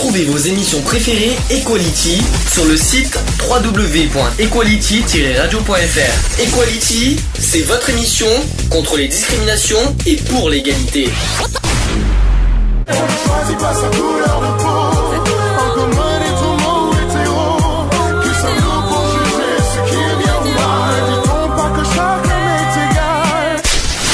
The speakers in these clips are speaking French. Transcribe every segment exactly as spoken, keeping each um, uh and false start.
Retrouvez vos émissions préférées Equality sur le site w w w point equality tiret radio point f r. Equality, c'est votre émission contre les discriminations et pour l'égalité. On ne choisit pas sa couleur de peau, en commun des tourments ou hétéros. Qui sommes-nous pour juger ce qui est bien ou mal? Dit-on pas que chacun est égal?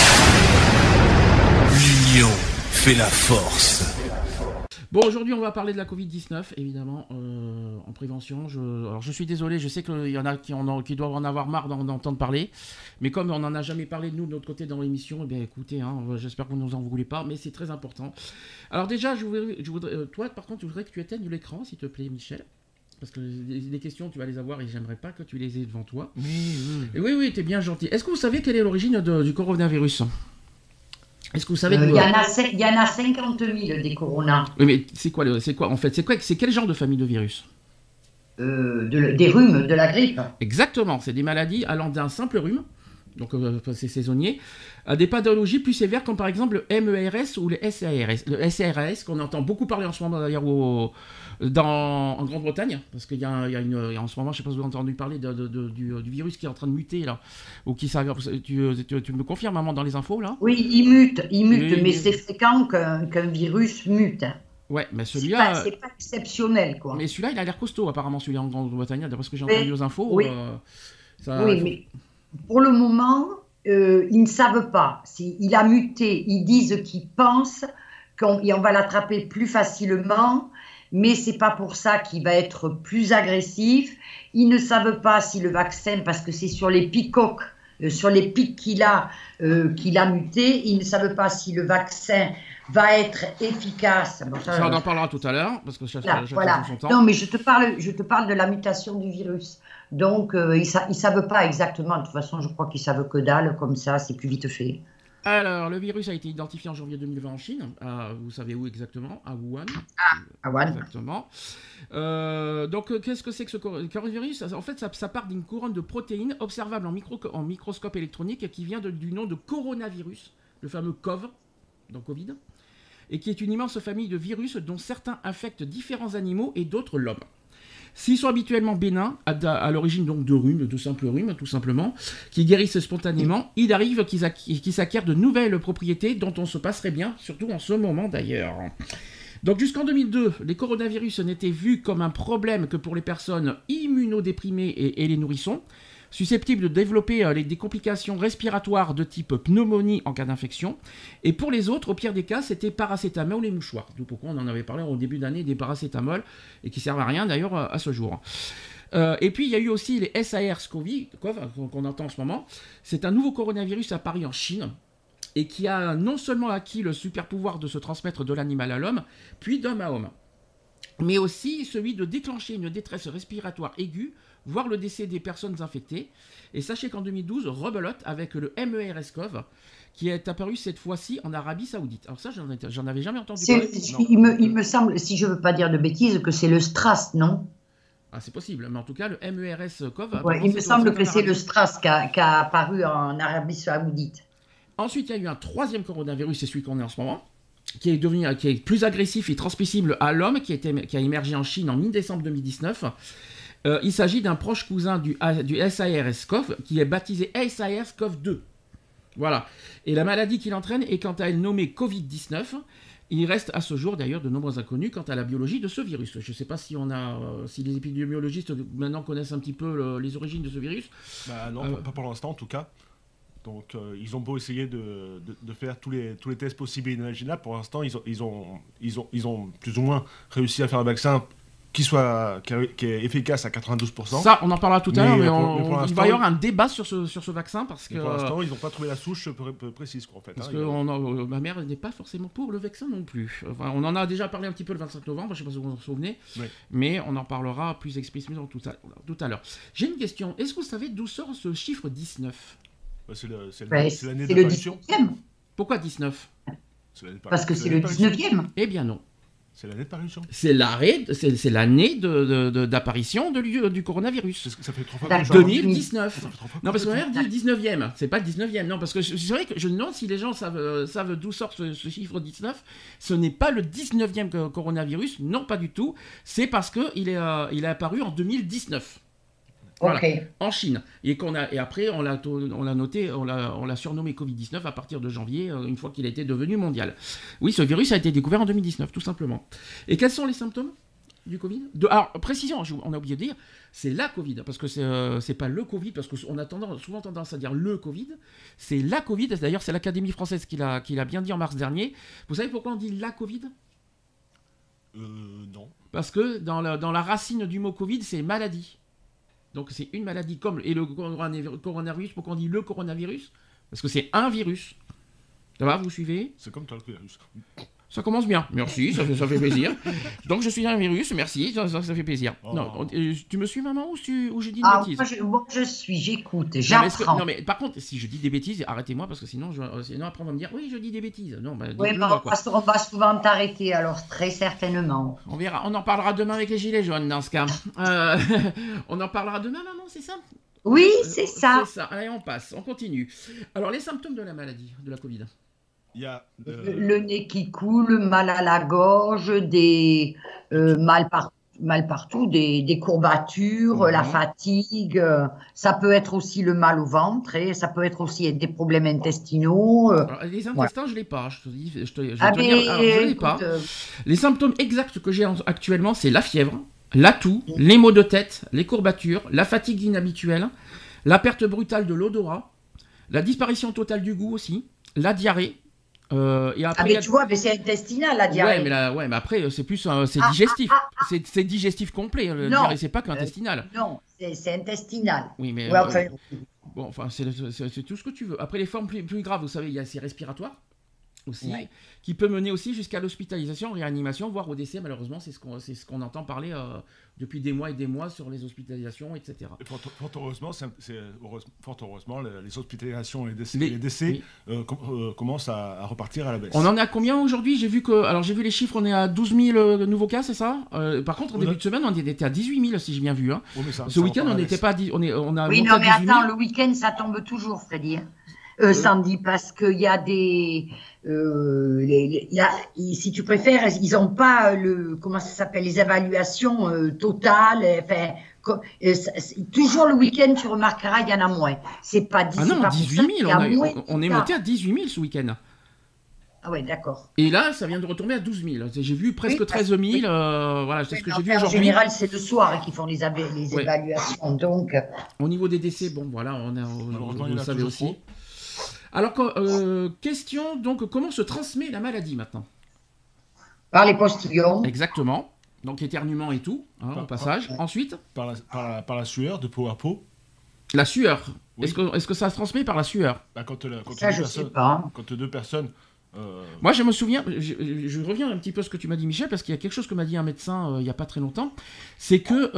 L'union fait la force. Bon, aujourd'hui, on va parler de la covid dix-neuf, évidemment, euh, en prévention. Je, alors, je suis désolé, je sais qu'il y en a qui, en ont, qui doivent en avoir marre d'en, d'entendre parler. Mais comme on n'en a jamais parlé de nous, de notre côté, dans l'émission, eh bien, écoutez, hein, j'espère que vous ne nous en voulez pas, mais c'est très important. Alors déjà, je voudrais, je voudrais, euh, toi, par contre, je voudrais que tu éteignes l'écran, s'il te plaît, Michel. Parce que les, les questions, tu vas les avoir et j'aimerais pas que tu les aies devant toi. Oui, oui. Et oui, oui, t'es bien gentil. Est-ce que vous savez quelle est l'origine de, du coronavirus ? Est-ce que vous savez Il que... euh, y, y en a cinquante mille des coronas. Oui, mais c'est quoi, le, c'est quoi en fait, c'est quoi, c'est quel genre de famille de virus ? euh, de, Des rhumes, de la grippe. Exactement, c'est des maladies allant d'un simple rhume, donc euh, c'est saisonnier, à des pathologies plus sévères comme par exemple le M E R S ou le S A R S. Le S A R S, qu'on entend beaucoup parler en ce moment d'ailleurs au, dans, en Grande-Bretagne, parce qu'il y a, il y a une, en ce moment, je ne sais pas si vous avez entendu parler de, de, de, du, du virus qui est en train de muter là, ou qui tu, tu, tu me confirmes, maman, dans les infos là ? Oui, il mute, il mute, oui, mais oui. C'est fréquent qu'un, qu'un virus mute. Ouais, mais celui-là... C'est pas, c'est pas exceptionnel, quoi. Mais celui-là, il a l'air costaud, apparemment, celui-là en Grande-Bretagne, d'après ce que j'ai mais, entendu aux infos. Oui, euh, ça, oui faut... mais pour le moment, euh, ils ne savent pas. S'il a muté, ils disent qu'ils pensent qu'on et on va l'attraper plus facilement, mais c'est pas pour ça qu'il va être plus agressif. Ils ne savent pas si le vaccin, parce que c'est sur les picoques, euh, sur les pics qu'il a, euh, qu'il a muté, ils ne savent pas si le vaccin va être efficace. Bon, ça, ça, on en parlera tout à l'heure, parce que ça, là, ça, voilà. son temps. Non, mais je te parle, je te parle de la mutation du virus. Donc, euh, ils ne savent pas exactement. De toute façon, je crois qu'ils savent que dalle, comme ça, c'est plus vite fait. Alors, le virus a été identifié en janvier deux mille vingt en Chine. À, vous savez où exactement ? À Wuhan. Ah, à Wuhan. Exactement. Euh, donc, qu'est-ce que c'est que ce coronavirus ? En fait, ça, ça part d'une couronne de protéines observable en, micro, en microscope électronique qui vient de, du nom de coronavirus, le fameux C O V, donc Covid, et qui est une immense famille de virus dont certains infectent différents animaux et d'autres l'homme. S'ils sont habituellement bénins, à, à l'origine donc de rhumes, de simples rhumes tout simplement, qui guérissent spontanément, il arrive qu'ils, acqu- qu'ils s'acquièrent de nouvelles propriétés dont on se passerait bien, surtout en ce moment d'ailleurs. Donc jusqu'en deux mille deux, les coronavirus n'étaient vus comme un problème que pour les personnes immunodéprimées et, et les nourrissons, susceptibles de développer euh, les, des complications respiratoires de type pneumonie en cas d'infection. Et pour les autres, au pire des cas, c'était paracétamol ou les mouchoirs. D'où pourquoi on en avait parlé au début d'année des paracétamol, et qui servent à rien d'ailleurs à ce jour. Euh, et puis il y a eu aussi les S A R S CoV, qu'on entend en ce moment. C'est un nouveau coronavirus apparu en Chine, et qui a non seulement acquis le super pouvoir de se transmettre de l'animal à l'homme, puis d'homme à homme, mais aussi celui de déclencher une détresse respiratoire aiguë, voire le décès des personnes infectées. Et sachez qu'en deux mille douze, rebelote avec le M E R S C O V, qui est apparu cette fois-ci en Arabie Saoudite. Alors ça, j'en, ai, j'en avais jamais entendu c'est, parler. Il me, il me semble, si je ne veux pas dire de bêtises, que c'est le STRAS, non ? Ah, c'est possible, mais en tout cas, le M E R S C O V... Ouais, il me semble que c'est le STRAS qui a, qui a apparu en Arabie Saoudite. Ensuite, il y a eu un troisième coronavirus, c'est celui qu'on est en ce moment, qui est, devenu, qui est plus agressif et transmissible à l'homme, qui, était, qui a émergé en Chine en mi-décembre deux mille dix-neuf. Euh, il s'agit d'un proche cousin du, du S A R S C O V, qui est baptisé S A R S C O V deux. Voilà. Et la maladie qu'il entraîne est quant à elle nommée covid dix-neuf. Il reste à ce jour d'ailleurs de nombreux inconnus quant à la biologie de ce virus. Je ne sais pas si, on a, euh, si les épidémiologistes maintenant connaissent un petit peu le, les origines de ce virus. Bah non, euh, pas pour l'instant en tout cas. Donc euh, ils ont beau essayer de, de, de faire tous les, tous les tests possibles et imaginables, pour l'instant ils ont, ils, ont, ils, ont, ils ont plus ou moins réussi à faire un vaccin qui, soit, qui, est, qui est efficace à quatre-vingt-douze pour cent. Ça, on en parlera tout à l'heure, mais, mais, on, mais il va y avoir un débat sur ce, sur ce vaccin parce que... Pour l'instant, ils n'ont pas trouvé la souche pré- pré- précise, quoi, en fait. Parce hein, que on a, euh, ma mère n'est pas forcément pour le vaccin non plus. Enfin, on en a déjà parlé un petit peu le vingt-cinq novembre, je ne sais pas si vous vous en souvenez, oui. Mais on en parlera plus explicitement tout à, tout à l'heure. J'ai une question, est-ce que vous savez d'où sort ce chiffre dix-neuf ? C'est, le, c'est, le, ouais, c'est l'année c'est d'apparition. Le dix-neuvième. Pourquoi dix-neuf ? Parce que c'est le dix-neuvième. Eh bien non. C'est l'année de parution. C'est l'arrêt, c'est, c'est l'année de, de, de, d'apparition de, du, du coronavirus. Ça fait trois fois D'accord. que deux mille dix-neuf. Ça fait trois fois Non, parce que qu'on je a dit le dix-neuvième. C'est pas le dix-neuvième. Non, parce que je- c'est vrai que je me demande si les gens savent, euh, savent d'où sort ce, ce chiffre dix-neuf. Ce n'est pas le dix-neuvième co- coronavirus. Non, pas du tout. C'est parce qu'il est, euh, il est apparu en deux mille dix-neuf. Voilà. Ok. En Chine. Et, qu'on a, et après, on l'a, to- on l'a noté, on l'a, on l'a surnommé covid dix-neuf à partir de janvier, euh, une fois qu'il a été devenu mondial. Oui, ce virus a été découvert en deux mille dix-neuf, tout simplement. Et quels sont les symptômes du Covid de, Alors, précision, je- on a oublié de dire, c'est la Covid, parce que c'est, euh, c'est pas le Covid, parce qu'on a tendance, souvent tendance à dire le Covid, c'est la Covid, d'ailleurs c'est l'Académie française qui l'a, qui l'a bien dit en mars dernier. Vous savez pourquoi on dit la Covid ? Euh, non. Parce que dans la, dans la racine du mot Covid, c'est maladie. Donc c'est une maladie comme... Et le coronavirus, coronavirus, pourquoi on dit le coronavirus ? Parce que c'est un virus. Ça va, vous suivez ? C'est comme toi le virus. Ça commence bien. Merci, ça fait, ça fait plaisir. Donc je suis un virus, merci, ça, ça, ça fait plaisir. Oh. Non, euh, tu me suis, maman, ou, tu, ou je dis une Ah, bêtise moi, je, moi, je suis, j'écoute, non mais, est-ce que- j'apprends. non, mais par contre, si je dis des bêtises, arrêtez-moi, parce que sinon, je, euh, sinon après on va me dire, oui, je dis des bêtises. Non, bah, Oui, dites-le mais moi, on, quoi. va, se- on va souvent t'arrêter, alors très certainement. On verra, on en parlera demain avec les gilets jaunes dans ce cas. Euh, on en parlera demain, maman, c'est ça Oui, Euh, c'est ça. C'est ça. Allez, on passe, on continue. Alors, les symptômes de la maladie, de la Covid. Il y a. Le, euh, le nez qui coule, mal à la gorge, des euh, mal, par- mal partout, des, des courbatures, Mhm. la fatigue. euh, Ça peut être aussi le mal au ventre et ça peut être aussi des problèmes intestinaux. euh. Alors, les intestins, je l'ai pas. Je te dis, je te, je vais Ah, te mais dire, alors, je l'ai écoute, pas. euh, Les symptômes exacts que j'ai en- actuellement, c'est la fièvre, la toux, les maux de tête, les courbatures, la fatigue inhabituelle, la perte brutale de l'odorat, la disparition totale du goût aussi, la diarrhée. euh, et après, ah, il y mais a- tu vois, mais c'est intestinal la diarrhée. Ouais, mais, la- ouais, mais après, euh, c'est plus euh, c'est Ah, digestif. C'est, c'est digestif complet. Le Non. diarrhée, c'est pas qu'intestinal. Non, c'est c'est intestinal. Oui, mais. Ouais, euh, enfin, Bon, enfin, c'est, c'est- c'est tout ce que tu veux. Après, les formes plus, plus graves, vous savez, il y a ces respiratoires aussi, Ouais. qui peut mener aussi jusqu'à l'hospitalisation, réanimation, voire au décès. Malheureusement, c'est ce qu'on, c'est ce qu'on entend parler euh, depuis des mois et des mois sur les hospitalisations, et cetera. Et Fort, fort heureusement, c'est, c'est- heureuse- fort heureusement, les, les hospitalisations et les décès, Les- les décès oui. euh, com- euh, commencent à, à repartir à la baisse. On en a combien aujourd'hui ? J'ai vu que, alors j'ai vu les chiffres, on est à douze mille euh, nouveaux cas, c'est ça ? Euh, Par contre, en On début a- de semaine, on était à dix-huit mille, si j'ai bien vu. Hein. Oh, mais ça- Ce ça week-end, repart à on la n'était baisse. pas, à dix- on est, on a oui, monté non, à mais dix-huit mille. attends, le week-end, ça tombe toujours, Freddy. Euh, Sandy, parce qu'il y a des. euh, les- les- il y a- ils- si tu préfères, ils n'ont pas le. Comment ça s'appelle ? Les évaluations euh, totales. euh, Enfin, co- euh, ça- c'est- toujours le week-end, tu remarqueras, il y en a moins. C'est pas dix, Ah c'est non, pas pour ça dix-huit qu'il mille, y on, a a- moins on- de on est cas. monté à dix-huit mille ce week-end. Ah ouais, d'accord. Et là, ça vient de retomber à douze mille. J'ai vu presque Oui, treize mille. euh, voilà, c'est ce que Mais j'ai vu en aujourd'hui. général, c'est le soir qu'ils font les, ava- les Ouais. évaluations. Donc, Au niveau des décès, bon, voilà, on a, Malheureusement, vous il y en le a savez toujours aussi. trop. Alors, euh, question, donc, comment se transmet la maladie maintenant ? par les postillons. Exactement. Donc, éternuement et tout, hein, Par- au passage. Ensuite, Par la, par, la, par la sueur de peau à peau. la sueur. Oui. Est-ce que, est-ce que ça se transmet par la sueur ? Bah, quand, la- quand Ça, deux je sais personnes, pas. quand deux personnes. euh, Moi, je me souviens, je, je reviens un petit peu à ce que tu m'as dit, Michel, parce qu'il y a quelque chose que m'a dit un médecin euh, il n'y a pas très longtemps. C'est que,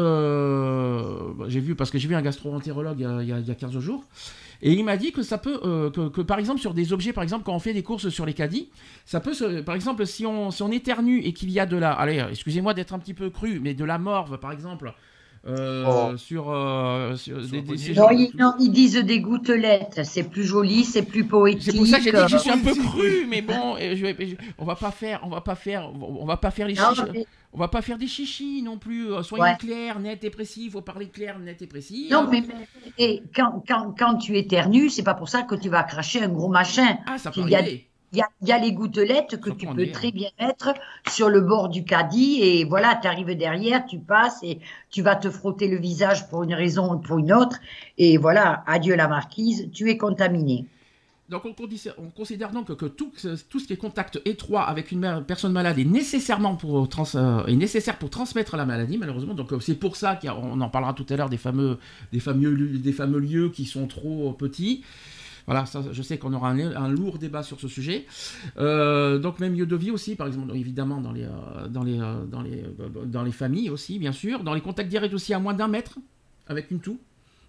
euh, j'ai vu, parce que j'ai vu un gastro-entérologue il y a, il y a- il y a quinze jours, et il m'a dit que ça peut, euh, que, que par exemple, sur des objets, par exemple, quand on fait des courses sur les caddies, ça peut, se, par exemple, si on, si on éternue et qu'il y a de la, allez, excusez-moi d'être un petit peu cru, mais de la morve, par exemple, euh, Oh. sur, euh, sur Sur des, la des- poignée. ces Non genres- ils, non, ils disent des gouttelettes. C'est plus joli, c'est plus poétique. C'est pour ça que j'ai dit que je suis un peu Euh, cru, mais bon, euh, je vais- je- on va pas faire, on va pas faire, on va pas faire les Non, chichis. mais- On va pas faire des chichis non plus. euh, Soyons Ouais. clairs, net et précis. Il faut parler clair, net et précis. Non, hein. mais, mais- et quand, quand, quand tu éternues, c'est pas pour ça que tu vas cracher un gros machin. Ah, ça peut Il y a- arriver. Il y a, il y a les gouttelettes que Surtout tu en peux hiver. très bien mettre sur le bord du caddie et voilà, tu arrives derrière, tu passes et tu vas te frotter le visage pour une raison ou pour une autre et voilà, adieu la marquise, tu es contaminé. Donc on considère, on considère donc que tout, tout ce qui est contact étroit avec une ma- personne malade est nécessairement pour trans, euh, est nécessaire pour transmettre la maladie, malheureusement. Donc euh, c'est pour ça qu'on en parlera tout à l'heure des fameux, des fameux, lieux- des fameux lieux qui sont trop petits. Voilà, ça, je sais qu'on aura un, un lourd débat sur ce sujet. Euh, donc même lieu de vie aussi, par exemple, évidemment dans les, euh, dans les, euh, dans les, euh, dans les familles aussi, bien sûr. Dans les contacts directs aussi à moins d'un mètre avec une toux.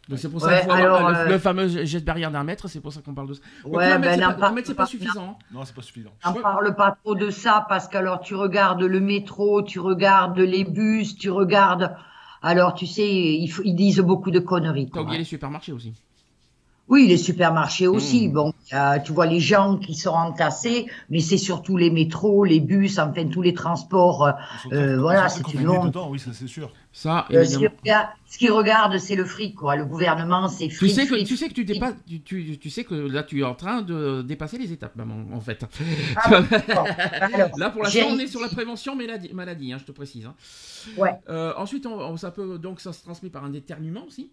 Donc c'est pour Ouais, ça qu'il faut avoir alors, le, euh, le fameux geste barrière d'un mètre, c'est pour ça qu'on parle de ça. Donc, Ouais, un mètre, ben, c'est n'en pas, parle un mètre, c'est pas. pas suffisant. Non, c'est pas suffisant. On Je- parle pas trop de ça parce que alors tu regardes le métro, tu regardes les bus, tu regardes. Alors tu sais, ils, f- ils disent beaucoup de conneries. T'as quoi, oublié hein. les supermarchés aussi. Oui, les supermarchés aussi. Mmh. Bon, euh, tu vois les gens qui sont entassés, mais c'est surtout les métros, les bus, enfin tous les transports. euh, Ils sont euh, très, voilà, ils sont c'est très une confinés honte. dedans, oui, ça c'est sûr. Ça, Euh, ce qu'ils évidemment. regardent, ce qu'ils regardent, c'est le fric, quoi. Le gouvernement, c'est Tu fric, sais que fric, tu sais que tu fric. dépasses, tu, tu, tu sais que là tu es en train de dépasser les étapes, maman, en fait. Ah, bon, alors, Là pour j'ai l'instant on est ici- sur la prévention maladie, maladie hein, je te précise. hein. Ouais. Euh, ensuite on, on- ça peut donc ça se transmet par un éternuement aussi.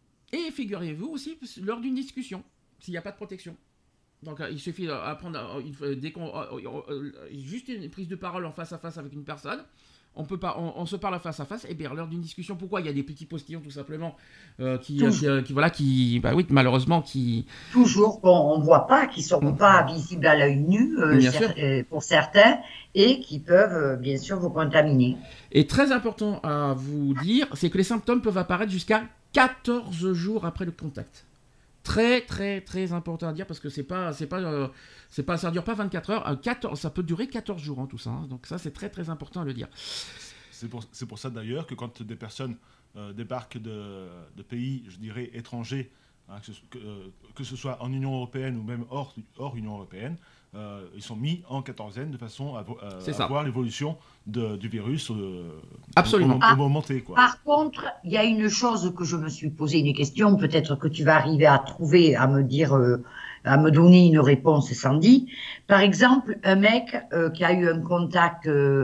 Et figurez-vous aussi lors d'une discussion, s'il n'y a pas de protection. Donc euh, il suffit d'apprendre dès qu'on euh, euh, juste une prise de parole en face à face avec une personne. On peut pas, on, on se parle face à face. Et bien lors d'une discussion, pourquoi il y a des petits postillons tout simplement euh, qui, euh, qui, euh, qui voilà qui, bah oui malheureusement qui. Toujours, bon, on voit pas, qui sont Mm. pas visibles à l'œil nu euh, Bien cer- sûr. euh, pour certains, et qui peuvent euh, bien sûr vous contaminer. Et très important à vous dire, c'est que les symptômes peuvent apparaître jusqu'à quatorze jours après le contact. Très très très important à dire parce que c'est pas c'est pas euh, c'est pas ça dure pas vingt-quatre heures, euh, quatorze, ça peut durer quatorze jours hein, tout ça. hein. Donc ça c'est très très important à le dire. C'est pour, c'est pour ça d'ailleurs que quand des personnes euh, débarquent de, de pays, je dirais, étrangers, hein, que, ce, que, euh, que ce soit en Union Européenne ou même hors, hors Union Européenne, euh, ils sont mis en quatorzaine de façon à, vo- à- C'est à ça. voir l'évolution de- du virus euh, Absolument. au, au, Ah. au moment T, quoi. Par contre, il y a une chose que je me suis posé une question, peut-être que tu vas arriver à trouver, à me dire, euh, à me donner une réponse, Sandy. Par exemple, un mec euh, qui a eu un contact, euh,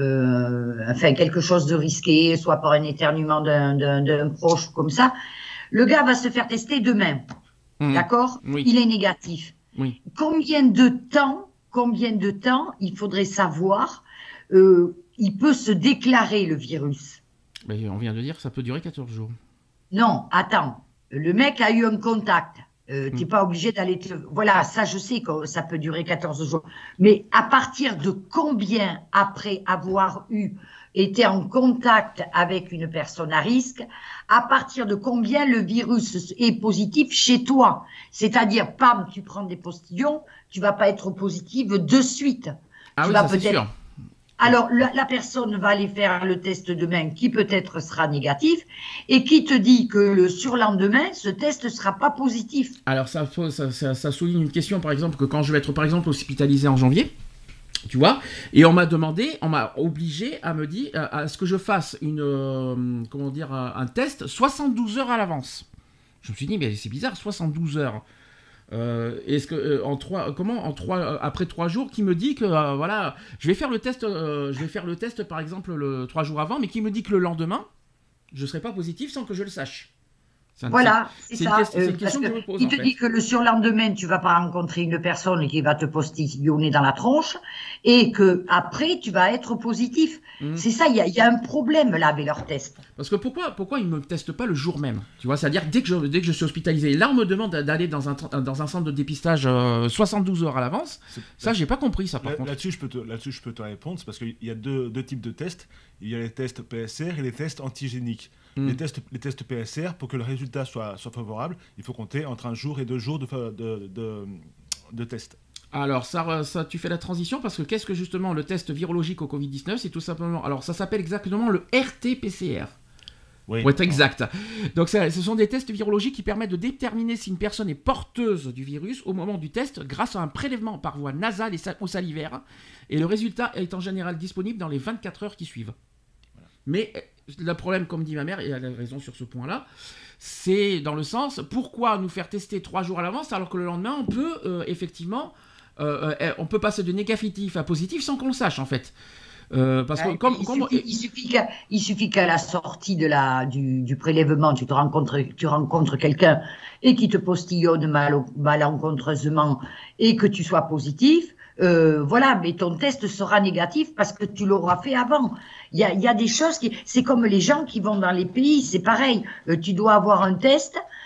euh, enfin quelque chose de risqué, soit par un éternuement d'un, d'un, d'un proche ou comme ça, le gars va se faire tester demain, Mmh. d'accord? Oui. Il est négatif. Oui. Combien de temps, combien de temps il faudrait savoir, euh, il peut se déclarer le virus? Mais on vient de dire que ça peut durer quatorze jours. Non, attends. Le mec a eu un contact. Euh, Mm. T'es pas obligé d'aller te... Voilà, ça je sais que ça peut durer quatorze jours. Mais à partir de combien, après avoir eu été en contact avec une personne à risque, à partir de combien le virus est positif chez toi? C'est-à-dire, pam, tu prends des postillons, tu vas pas être positif de suite. Ah Tu oui vas ça c'est peut-être- sûr. Alors, la, la personne va aller faire le test demain qui peut-être sera négatif et qui te dit que le surlendemain, ce test ne sera pas positif. Alors ça, faut- ça, ça, ça souligne une question, par exemple, que quand je vais être par exemple hospitalisé en janvier, tu vois, et on m'a demandé, on m'a obligé à me dire, à, à ce que je fasse une, euh, comment dire, un, un test soixante-douze heures à l'avance. Je me suis dit, mais c'est bizarre, soixante-douze heures. Euh, est-ce que euh, en trois, comment en trois, euh, après trois jours, qui me dit que euh, voilà, je vais faire le test, euh, je vais faire le test par exemple le trois jours avant, mais qui me dit que le lendemain, je serai pas positif sans que je le sache. C'est un- Voilà, c'est c'est une ça. question- c'est une Euh, question parce que je me pose, il en te fait. dit que le surlendemain, tu vas pas rencontrer une personne qui va te postillonner dans la tronche et que après, tu vas être positif. Mhm. C'est ça, il y a, il y a un problème là avec leur test. Parce que pourquoi, pourquoi ils ne me testent pas le jour même? Tu vois, c'est-à-dire dès que, je, dès que je suis hospitalisé. Là, on me demande d'aller dans un, tra- dans un centre de dépistage euh, soixante-douze heures à l'avance. C'est- Ça, j'ai pas compris ça, par Là- contre. Là-dessus, je peux te, là-dessus, je peux te répondre, c'est parce qu'il y a deux, deux types de tests. Il y a les tests P S R et les tests antigéniques. Mm. Les, tests, les tests P S R, pour que le résultat soit, soit favorable, il faut compter entre un jour et deux jours de, fa- de, de, de test. Alors, ça, ça, tu fais la transition parce que qu'est-ce que justement le test virologique au covid dix-neuf? C'est tout simplement. Alors, ça s'appelle exactement le R T P C R. Oui. Pour être exact. Donc, ça- ce sont des tests virologiques qui permettent de déterminer si une personne est porteuse du virus au moment du test grâce à un prélèvement par voie nasale et sa- ou salivaire. Et le résultat est en général disponible dans les vingt-quatre heures qui suivent. Mais euh, le problème, comme dit ma mère, et elle a raison sur ce point-là, c'est dans le sens, pourquoi nous faire tester trois jours à l'avance alors que le lendemain, on peut euh, effectivement, euh, euh, on peut passer de négatif à positif sans qu'on le sache en fait. Euh, parce que Ouais, comme, il, comme- suffit, il, suffit qu'à, il suffit qu'à la sortie de la, du, du prélèvement, tu, te rencontres, tu rencontres quelqu'un et qui te postillonne mal, malencontreusement et que tu sois positif. Euh, voilà, mais ton test sera négatif parce que tu l'auras fait avant. Il y a, il y a des choses qui, c'est comme les gens qui vont dans les pays, c'est pareil. Euh, tu dois avoir un test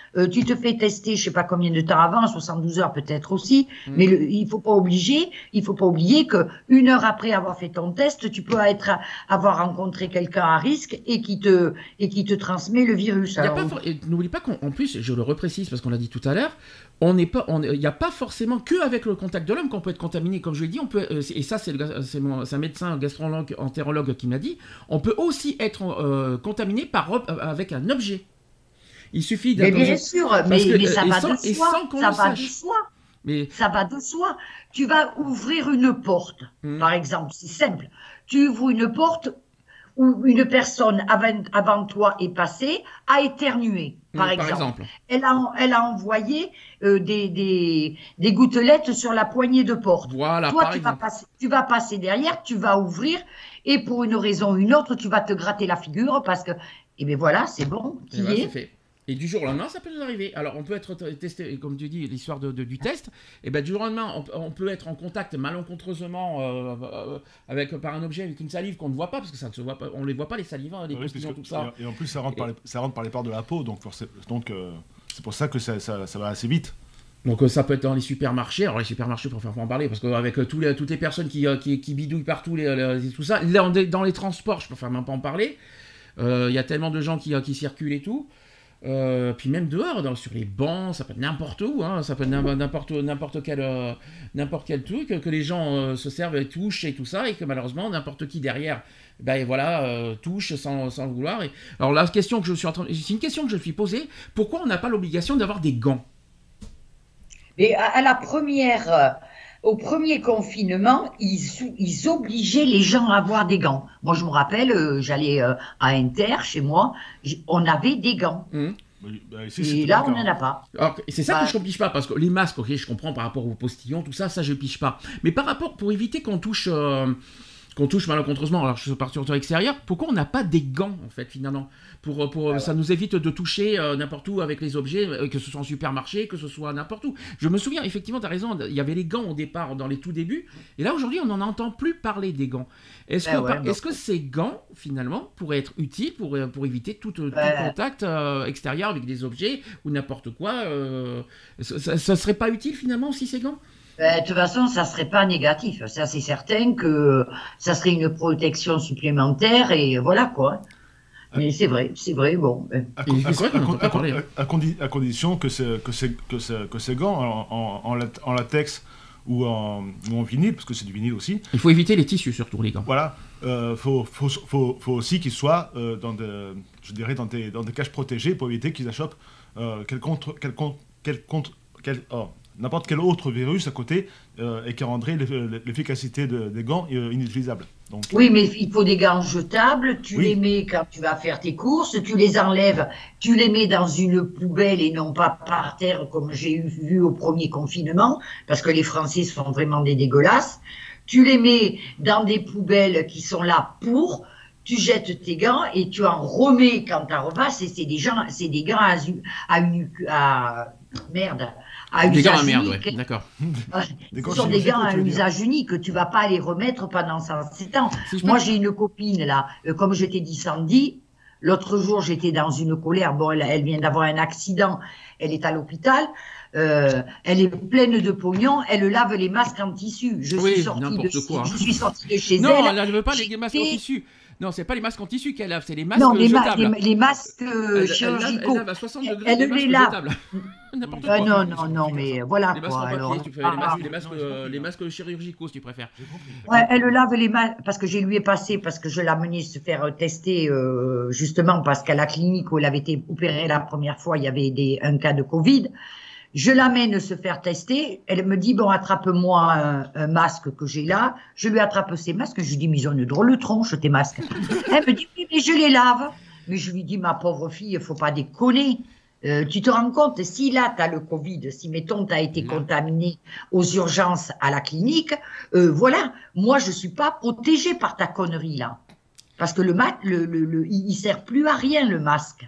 Euh, tu te fais tester, je sais pas combien de temps avant, soixante-douze heures peut-être aussi, Mm. mais le, il faut pas obliger, il faut pas oublier que une heure après avoir fait ton test, tu peux être avoir rencontré quelqu'un à risque et qui te et qui te transmet le virus. Il y a Alors, pas for- et n'oublie pas qu'en en plus, je le reprécise parce qu'on l'a dit tout à l'heure, on n'est pas, on- il n'y a pas forcément que avec le contact de l'homme qu'on peut être contaminé. Comme je l'ai dit, on peut, euh, et ça c'est le ga- c'est mon- c'est un médecin gastrologue, entérologue qui m'a dit, on peut aussi être euh, contaminé par ob- avec un objet. Il suffit mais d'un- bien sûr, mais, que, mais euh, ça et va sans- de et soi, sans qu'on ça le va de sache. soi. Mais Ça va de soi. Tu vas ouvrir une porte, Mm. par exemple, c'est simple. Tu ouvres une porte où une personne avant, avant toi est passée, a éternué, par, par exemple. exemple. Elle, a, elle a envoyé euh, des, des, des gouttelettes sur la poignée de porte. Voilà, Toi, par tu vas, exemple. passer, tu vas passer derrière, tu vas ouvrir, et pour une raison ou une autre, tu vas te gratter la figure parce que, et bien voilà, c'est bon, Et qui voilà, est. c'est fait. Et du jour au lendemain, ça peut nous arriver. Alors, on peut être t- testé, comme tu dis, l'histoire de, de- du test. Et ben, du jour au lendemain, on, on peut être en contact malencontreusement euh, euh, avec par un objet, avec une salive qu'on ne voit pas, parce que ça ne se voit pas. On les voit pas les salives, hein, les Oui, postillons, puisque- tout ça. Et, et en plus, ça rentre, par les, ça rentre par les pores de la peau, donc forcément, donc euh, c'est pour ça que ça, ça, ça va assez vite. Donc euh, ça peut être dans les supermarchés. Alors les supermarchés, pour faire en parler, parce qu'avec euh, tous les, toutes les personnes qui, euh, qui, qui bidouillent partout, les, les- tout ça, là, on est dans les transports, je préfère même pas en parler. Euh, Il y a tellement de gens qui, euh, qui circulent et tout. Euh, puis même dehors, dans- sur les bancs, ça peut être n'importe où, hein, ça peut être n'im- n'importe n'importe quel euh, n'importe quel truc que les gens euh, se servent et touchent et tout ça, et que malheureusement n'importe qui derrière, ben voilà, euh, touche sans, sans le vouloir. Et... Alors la question que je suis en train, c'est une question que je me suis posée. Pourquoi on n'a pas l'obligation d'avoir des gants? Mais à, à la première, euh, au premier confinement, ils, sou- ils obligeaient les gens à avoir des gants. Moi, je me rappelle, euh, j'allais euh, à Inter, chez moi, j- on avait des gants. Hum. Bah, bah, ici, Et c'est là, tout on le cas, n'en a hein. pas. Alors, c'est ça Bah. que je ne pige pas, parce que les masques, ok, je comprends par rapport aux postillons, tout ça, ça je pige pas. Mais par rapport, pour éviter qu'on touche, euh, qu'on touche malencontreusement, alors je suis parti sur l'extérieur, pourquoi on n'a pas des gants, en fait, finalement pour, pour, Ah Ça nous évite de toucher euh, n'importe où avec les objets, euh, que ce soit en supermarché, que ce soit n'importe où. Je me souviens, effectivement, tu as raison, il y avait les gants au départ, dans les tout débuts, et là, aujourd'hui, on n'en entend plus parler des gants. Est-ce Ben que, ouais, par- bah. est-ce que ces gants, finalement, pourraient être utiles pour, euh, pour éviter tout, tout Ben. contact euh, extérieur avec des objets ou n'importe quoi euh, ça, ça- ça serait pas utile, finalement, aussi, ces gants? Ben, de toute façon, ça serait pas négatif. Ça, c'est certain que ça serait une protection supplémentaire et voilà quoi. Mais c'est vrai, c'est vrai, bon. ben. À, Et con- c'est vrai à- qu'on à- entend pas à- parler. à- à condi- à condition que, c'est- que, c'est- que, c'est- que ces gants en, en- en lat- en latex ou en, ou en vinyle, parce que c'est du vinyle aussi, Il faut éviter les tissus, surtout, les gants. voilà, euh, faut, faut, faut, faut aussi qu'ils soient euh, dans, des, je dirais dans, des, dans des caches protégées pour éviter qu'ils achoppent euh, quel contre, quel contre, quel contre, quel, oh, n'importe quel autre virus à côté euh, et qui rendrait l'eff- l'efficacité de- des gants euh, inutilisable. Donc, Oui, mais il faut des gants jetables. Tu Oui. les mets quand tu vas faire tes courses, tu les enlèves, tu les mets dans une poubelle et non pas par terre comme j'ai eu vu au premier confinement, parce que les Français sont vraiment des dégueulasses. Tu les mets dans des poubelles qui sont là pour. Tu jettes tes gants et tu en remets quand tu repasses. Et c'est des gens, c'est des gants à, zu- à une, à, merde, à Des gants à usage merde, unique. ouais, d'accord. Ouais, Des Ce gants sont des chirurgicaux, gants à tu veux dire. usage unique que tu vas pas les remettre pendant sept ans. Si je peux- Moi, j'ai une copine là, euh, comme je t'ai dit, Sandy. L'autre jour, j'étais dans une colère. Bon, elle, elle vient d'avoir un accident. Elle est à l'hôpital. Euh, elle est pleine de pognon. Elle lave les masques en tissu. Je Oui, suis sortie de, n'importe quoi. je suis sortie de chez Non, elle. elle ne veut pas les masques en J'étais- tissu. Non, c'est pas les masques en tissu qu'elle lave, c'est les masques Non, les, ma- jetables. les, les masques euh, Elle- elle lave- elle chirurgicaux. lave à soixante degrés Elle les les masques lave. jetables. N'importe Ah, quoi. non, non, non, mais voilà Les masques quoi. en papier, alors, si tu fais, ah, les masques, ah. les masques, Non, j'ai euh, compris, les là. masques chirurgicaux, si tu préfères. j'ai compris. Ouais, elle lave les mains parce que je lui ai passé, parce que je l'ai amenée se faire tester euh, justement parce qu'à la clinique où elle avait été opérée la première fois, il y avait des, un cas de Covid. Je l'amène se faire tester. Elle me dit, bon, attrape-moi un, un masque que j'ai là. Je lui attrape ses masques. Je lui dis, mais ils ont une drôle de tronche, tes masques. Elle me dit, oui, mais je les lave. Mais je lui dis, ma pauvre fille, il faut pas déconner. Euh, tu te rends compte, si là, tu as le Covid, si, mettons, tu as été Non. contaminé aux urgences à la clinique, euh, voilà, moi, je suis pas protégée par ta connerie, là. Parce que le masque, le, le, le, il il sert plus à rien, le masque.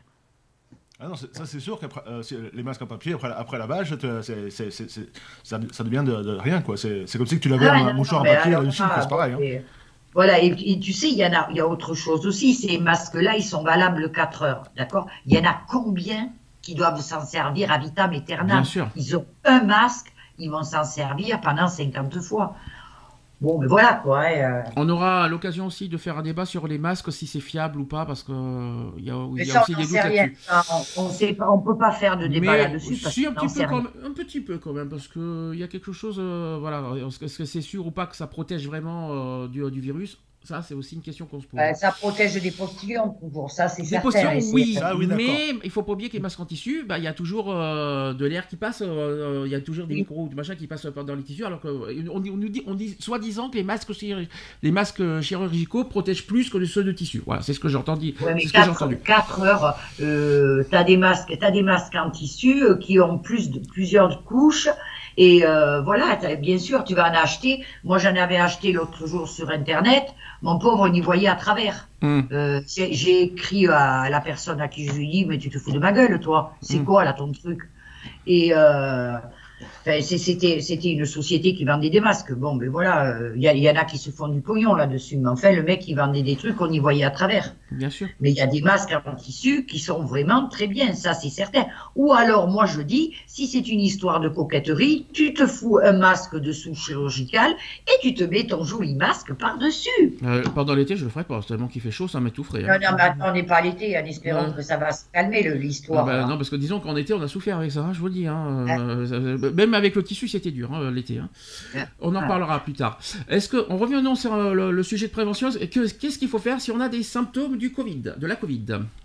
Ah non, c'est- ça c'est sûr qu'après euh, c'est- les masques en papier, après, après lavage, te- c'est- c'est- c'est- c'est- ça, ça devient de, de rien, quoi. C'est c'est comme si tu lavais Ah ouais, un non, mouchoir en non, mais papier alors, là-dessus, ah, c'est pareil. Hein. et- Voilà, et, et tu sais, il y en a, il y a autre chose aussi. Ces masques-là, ils sont valables quatre heures, d'accord? Il y en a combien qui doivent s'en servir à vitam aeternam. Bien sûr. Ils ont un masque, ils vont s'en servir pendant cinquante fois. Bon, mais voilà quoi. hein, euh. On aura l'occasion aussi de faire un débat sur les masques, si c'est fiable ou pas, parce que euh, il y a, Mais il y a ça, aussi on des n'en doutes sait rien. là-dessus. Ça, On ne peut pas faire de débat Mais là-dessus. parce si un qu'on n'en petit sait peu quand rien. même, un petit peu quand même, parce que il y a quelque chose, euh, voilà, est-ce que c'est sûr ou pas que ça protège vraiment euh, du, du virus? Ça, c'est aussi une question qu'on se pose. Ouais, ça protège des postillons, toujours, ça c'est Des certain. postillons, et c'est- oui, Ça, oui, d'accord. mais il faut pas oublier que les masques en tissu, bah, il y a toujours euh, de l'air qui passe, euh, euh, il y a toujours des Oui. micros ou du machin qui passent dans les tissus, alors qu'on on, dit- on nous dit, on dit soi-disant que les masques, chirurg- les masques chirurgicaux protègent plus que ceux de tissu. Voilà, c'est ce que j'ai entendu. Ouais, mais c'est ce que j'ai quatre, entendu. quatre heures, euh, tu as des masques, t'as des masques en tissu euh, qui ont plus de plusieurs couches. Et euh, voilà, t'as- bien sûr, tu vas en acheter. Moi, j'en avais acheté l'autre jour sur Internet. Mon pauvre, on y voyait à travers. Hum. Euh, j'ai j'ai écrit à la personne à qui je lui dis, mais tu te fous de ma gueule, toi. C'est Mm. quoi, là, ton truc? Et euh, enfin, c'est- c'était c'était une société qui vendait des masques. Bon, ben voilà, il y, a- y en a qui se font du pognon là-dessus. Mais enfin, le mec, il vendait des trucs, on y voyait à travers. Bien sûr. Mais il y a des masques en tissu qui sont vraiment très bien, ça c'est certain. Ou alors, moi je dis, si c'est une histoire de coquetterie, tu te fous un masque dessous chirurgical et tu te mets ton joli masque par-dessus. Euh, pendant l'été, je le ferai pas, tellement qu'il fait chaud, ça m'étoufferait. Non, non, mais attends, on n'est pas à l'été, en espérant Ouais. que ça va se calmer le- Ah l'histoire. bah, hein. non, parce que disons qu'en été, on a souffert avec ça, hein, je vous le dis. Hein, euh, euh, même avec le tissu, c'était dur, hein, l'été. Hein. Ouais. On en Ouais. parlera plus tard. Est-ce que, en revenant sur euh, le, le sujet de prévention, que- qu'est-ce qu'il faut faire si on a des symptômes du Covid, de la Covid?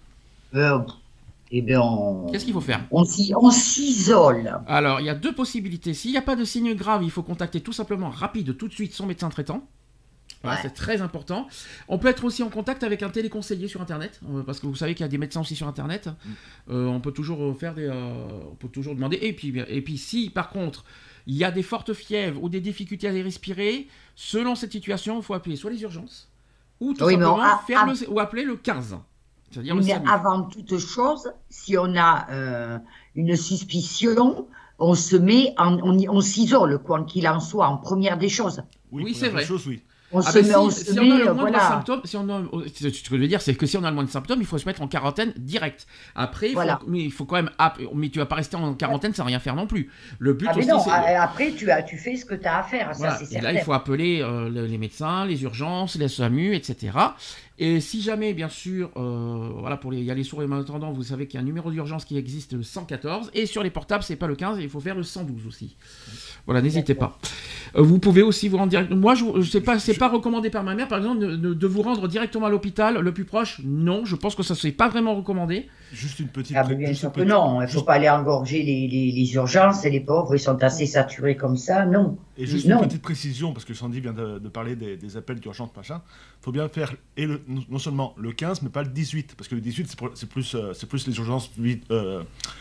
Euh, eh bien, on, Qu'est-ce qu'il faut faire? on s'y- on s'isole. Alors, il y a deux possibilités. S'il n'y a pas de signes graves, il faut contacter tout simplement, rapide, tout de suite, son médecin traitant. Voilà, Ouais. c'est très important. On peut être aussi en contact avec un téléconseiller sur Internet, euh, parce que vous savez qu'il y a des médecins aussi sur Internet. Euh, on peut toujours euh, faire des, euh, on peut toujours demander. Et puis, et puis, si par contre il y a des fortes fièvres ou des difficultés à les respirer, selon cette situation, il faut appeler soit les urgences ou tout Oui, mais simplement on a- faire a- le, ou appeler le quinze. C'est-à-dire le Mais SAMU. avant toute chose, si on a euh, une suspicion, on se met, en, on, y- on s'isole, quoi qu'il en soit, en première des choses. Oui, pour c'est la vrai. même chose, oui. On Ah se ben met, si, on se si on met, a le euh, moindre voilà. symptôme, symptôme, si on a, ce que je veux dire, c'est que si on a le moindre symptôme, il faut se mettre en quarantaine direct. Après, il faut, Voilà. mais il faut quand même, app- mais tu vas pas rester en quarantaine sans rien faire non plus. Le but Ah, mais aussi, non, c'est a- après, tu, as, tu fais ce que tu as à faire, ça voilà. c'est Et certain. là, il faut appeler euh, le- les médecins, les urgences, les SAMU, et cetera. Et si jamais, bien sûr, euh, voilà, pour les, il y a les sourds et malentendants, vous savez qu'il y a un numéro d'urgence qui existe, le cent quatorze, et sur les portables, c'est pas le quinze, il faut faire le cent douze aussi. Voilà, n'hésitez pas. Euh, vous pouvez aussi vous rendre direct. Moi, je, je sais pas, c'est pas recommandé par ma mère, par exemple, de, de- de vous rendre directement à l'hôpital le plus proche. Non, je pense que ça c'est pas vraiment recommandé. Juste une petite. Ah, mais bien juste sûr une que petite- non, il ne faut juste- pas aller engorger les, les, les urgences, et les pauvres, ils sont assez saturés comme ça, non. Et juste Non. une petite précision, parce que Sandy vient de, de parler des, des appels d'urgence, machin. Il faut bien faire et le, non non seulement le quinze, mais pas le dix-huit. Parce que le dix-huit, c'est pour- c'est plus, euh, c'est plus les urgences. vite, euh,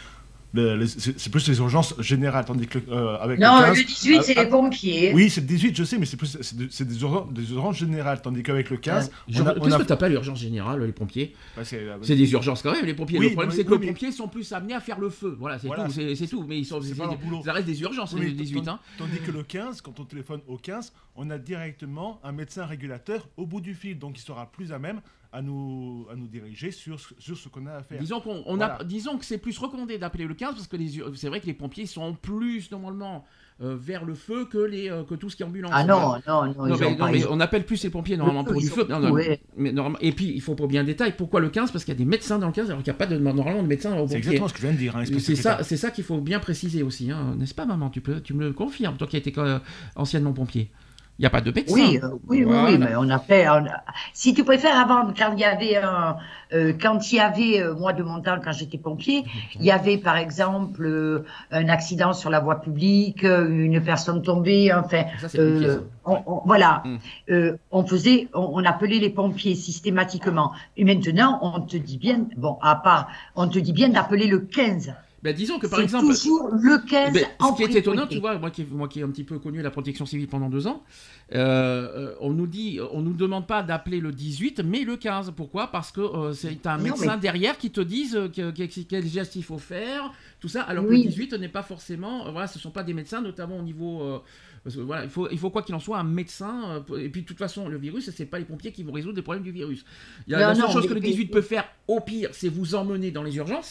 le- les- c'est c'est plus les urgences générales, tandis que euh, avec Non, le quinze. le dix-huit, ah, c'est ah, les pompiers. Oui, c'est le dix-huit, je sais, mais c'est plus c'est de- c'est des, urgences, des urgences générales, tandis qu'avec le quinze, Je- on a, on Qu'est-ce a- que t'appelles l'urgence générale, les pompiers? bah, c'est- C'est des urgences quand même, les pompiers. Oui, le problème, mais- c'est que oui, les mais- pompiers sont plus amenés à faire le feu. Voilà, c'est Voilà, tout. C'est c'est tout. Mais ils sont, c'est c'est- pas leur boulot. ça reste des urgences, Oui, les dix-huit. tandis- Hein. Tandis que le quinze, quand on téléphone au quinze, on a directement un médecin régulateur au bout du fil, donc il sera plus à même à nous, à nous diriger sur, ce- sur ce qu'on a à faire. Disons, qu'on, on Voilà. a, disons que c'est plus recommandé d'appeler le quinze parce que les ur- c'est vrai que les pompiers sont plus normalement euh, vers le feu que, les, euh, que tout ce qui est ambulance. Ah non, non, non, Non, ils mais, ont non, pas- mais ils ont- on appelle plus les pompiers normalement Le feu, pour du ils feu. sont- Non, non, ouais. mais norma- et puis il faut pas bien détail. Pourquoi le quinze? Parce qu'il y a des médecins dans le quinze alors qu'il n'y a pas de, normalement de médecins au C'est pompiers. exactement ce que je viens de dire. Hein, espèce C'est de ça, pétard. c'est ça qu'il faut bien préciser aussi, hein. N'est-ce pas, maman? Tu peux, tu me le confirmes, toi qui as été euh, anciennement pompier. Il n'y a pas de médecin. Oui, euh, oui, Voilà. oui, oui, mais on a fait. on a- Si tu préfères, avant, quand il y avait un, euh, quand il y avait, euh, moi de mon temps, quand j'étais pompier, il y avait par exemple euh, un accident sur la voie publique, euh, une personne tombée, enfin, Ça, c'est pompier, euh, ça. on- on- voilà, Mm. Euh, on faisait, on, on appelait les pompiers systématiquement. Et maintenant, on te dit bien, bon, à part, on te dit bien d'appeler le quinze. Ben, disons que par C'est exemple. toujours le quinze. Ben, en ce qui est étonnant, priorité. tu vois, moi qui, moi qui ai un petit peu connu la protection civile pendant deux ans, euh, euh, on nous dit, on nous demande pas d'appeler le dix-huit, mais le quinze. Pourquoi? Parce que euh, c'est un Non, médecin mais- derrière derrière qui te dise euh, que- que- quel geste il faut faire, tout ça, alors que Oui. le dix-huit n'est pas forcément, euh, voilà, ce sont pas des médecins, notamment au niveau, euh, parce que, voilà, il faut, il faut quoi qu'il en soit un médecin. euh, pour- et puis de toute façon, le virus, c'est pas les pompiers qui vont résoudre les problèmes du virus. Il y a Non, la seule non, chose mais- que le mais- dix-huit peut faire, au pire, c'est vous emmener dans les urgences.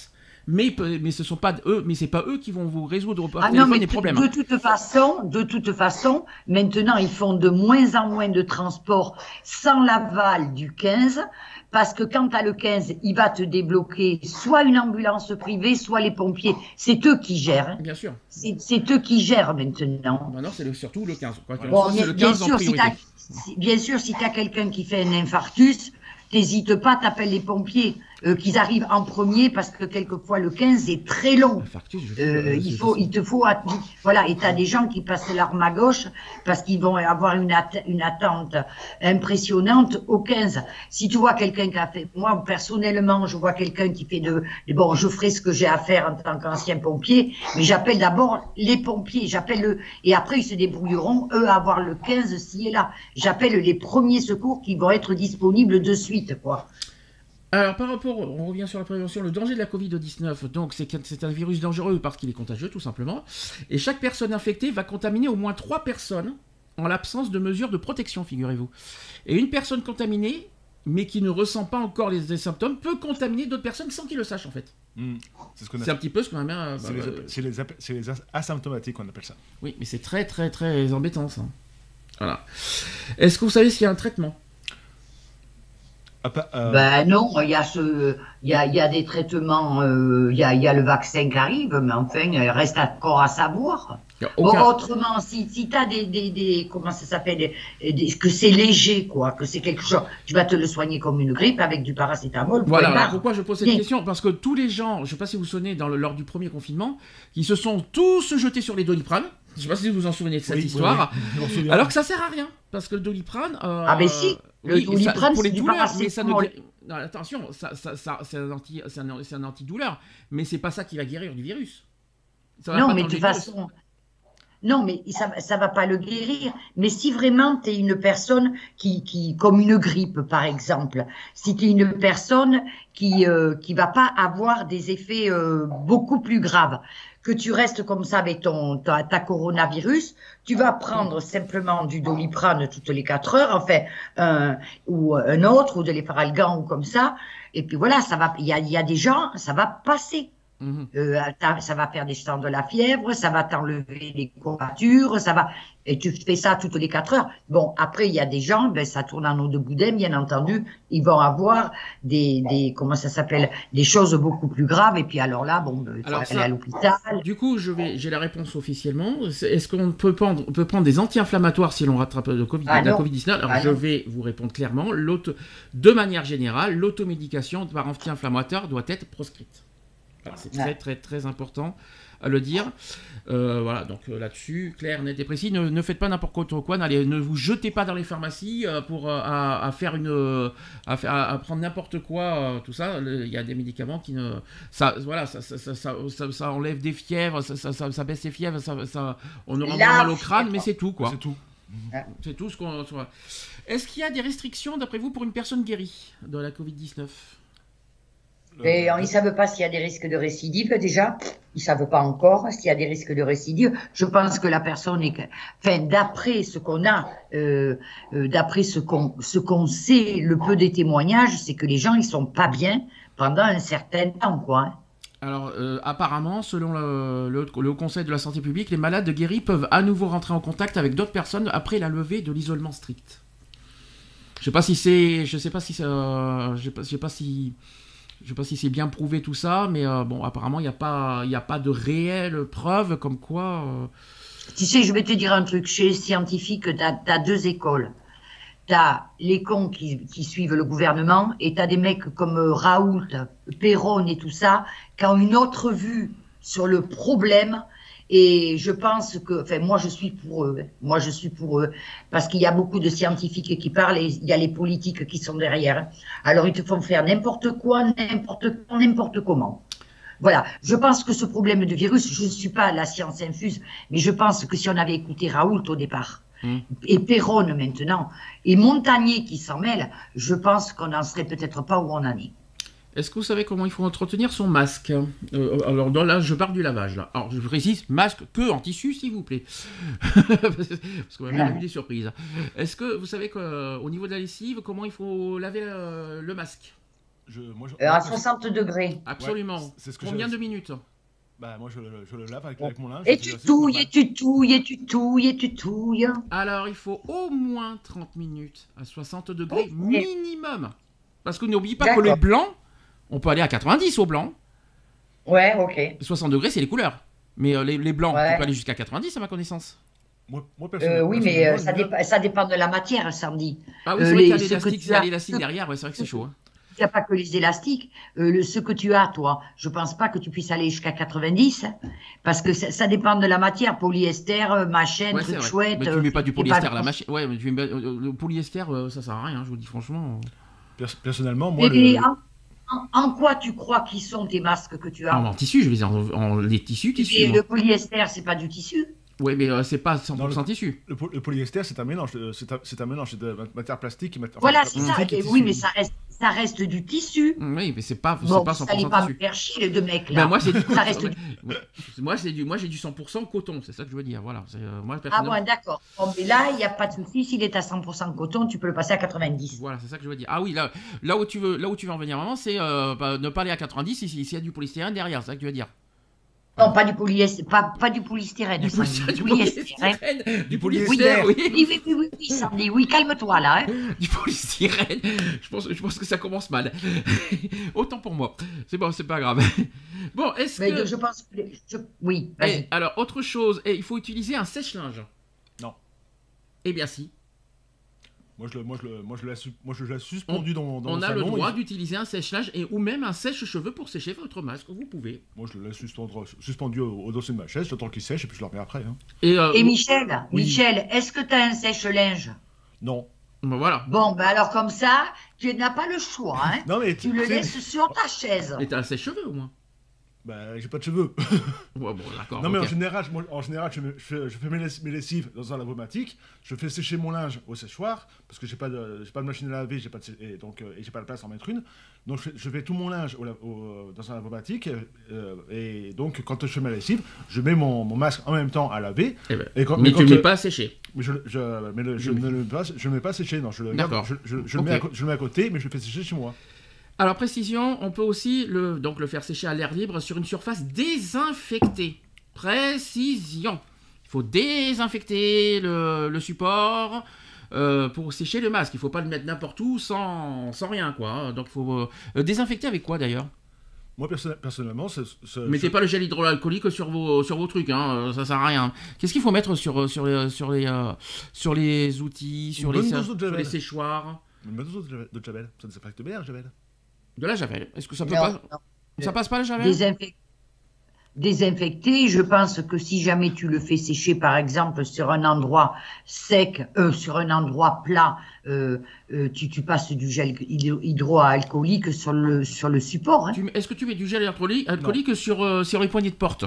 Mais, mais ce sont pas eux, mais c'est pas eux qui vont vous résoudre par Ah non, téléphone mais les de, problèmes. de toute façon, de toute façon, maintenant ils font de moins en moins de transports sans l'aval du quinze, parce que quand tu as le quinze, il va te débloquer soit une ambulance privée, soit les pompiers. C'est eux qui gèrent. Hein. Bien sûr. C'est, c'est eux qui gèrent maintenant. Maintenant, c'est le, surtout le quinze. Quoi qu'il en Bon, soit, mais c'est le bien quinze en sûr, si priorité. t'as, si- bien sûr, si tu as quelqu'un qui fait un infarctus, t'hésites pas, t'appelles les pompiers, euh, qu'ils arrivent en premier, parce que quelquefois le quinze est très long. Infarctus, je- Euh, euh, il je- faut, il te faut, att- voilà, et t'as des gens qui passent l'arme à gauche parce qu'ils vont avoir une, at- une attente impressionnante au quinze. Si tu vois quelqu'un qui a fait, moi personnellement, je vois quelqu'un qui fait de, de- bon, je ferai ce que j'ai à faire en tant qu'ancien pompier, mais j'appelle d'abord les pompiers, j'appelle le, et après ils se débrouilleront eux à avoir le quinze s'il est là. J'appelle les premiers secours qui vont être disponibles de suite, quoi. Alors, par rapport, on revient sur la prévention, le danger de la covid dix-neuf, donc c'est, que c'est un virus dangereux parce qu'il est contagieux, tout simplement. Et chaque personne infectée va contaminer au moins trois personnes en l'absence de mesures de protection, figurez-vous. Et une personne contaminée, mais qui ne ressent pas encore les, les symptômes, peut contaminer d'autres personnes sans qu'ils le sachent, en fait. Mm. C'est ce qu'on C'est un appelle. petit peu ce qu'on a... euh, C'est bah, les, euh, c'est les app- c'est les as- asymptomatiques qu'on appelle ça. oui, mais c'est très, très, très embêtant, ça. Voilà. Est-ce que vous savez s'il y a un traitement ? Ah, pas- euh, Ben non, il y a ce, il y a, il y a des traitements, euh, il y a, il y a le vaccin qui arrive, mais enfin, il reste encore à savoir. Il y a Bon, aucun... autrement, si, si t'as des, des, des, comment ça s'appelle, des, des- que c'est léger, quoi, que c'est quelque chose, tu vas te le soigner comme une grippe avec du paracétamol. point Voilà, barre. alors pourquoi je pose cette Oui. question ? Parce que tous les gens, je ne sais pas si vous vous souvenez, dans le- lors du premier confinement, qui se sont tous jetés sur les Doliprane. Je ne sais pas si vous vous en souvenez de cette oui, oui, histoire. oui. Je m'en souviens. Alors que ça sert à rien. Parce que le Doliprane... euh, Ah ben si, le oui, Doliprane, ça- pour c'est les du douleurs, mais ça ne paracétamol. guérit- non, attention, ça, ça, ça- c'est un anti, c'est un, c'est un antidouleur, mais c'est pas ça qui va guérir du virus. Ça va Non, pas mais de t'enlever toute le virus. façon, non, mais ça, ça va pas le guérir. Mais si vraiment tu es une personne qui, qui, comme une grippe par exemple, si tu es une personne qui, euh, qui va pas avoir des effets euh, beaucoup plus graves, que tu restes comme ça avec ton ta, ta coronavirus, tu vas prendre simplement du Doliprane toutes les quatre heures, enfin, un, ou un autre, ou de l'Efferalgan ou comme ça, et puis voilà, ça va. Il y a, il y a des gens, ça va passer. Mhm. Euh, t'as- ça va faire des chants de la fièvre, ça va t'enlever les courbatures, ça va, et tu fais ça toutes les quatre heures. Bon, après, il y a des gens, ben, ça tourne en eau de boudin, bien entendu, ils vont avoir des, des, comment ça s'appelle, des choses beaucoup plus graves, et puis alors là, bon, ben, il faut Alors aller ça- à l'hôpital. Du coup, je vais, j'ai la réponse officiellement. C'est- Est-ce qu'on peut prendre, on peut prendre des anti-inflammatoires si l'on rattrape le COVID, Ah la non. covid dix-neuf? Alors, Ah je non. vais vous répondre clairement. L'auto, de manière générale, l'automédication par anti-inflammatoire doit être proscrite. Voilà, c'est très, Ouais. très, très important à le dire. Euh, voilà, donc euh, là-dessus, clair, net et précis. Ne, ne faites pas n'importe quoi. N'allez, ne vous jetez pas dans les pharmacies euh, pour euh, à, à faire une, euh, à, faire- à- à prendre n'importe quoi, euh, tout ça. Le- Il y a des médicaments qui ne, ça, voilà, ça, ça, ça, ça, ça- ça enlève des fièvres, ça, ça, ça- ça baisse les fièvres, ça, ça- on aura La moins mal au crâne, fièvre. mais c'est tout, quoi. C'est tout. C'est tout ce qu'on. soit- Est-ce qu'il y a des restrictions, d'après vous, pour une personne guérie de la covid dix-neuf? Et Euh, ils savent pas s'il y a des risques de récidive déjà. Ils savent pas encore s'il y a des risques de récidive. Je pense que la personne est, que- enfin, d'après ce qu'on a, euh, euh, d'après ce qu'on, ce qu'on sait, le peu des témoignages, c'est que les gens ils sont pas bien pendant un certain temps, quoi. hein. Alors, euh, apparemment, selon le, le, le Haut Conseil de la Santé publique, les malades guéris peuvent à nouveau rentrer en contact avec d'autres personnes après la levée de l'isolement strict. Je sais pas si c'est, je sais pas si ça, je sais pas, je sais pas si, je sais pas si c'est bien prouvé tout ça, mais euh, bon, apparemment, il n'y a pas, il y a pas de réelles preuves comme quoi. euh, Tu sais, je vais te dire un truc. Chez les scientifiques, t'as, t'as deux écoles. T'as les cons qui, qui suivent le gouvernement et t'as des mecs comme euh, Raoult, Perron et tout ça qui ont une autre vue sur le problème. Et je pense que, enfin, moi je suis pour eux. hein. Moi je suis pour eux parce qu'il y a beaucoup de scientifiques qui parlent et il y a les politiques qui sont derrière. hein. Alors ils te font faire n'importe quoi, n'importe quand, n'importe comment. Voilà, je pense que ce problème de virus, je ne suis pas la science infuse, mais je pense que si on avait écouté Raoult au départ, Mm. et Perron maintenant, et Montagnier qui s'en mêle, je pense qu'on n'en serait peut-être pas où on en est. Est-ce que vous savez comment il faut entretenir son masque? Euh, Alors dans- là, je parle du lavage. Là. Alors je précise, masque que en tissu, s'il vous plaît. Parce qu'on a bien eu des surprises. Est-ce que vous savez qu'au niveau de la lessive, comment il faut laver euh, le masque? Je, moi, je- Euh, à moi, soixante degrés. Absolument. Ouais, c'est ce que Combien j'ai- de minutes? Bah, moi, je, le- je le lave avec, avec mon linge. Et puis tu c'est touilles, normal. et tu touilles, et tu touilles, et tu touilles. Alors, il faut au moins trente minutes à soixante degrés Ok. minimum. Parce que n'oublie pas que D'accord. les blancs, on peut aller à quatre-vingt-dix au blanc. Ouais, ok. soixante degrés, c'est les couleurs. Mais euh, les, les blancs, Ouais. tu peux aller jusqu'à quatre-vingt-dix à ma connaissance. Moi, moi Euh, personnellement, oui, mais euh, personnellement, ça, j'aime bien- dépa- ça dépend de la matière, Sandy. Ah oui, Euh, c'est vrai les- qu'il y a ce que l'élastique, tu il y a as- l'élastique ce- derrière, ouais, c'est vrai que c'est chaud. hein. Il n'y a pas que les élastiques. Euh, le- ce que tu as, toi, je pense pas que tu puisses aller jusqu'à quatre-vingt-dix, hein, parce que ça, ça dépend de la matière. Polyester, euh, machin, Ouais, c'est truc vrai. chouette. Mais tu euh, mets pas du et polyester à de- la machine. Ouais, mais tu mets, euh, le polyester, euh, ça sert à rien, je vous dis franchement. pers- personnellement, moi, Et le- en, en- en quoi tu crois qu'ils sont tes masques que tu as? Ah, en tissu, je vais dire, en, en- les tissus, tissus. Et moi. le polyester, c'est pas du tissu. Ouais, mais euh, c'est pas cent pour cent Dans tissu. le, po- le polyester, c'est un mélange, de- c'est un, c'est un mélange de matière plastique et mat- enfin, Voilà, c'est ça. plastique et Et tissu. oui, mais ça reste, ça reste du tissu. Oui, mais c'est pas, c'est Bon, pas vous allez cent pour cent pas me tissu. faire chier, les deux mecs là. Ben moi c'est du Ça reste du... Ouais. moi c'est du moi j'ai du cent pour cent coton, c'est ça que je veux dire. Voilà, c'est, euh, moi Ah personnellement. bon, d'accord. Bon, mais là, il n'y a pas de souci. S'il est à cent pour cent coton, tu peux le passer à quatre-vingt-dix. Voilà, c'est ça que je veux dire. Ah oui, là, là où tu veux, là où tu veux en venir vraiment, c'est euh, bah, ne pas aller à quatre-vingt-dix si- si- s'il y a du polystyrène derrière, c'est ça que tu veux dire. Non, pas du polyester, pas, pas du polystyrène. Du Sandy, polystyrène, du du polyester, hein. polystyrène, du Oui, polyester, oui. oui, oui, oui, oui, oui, Sandy, oui, calme-toi là. Hein. Du polystyrène. Je pense, je pense que ça commence mal. Autant pour moi. C'est bon, c'est pas grave. Bon, est-ce Mais que je pense que... je- Oui, Eh, vas-y. alors autre chose, eh, il faut utiliser un sèche-linge. Non. Eh bien si. Moi, je le, moi, je le, moi, je l'ai su- moi, je l'ai suspendu dans, mon- dans On mon a salon. le droit et- d'utiliser un sèche-linge et ou même un sèche-cheveux pour sécher votre masque. Vous pouvez. Moi, je le laisse suspendre- suspendu au, au dossier de ma chaise, le temps qu'il sèche, et puis je le remets après. hein. Et, euh, Et vous- Michel, Oui. Michel, est-ce que tu as un sèche-linge? Non. ben voilà. Bon, ben alors comme ça, tu n'as pas le choix. Hein. Non, mais Tu le tu sais, laisses sur ta chaise. Et t'as un sèche-cheveux au moins. Bah, j'ai pas de cheveux. Ouais, bon, d'accord. non, mais ok. en général, je, moi, en général, je, me- je fais, je fais mes, less- mes lessives dans un lavomatique. Je fais sécher mon linge au séchoir parce que j'ai pas de, j'ai pas de machine à laver, j'ai pas de, sé- et donc euh, et j'ai pas la place d'en mettre une. Donc je fais, je fais tout mon linge au, la- au- dans un lavomatique euh, et donc quand je fais ma lessive, je mets mon, mon masque en même temps à laver. Eh ben, Et quand- mais mais tu quand, ne mets euh, pas à sécher. Mais je, je, mais le- je Je- ne le mets pas, je le mets pas sécher, non, je le garde, D'accord. je, je, je le Ok. mets à, co- je le mets à côté, mais je le fais sécher chez moi. Alors précision, on peut aussi le, donc le faire sécher à l'air libre sur une surface désinfectée. Précision. Il faut désinfecter le, le support euh, pour sécher le masque. Il ne faut pas le mettre n'importe où sans, sans rien, quoi. hein. Donc il faut euh, désinfecter avec quoi d'ailleurs? Moi personna- personnellement, c'est, c'est- Mettez je- pas le gel hydroalcoolique sur vos, sur vos trucs, hein, euh, ça sert à rien. Qu'est-ce qu'il faut mettre sur, sur, les, sur, les, euh, sur les outils, sur, Une les, bonne dose de sur les Javel. séchoirs? une bonne dose de, de Javel, ça désinfecte bien, Javel. De la javel. Est-ce que ça peut Non, pas... non. Ça passe pas la javel? Désinfec- Désinfecter, je pense que si jamais tu le fais sécher, par exemple, sur un endroit sec, euh, sur un endroit plat, euh, euh, tu, tu passes du gel hydro- hydroalcoolique sur le, sur le support. Hein. Tu mets- Est-ce que tu mets du gel alcoolique, alcoolique sur, euh, sur les poignées de porte?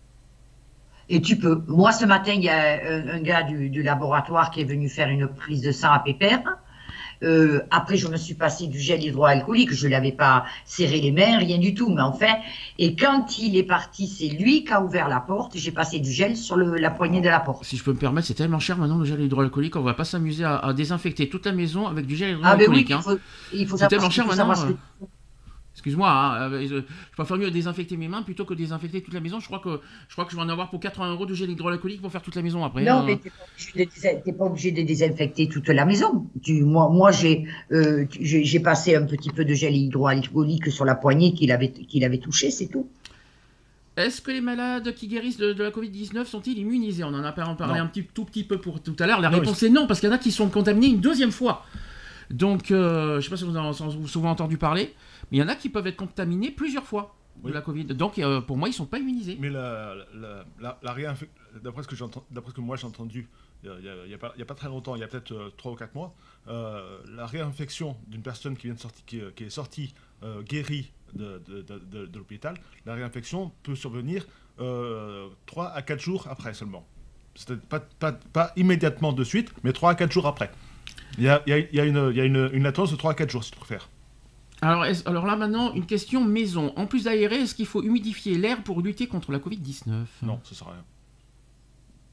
Et tu peux. Moi, ce matin, il y a un, un gars du, du laboratoire qui est venu faire une prise de sang à Pépère. Euh, après, je me suis passé du gel hydroalcoolique. Je l'avais pas serré les mains, rien du tout. Mais enfin, et quand il est parti, c'est lui qui a ouvert la porte. J'ai passé du gel sur le, la poignée de la porte. Si je peux me permettre, c'est tellement cher maintenant le gel hydroalcoolique, on va pas s'amuser à, à désinfecter toute la maison avec du gel Ah ben oui, hydroalcoolique. il hein. faut, il faut C'est savoir, tellement il cher faut maintenant. savoir ce euh. que- Excuse-moi, hein, euh, je, je préfère mieux désinfecter mes mains plutôt que désinfecter toute la maison. Je crois que je crois que je vais en avoir pour quatre-vingts euros de gel hydroalcoolique pour faire toute la maison après. Non, euh. mais t'es pas, obligé de désin- t'es pas obligé de désinfecter toute la maison. Tu, moi, moi j'ai, euh, tu- j'ai j'ai passé un petit peu de gel hydroalcoolique sur la poignée qu'il avait, qu'il avait touché, c'est tout. Est-ce que les malades qui guérissent de, de la covid dix-neuf sont-ils immunisés? On en a par- parlé Non. un petit tout petit peu pour tout à l'heure. La Non, réponse est non, parce qu'il y en a qui sont contaminés une deuxième fois. Donc, euh, je ne sais pas si vous en avez souvent entendu parler, mais il y en a qui peuvent être contaminés plusieurs fois de Oui. la Covid. Donc, euh, pour moi, ils ne sont pas immunisés. Mais la, la, la, la réinfec- d'après ce que j'entends, d'après ce que moi j'ai entendu, il n'y a, il y a pas- il y a pas très longtemps, il y a peut-être euh, trois ou quatre mois, euh, la réinfection d'une personne qui vient de sortir, qui, qui est sortie euh, guérie de, de, de, de- de l'hôpital, la réinfection peut survenir euh, trois à quatre jours après seulement. C'est pas, pas, pas immédiatement de suite, mais trois à quatre jours après. Il y a, il y a, il y a, une, il y a une, une latence de trois à quatre jours, si tu préfères. Alors, est-ce- alors là, maintenant, une question maison. En plus d'aérer, est-ce qu'il faut humidifier l'air pour lutter contre la covid dix-neuf? Non, ça sert à rien.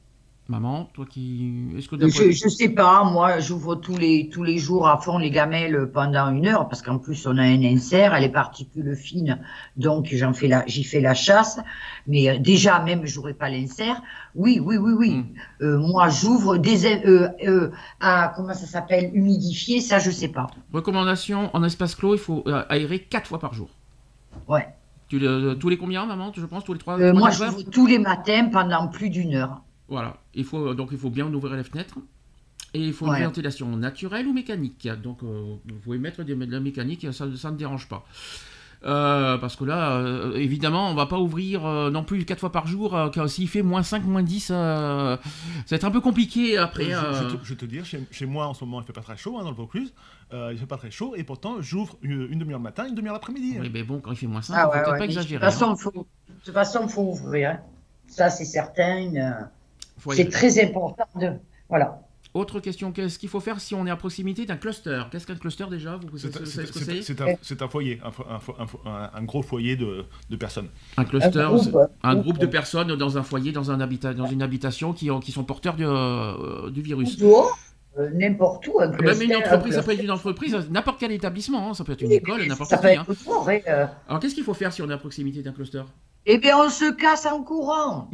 Maman, toi qui... Est-ce que Je, je sais pas, moi j'ouvre tous les tous les jours à fond les gamelles pendant une heure parce qu'en plus on a un insert, elle est particules fines, donc j'en fais la j'y fais la chasse. Mais euh, déjà même j'aurais pas l'insert. Oui, oui, oui, oui. Mm. Euh, moi j'ouvre des euh, euh, à comment ça s'appelle humidifier, ça je sais pas. Recommandation, en espace clos, il faut euh, aérer quatre fois par jour. Ouais. Tu le- tous les combien, maman? Je pense tous les trois. Euh, trois, moi quatre heures j'ouvre tous les matins pendant plus d'une heure. Voilà. Il faut donc il faut bien ouvrir les fenêtres. Et il faut Ouais. une ventilation naturelle ou mécanique. Donc euh, vous pouvez mettre des- de la mécanique, ça, ça ne dérange pas. Euh, parce que là, euh, évidemment, on va pas ouvrir euh, non plus quatre fois par jour. Euh, car s'il fait moins cinq, moins dix, euh, ça va être un peu compliqué après. Je, euh, je te, je te dire, chez, chez moi en ce moment il fait pas très chaud hein, dans le Vaucluse, euh, il fait pas très chaud et pourtant j'ouvre une, une demi-heure le matin, une demi-heure l'après-midi. Oui, mais bon, quand il fait moins cinq, Ah il faut ouais, peut-être ouais, pas mais exagérer. De toute façon, faut, de toute façon, faut ouvrir. hein. Ça, c'est certain. euh, hein. Faut c'est aérer. très important de. Voilà. Autre question, qu'est-ce qu'il faut faire si on est à proximité d'un cluster? Qu'est-ce qu'un cluster déjà? Vous C'est savez un- ce que c'est- c'est? c'est- c'est un, c'est un foyer, un, fo- un fo- un fo- un- un gros foyer de, de personnes. Un cluster, Un groupe, c'est ouais. un groupe de personnes dans un foyer, dans, un habita- dans une habitation qui, ont- qui sont porteurs de, euh, du virus. Dehors, euh, n'importe où. Un Même cluster, une un entreprise, ça cluster. peut être une entreprise, n'importe quel établissement, hein, ça peut être une Oui, école, mais n'importe ça qui. peut hein. être dehors, hein, euh. Alors qu'est-ce qu'il faut faire si on est à proximité d'un cluster? Eh bien, on se casse en courant.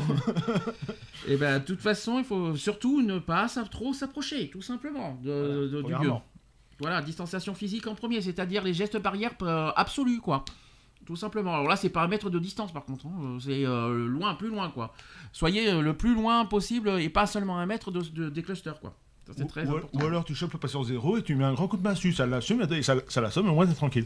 Eh bien, de toute façon, il faut surtout ne pas s'a- trop s'approcher, tout simplement, de, de- du lieu. Premièrement. Voilà, distanciation physique en premier, c'est-à-dire les gestes barrières euh, absolus, quoi. Tout simplement. Alors là, c'est pas un mètre de distance, par contre. hein. C'est euh, loin, plus loin, quoi. Soyez euh, le plus loin possible et pas seulement un mètre de, de- des clusters, quoi. Ça, c'est très ou, important. ou alors tu chopes le patient zéro et tu mets un grand coup de main dessus, ça l'assume, et ça, ça l'assomme, et au moins t'es tranquille.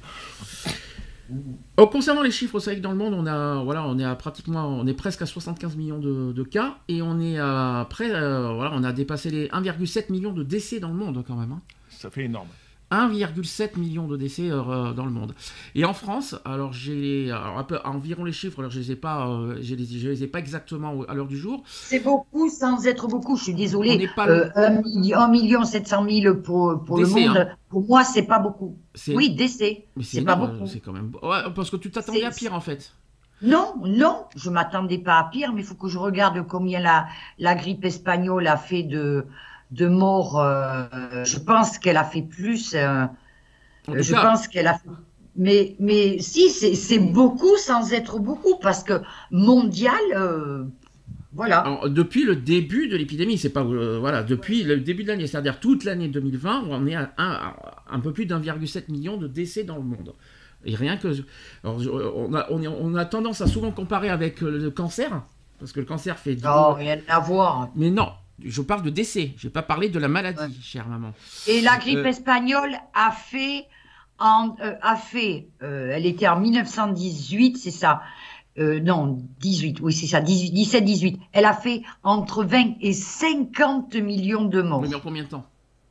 Oh, concernant les chiffres, c'est vrai que dans le monde, on a, voilà, on est à pratiquement, on est presque à soixante-quinze millions de, de cas et on est à près, euh, voilà, on a dépassé les un virgule sept million de décès dans le monde quand même. hein. Ça fait énorme. un virgule sept million de décès euh, dans le monde. Et en France, alors j'ai alors, un peu, environ les chiffres, alors je les ai pas, euh, je les, je les ai pas exactement à l'heure du jour. C'est beaucoup sans être beaucoup. Je suis On désolée. n'est pas Euh, un million, un million sept cent mille pour, pour Décès, le monde. hein. Pour moi, c'est pas beaucoup. C'est- Oui, décès. mais C'est pas énorme, beaucoup. c'est quand même, ouais, parce que tu t'attendais C'est- à pire en fait. Non, non, je m'attendais pas à pire, mais il faut que je regarde combien la, la grippe espagnole a fait de, de morts. euh, je pense qu'elle a fait plus. euh, En tout je cas, pense qu'elle a fait. Mais, mais si, c'est c'est beaucoup sans être beaucoup, parce que mondial, euh, voilà. alors, depuis le début de l'épidémie, c'est pas euh, voilà, depuis le début de l'année, c'est-à-dire toute l'année deux mille vingt, on est à un, à un peu plus d'un virgule sept million de décès dans le monde. Et rien que, alors, je- on a, on, est- on a tendance à souvent comparer avec euh, le cancer, parce que le cancer fait. Non, rien à voir. Mais non, je parle de décès. Je n'ai pas parlé de la maladie, Ouais. chère maman. Et la grippe Euh, espagnole a fait, en, euh, a fait euh, elle était en mille neuf cent dix-huit, c'est ça. Euh, non, dix-huit, oui, c'est ça, dix-huit, dix-sept, dix-huit. Elle a fait entre vingt et cinquante millions de morts. Oui, mais en combien de temps?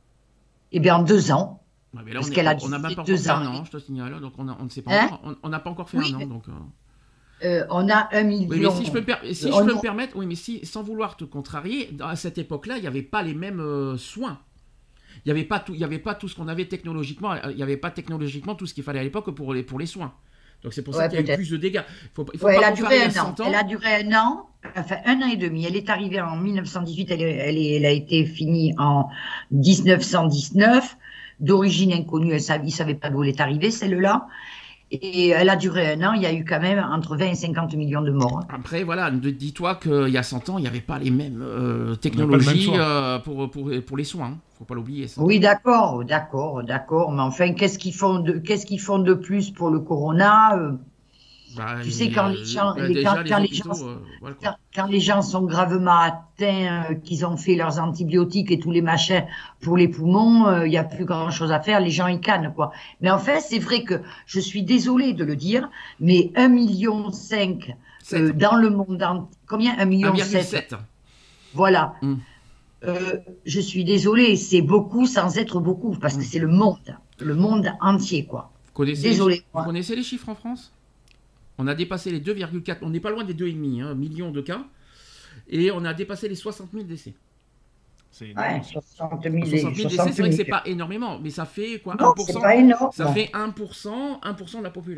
Eh bien, en deux ans. Ouais, mais là, Parce on est- qu'elle a on n'a même pas deux encore fait un ans. an, je te signale. Donc on, a- on ne sait pas Hein encore. On- On n'a pas encore fait Oui, un an. mais- Donc, euh, Euh, on a un million. Oui, mais si je peux me, per- si je On- peux me permettre, oui, mais si, sans vouloir te contrarier, à cette époque-là, il n'y avait pas les mêmes euh, soins. Il n'y avait pas tout, il y avait pas tout ce qu'on avait technologiquement. Il n'y avait pas technologiquement tout ce qu'il fallait à l'époque pour les, pour les soins. Donc c'est pour ça Ouais, qu'il y a eu peut-être. plus de dégâts. Faut, il faut Ouais, elle pas a comparer duré à un an. cent ans. Elle a duré un an, enfin un an et demi. Elle est arrivée en mille neuf cent dix-huit, elle, est- elle, est- elle a été finie en mille neuf cent dix-neuf. D'origine inconnue, elle savait, il ne savait pas d'où elle est arrivée, celle-là. Et elle a duré un an, il y a eu quand même entre vingt et cinquante millions de morts. Après, voilà, de- dis-toi qu'il y a cent ans, il n'y avait pas les mêmes euh, même technologies soins. euh, pour, pour, pour les soins. Hein. Faut pas l'oublier, ça. Oui, d'accord, d'accord, d'accord. Mais enfin, qu'est-ce qu'ils font de, qu'est-ce qu'ils font de plus pour le corona? euh, Bah, Tu sais, il- quand les gens- bah, les- déjà, quand- les quand les hôpitaux, gens- euh, voilà, quoi. Quand, quand les gens sont gravement atteints, euh, qu'ils ont fait leurs antibiotiques et tous les machins pour les poumons, euh, il n'y a plus grand-chose à faire, les gens ils cannent, quoi. Mais en fait, c'est vrai que je suis désolée de le dire, mais un million cinq Sept. euh, dans le monde entier, combien un million un virgule sept sept. Voilà. Mm. Euh, je suis désolée, c'est beaucoup sans être beaucoup, parce que Mm. c'est le monde, le monde entier, quoi. Vous connaissez, Désolé, les, chi- vous moi. connaissez les chiffres en France? On a dépassé les deux virgule quatre, on n'est pas loin des deux virgule cinq hein, millions de cas, et on a dépassé les soixante mille décès. C'est énorme. Ouais, soixante mille, soixante mille décès, soixante c'est vrai que c'est mille. pas énormément, mais ça fait quoi? Non, un pour cent, c'est pas énorme. ça fait un pour cent, un pour cent de la population.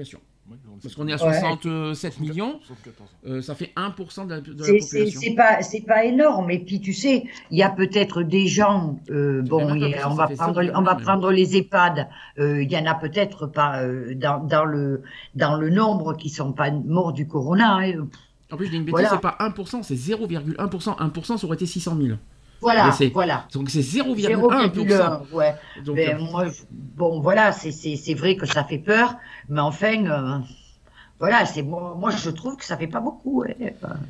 Oui, on Parce sait. qu'on est à Ouais. soixante-sept millions, soixante-quatorze. euh, ça fait un pour cent de la, de la C'est c'est- population. c'est pas, c'est pas énorme. Et puis, tu sais, il y a peut-être des gens, euh, Ça fait bon, même pas, il y parce a- que on ça va fait prendre, zéro virgule on va un même. prendre les EHPAD. Euh, Il y en a peut-être pas euh, dans, dans le, dans le nombre qui sont pas morts du corona. Hein. En plus, je dis une bêtise, Voilà. c'est pas un pour cent, c'est zéro virgule un pour cent. un pour cent, ça aurait été six cent mille. Voilà, Mais c'est- voilà. Donc c'est zéro virgule zéro un virgule pour cent. un, ouais. Donc, Ben, euh, moi, je- bon, voilà, c'est c'est- c'est vrai que ça fait peur, mais enfin, euh, voilà, c'est moi, moi, je trouve que ça fait pas beaucoup. Ouais.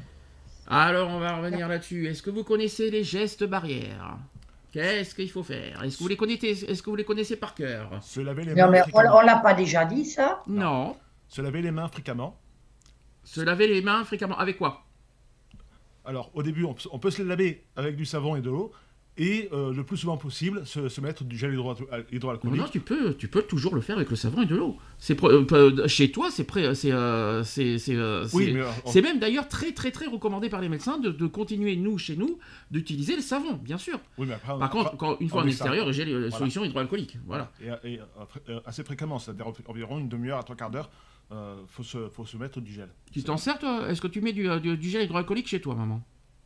alors, on va revenir là-dessus. Est-ce que vous connaissez les gestes barrières? Qu'est-ce qu'il faut faire? Est-ce que vous les connaissez, est-ce que vous les connaissez par cœur? Se laver les Non, mains mais on, fréquemment. on l'a pas déjà dit, ça? Non. Se laver les mains fréquemment. Se laver les mains fréquemment. Avec quoi? Alors, au début, on, peut- on peut se les laver avec du savon et de l'eau. Et euh, le plus souvent possible, se, se mettre du gel hydro- Non, hydroalcoolique. non, tu peux, tu peux toujours le faire avec le savon et de l'eau. C'est pro- euh, euh, chez toi, c'est prêt, c'est, euh, c'est, c'est, euh, Oui, c'est- mais, euh, on- c'est même d'ailleurs très, très, très recommandé par les médecins de, de continuer nous, chez nous, d'utiliser le savon, bien sûr. oui, mais après, on- Par contre, après- quand, une fois on en met extérieur, ça. j'ai les Voilà. solutions hydroalcooliques. Voilà. Et, et, euh, fré- euh, assez fréquemment, c'est-à-dire environ une demi-heure à trois quarts d'heure, il faut, se, faut se mettre du gel. Tu t'en sers, toi? Est-ce que tu mets du, du, du gel hydroalcoolique chez toi, maman?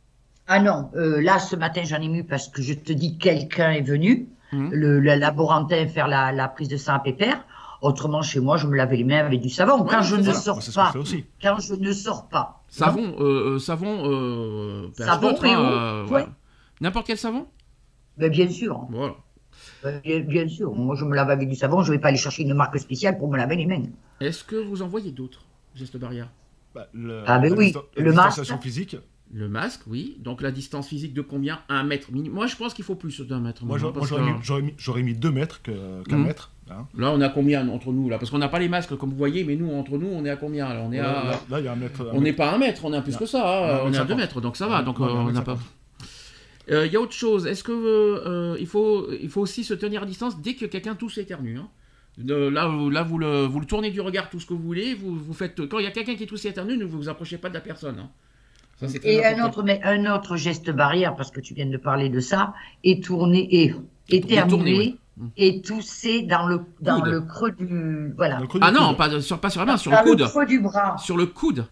Ah non, euh, là, ce matin, j'en ai mis parce que je te dis, quelqu'un est venu, Mhm. le, le laborantin faire la, la prise de sang à Pépère. Autrement, chez moi, je me lavais les mains avec du savon. Ouais, Quand je c'est ne ça. sors Moi, c'est ce que je pas, fais aussi. quand je ne sors pas. Savon, euh, euh, savon, euh, Savon d'autre, et hein, eau, euh, ouais. voilà. N'importe quel savon? Ben, bien sûr, Voilà. Euh, bien, bien sûr. Moi, je me lave avec du savon. Je vais pas aller chercher une marque spéciale pour me laver les mains. Est-ce que vous en voyez d'autres gestes barrières? Bah, le, Ah, mais la oui, distan- la le masque. distanciation physique. Le masque, oui. Donc la distance physique de combien? Un mètre minimum. Moi, je pense qu'il faut plus d'un mètre. Moi, maintenant, j'aurais moi, parce j'aurais que, mis, j'aurais mis, j'aurais mis deux mètres que- qu'un Mhm. mètre. hein. Là, on a combien entre nous là? Parce qu'on n'a pas les masques comme vous voyez, mais nous, entre nous, on est à combien là? On est Là, à. là, là, il y a un mètre. un On n'est mètre. pas à un mètre, on est à plus Non. que ça. hein. Non, On est à cinquante. deux mètres, donc ça va. Donc Ouais, euh, un on mètre n'a pas. cinquante. Euh, Il y a autre chose. Est-ce que euh, il faut, il faut aussi se tenir à distance dès que quelqu'un tousse et éternue, hein. De- là, vous, là vous, le, vous le tournez du regard tout ce que vous voulez. Vous, vous faites quand il y a quelqu'un qui tousse et éternue, ne vous approchez pas de la personne. hein. Ça, c'est très Et un important. autre, mais un autre geste barrière, parce que tu viens de parler de ça, étourner et Détourner, éternuer oui. Mm. et tousser dans le, dans Coude. le creux du, voilà. Dans le creux du Ah non, coude. pas, de- sur, pas sur la main, sur dans le coude. le creux du bras. Sur le coude.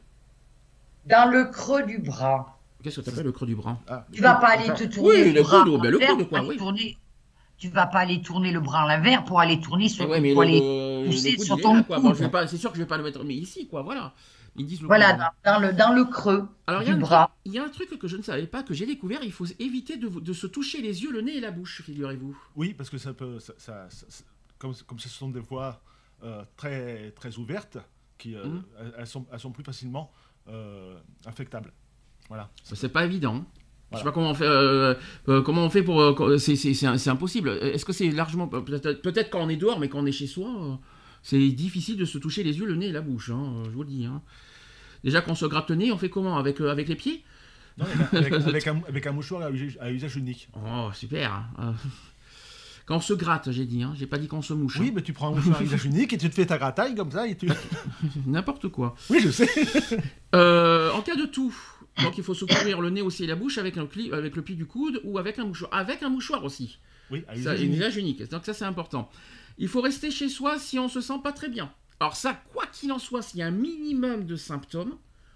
Dans le creux du bras. Qu'est-ce que tu appelles le creux du bras? Ah, Tu vas pas aller te tourner Oui, le le bras coude, en ben le l'envers coude, quoi, pour aller oui. tourner. Tu vas pas aller tourner le bras en l'envers pour aller tourner sur, Ouais, mais pour le, aller le pousser coude, sur il est ton là, quoi. Bon, coude. je vais pas, c'est sûr que je vais pas le mettre, mais ici, quoi, voilà. Ils disent le Voilà, coude. dans, dans le, dans le creux Alors, il y, a du un bras. truc- il y a un truc que je ne savais pas, que j'ai découvert, il faut éviter de, vous- de se toucher les yeux, le nez et la bouche, figurez-vous. Oui, parce que ça peut. Ça, ça- ça- ça- comme, comme ce sont des voies euh, très, très ouvertes, qui, euh, Mhm. elles, elles sont, elles sont plus facilement euh, infectables. Voilà. C'est pas évident. hein. Je sais Voilà. pas comment on fait, euh, euh, comment on fait pour. euh, quand- c'est, c'est- c'est- c'est impossible. Est-ce que c'est largement. Peut-être, peut-être quand on est dehors, mais quand on est chez soi, euh, c'est difficile de se toucher les yeux, le nez et la bouche, hein, je vous le dis. hein. Déjà, quand on se gratte le nez, on fait comment? Avec, euh, avec les pieds? Non, avec, avec un, avec un mouchoir à usage, à usage unique. Oh, super. hein. Quand on se gratte, j'ai dit, hein. J'ai pas dit qu'on se mouche. Oui, hein. mais tu prends un mouchoir à usage unique et tu te fais ta grataille comme ça. Et tu... N'importe quoi. Oui, je sais. Euh, en cas de toux, donc il faut se couvrir le nez aussi et la bouche avec, un pli, avec le pli du coude ou avec un mouchoir. Avec un mouchoir aussi. Oui, à Ça, usage un unique. usage unique. Donc ça, c'est important. Il faut rester chez soi si on se sent pas très bien. Alors ça, quoi qu'il en soit, s'il y a un minimum de symptômes,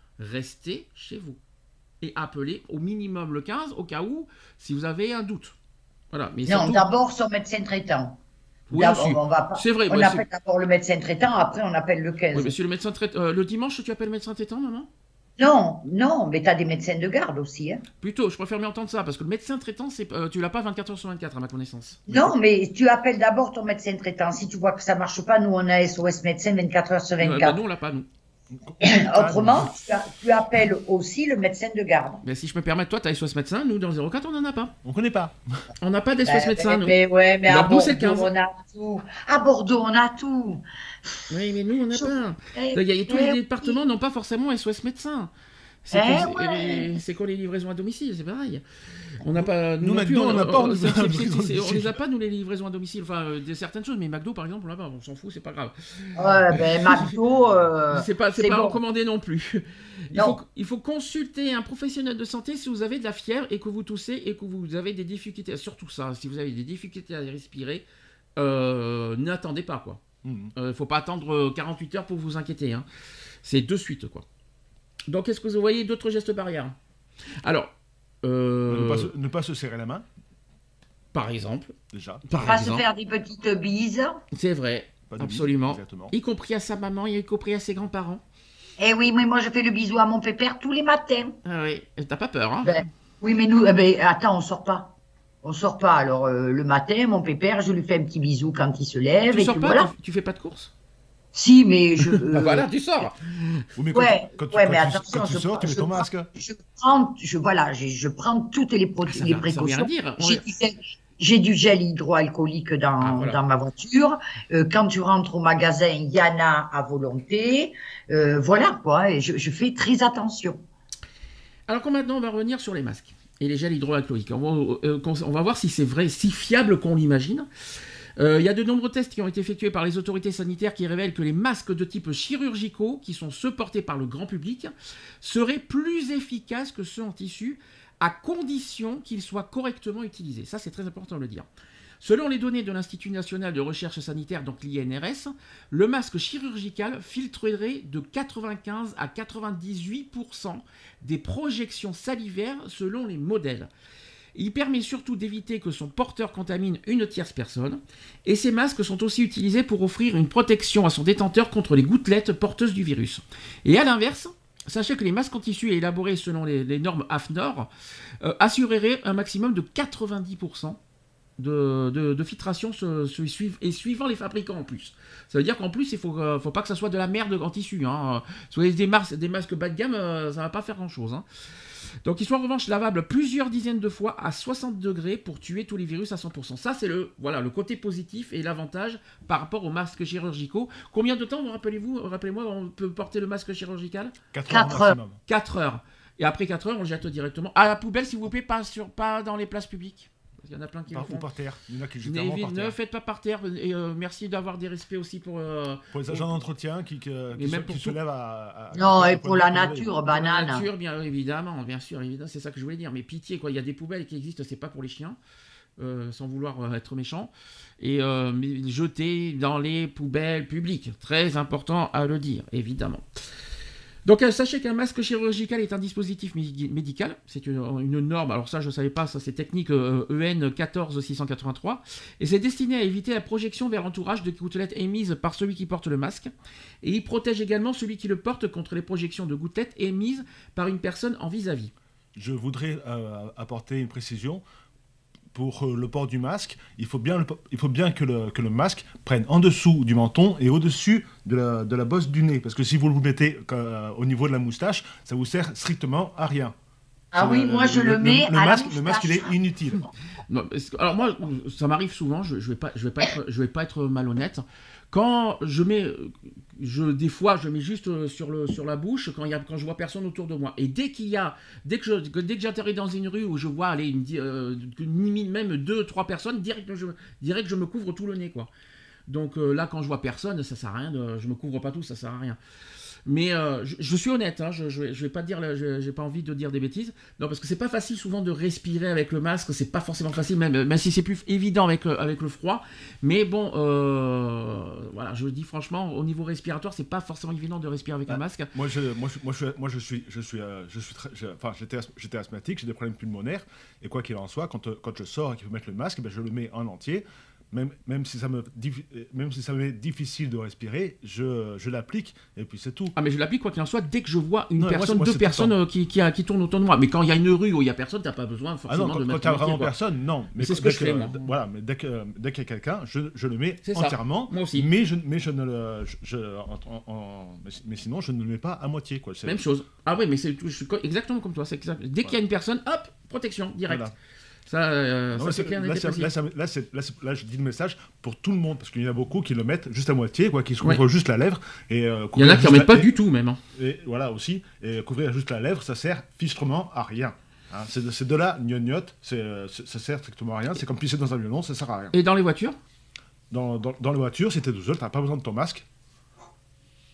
restez chez vous. Et appelez au minimum le quinze au cas où, si vous avez un doute. Voilà. Mais Non, surtout- d'abord son médecin traitant. Oui, D'abord, aussi. on va pas- C'est vrai. On ouais, appelle d'abord le médecin traitant, après on appelle le c'est- quinze. oui, mais si le médecin traite... euh, le dimanche, tu appelles le médecin traitant, maman? Non, non, mais tu as des médecins de garde aussi. Hein. Plutôt, je préfère mieux entendre ça, parce que le médecin traitant, c'est, euh, tu l'as pas vingt-quatre heures sur vingt-quatre, à ma connaissance. Non, mais tu appelles d'abord ton médecin traitant. Si tu vois que ça marche pas, nous on a S O S médecin vingt-quatre heures sur Euh, bah, vingt-quatre. nous, on l'a pas, nous. Autrement, tu, a- tu appelles aussi le médecin de garde. Mais si je me permets, toi, tu as S O S médecin, nous, dans le zéro quatre, on n'en a pas. On connaît pas. On n'a pas d'S O S Ben, médecin, mais, nous. mais ouais, mais à Bordeaux, c'est Bordeaux, le quinze. on a tout. À Bordeaux, on a tout. Oui, mais nous, on n'a Je- pas. Eh, Il y a- tous eh, les départements n'ont pas forcément S O S médecin. C'est Eh que- ouais. et- c'est quoi les livraisons à domicile, c'est pareil. On n'a pas. Nous, non plus, McDo, on n'a pas on- de c'est- livraison à c'est- c'est- c'est- On domicile. les a pas, nous, les livraisons à domicile. Enfin, euh, des certaines choses, mais McDo, par exemple, on l'a pas. On s'en fout, c'est pas grave. Ouais, ben McDo, euh, C'est pas, c'est c'est pas bon. recommandé non plus. Il Non. faut, il faut consulter un professionnel de santé si vous avez de la fièvre et que vous toussez et que vous avez des difficultés. Surtout ça, si vous avez des difficultés à respirer, euh, n'attendez pas, quoi. Il Mhm. ne faut pas attendre euh, quarante-huit heures pour vous inquiéter. Hein. C'est de suite, quoi. Donc, est-ce que vous voyez d'autres gestes barrières? Alors, euh, Ne, pas se, ne pas se serrer la main, par exemple, déjà. par Pas se exemple, faire des petites bises. c'est vrai, Pas de bise, absolument, exactement. y compris à sa maman, y compris à ses grands-parents. Eh oui, mais moi je fais le bisou à mon pépère tous les matins. Ah oui, et t'as pas peur, hein? Ben, oui, mais nous, eh ben, attends, on sort pas. On sort pas. Alors euh, le matin, mon pépère, je lui fais un petit bisou quand il se lève. Tu et sors puis pas, voilà. tu, tu fais pas de course? Si, mais je. Bah euh, voilà, tu sors. Oui, mais quand, Ouais, tu- quand, tu- ouais, quand mais tu, attention, quand tu je sors, prends- tu mets je ton prends- masque. Je prends, je, voilà, je, je prends toutes les, pro- Ah, ça les veut- ça veut rien précautions. dire. On J'ai est- du gel- J'ai du gel hydroalcoolique dans, Ah, voilà. dans ma voiture. Euh, quand tu rentres au magasin, il y en a à volonté. Euh, voilà, quoi. Et je, je fais très attention. Alors que maintenant, on va revenir sur les masques et les gels hydroalcooliques. On va, euh, on va voir si c'est vrai, si fiable qu'on l'imagine. Euh, Il y a de nombreux tests qui ont été effectués par les autorités sanitaires qui révèlent que les masques de type chirurgicaux, qui sont ceux portés par le grand public, seraient plus efficaces que ceux en tissu, à condition qu'ils soient correctement utilisés. Ça, c'est très important de le dire. Selon les données de l'Institut national de recherche sanitaire, donc l'I N R S, le masque chirurgical filtrerait de quatre-vingt-quinze à quatre-vingt-dix-huit pour cent des projections salivaires selon les modèles. Il permet surtout d'éviter que son porteur contamine une tierce personne. Et ces masques sont aussi utilisés pour offrir une protection à son détenteur contre les gouttelettes porteuses du virus. Et à l'inverse, sachez que les masques en tissu élaborés selon les, les normes A F N O R euh, assureraient un maximum de quatre-vingt-dix pour cent de, de, de filtration se, se suiv- et suivant les fabricants en plus. Ça veut dire qu'en plus, il ne faut, euh, faut pas que ça soit de la merde en tissu. Hein. Si vous avez des, mas- des masques bas de gamme, euh, ça ne va pas faire grand-chose. Hein. Donc ils sont en revanche lavables plusieurs dizaines de fois à soixante degrés pour tuer tous les virus à cent pour cent. Ça c'est le, voilà, le côté positif et l'avantage par rapport aux masques chirurgicaux. Combien de temps, vous rappelez-vous, rappelez-moi, on peut porter le masque chirurgical? quatre Quatre heures maximum. quatre heures. Et après quatre heures, on le jette directement à la poubelle, s'il vous plaît, pas, sur, pas dans les places publiques. Parce qu'il y en a plein qui le Par, ou font. par terre. Il y en a qui jettent Ne, vraiment par ne terre. faites pas par terre. Et euh, merci d'avoir des respects aussi pour... euh, Pour les agents d'entretien qui, qui, Mais qui, même se, pour qui se tout. lèvent à, à- Non, à- et à- pour à- la à- nature, Pour la banane. nature, bien évidemment, bien sûr, évidemment, c'est ça que je voulais dire. Mais pitié, quoi. Il y a des poubelles qui existent, c'est pas pour les chiens, euh, sans vouloir euh, être méchant. Et euh, mais jeter dans les poubelles publiques, très important à le dire, évidemment. Donc euh, sachez qu'un masque chirurgical est un dispositif médi- médical, c'est une, une norme, alors ça je ne savais pas, ça c'est technique euh, E N quatorze six cent quatre-vingt-trois, et c'est destiné à éviter la projection vers l'entourage de gouttelettes émises par celui qui porte le masque, et il protège également celui qui le porte contre les projections de gouttelettes émises par une personne en vis-à-vis. Je voudrais euh, apporter une précision. Pour euh, le port du masque, il faut bien, le, il faut bien que, le, que le masque prenne en dessous du menton et au-dessus de la, de la bosse du nez. Parce que si vous le mettez euh, au niveau de la moustache, ça vous sert strictement à rien. Ah C'est oui, le- moi je le, mets le à masque, la le masque, il est moustache. inutile. Non, parce que- alors moi, ça m'arrive souvent, je, je vais pas, je vais pas être, je vais pas être malhonnête. Quand je mets, je, des fois, je mets juste euh, sur, le, sur la bouche quand, il y a, quand je vois personne autour de moi. Et dès qu'il y a, dès que, je, que- dès que j'atterris dans une rue où je vois aller une, di- euh, une- même deux, trois personnes, direct je, direct je me couvre tout le nez, quoi. Donc euh, là, quand je vois personne, ça sert à rien. De, je me couvre pas tout, ça sert à rien. Mais euh, je, je suis honnête, hein, je, je, vais- je vais pas dire, la- je- j'ai pas envie de dire des bêtises. Non, parce que c'est pas facile souvent de respirer avec le masque, c'est pas forcément facile, même, même si c'est plus évident avec, euh, avec le froid. Mais bon, euh, voilà, je dis franchement, au niveau respiratoire, c'est pas forcément évident de respirer avec un Ah. masque. Moi, je, moi, je, moi, je, moi, je suis, je suis, euh, je suis très, je- enfin, j'étais, as- j'étais asthmatique, j'ai des problèmes pulmonaires, et quoi qu'il en soit, quand, euh, quand je sors et qu'il faut mettre le masque, ben, je le mets en entier. Même, même, si ça me, diffi- même si ça m'est difficile de respirer, je, je l'applique, et puis c'est tout. Ah, mais je l'applique quoi qu'il en soit dès que je vois une Non, moi, personne, c'est- moi, deux c'est tout le personnes temps. euh, qui, qui, qui tournent autour de moi. Mais quand il y a une rue où il y a personne, t'as pas besoin Ah forcément non, quand, de quand mettre t'as un entier, vraiment quoi. personne, non. Mais c'est ce dès que je fais, moi. Voilà, mais dès que- dès qu'il y a quelqu'un, je, je le mets C'est ça. entièrement. Moi aussi. Mais je, mais je ne le, je, je- en- en- en- mais, mais sinon, je ne le mets pas à moitié, quoi. C'est- Même chose. Ah oui, mais c'est tout- je suis co- exactement comme toi. C'est exact. Dès qu'il y a une personne, hop, protection, direct. Voilà. Ça, euh, Non, ça mais c'est c'est- clair, net là, et c'est- précis. là, ça- là, c'est- là, c'est- là, je dis le message pour tout le monde, parce qu'il y en a beaucoup qui le mettent juste à moitié, quoi, qui se couvrent Ouais. juste la lèvre. Et, euh, Il y en a couvrir qui en juste mettent la- pas et- du tout même. hein. Et voilà aussi, et couvrir juste la lèvre, ça sert fichtrement à rien. Hein, c'est de, c'est de la gnognotte, c'est, euh, c'est- ça sert strictement à rien. C'est comme pisser dans un violon, ça sert à rien. Et dans les voitures? Dans, dans, dans la voiture, si t'es tout seul, t'as pas besoin de ton masque.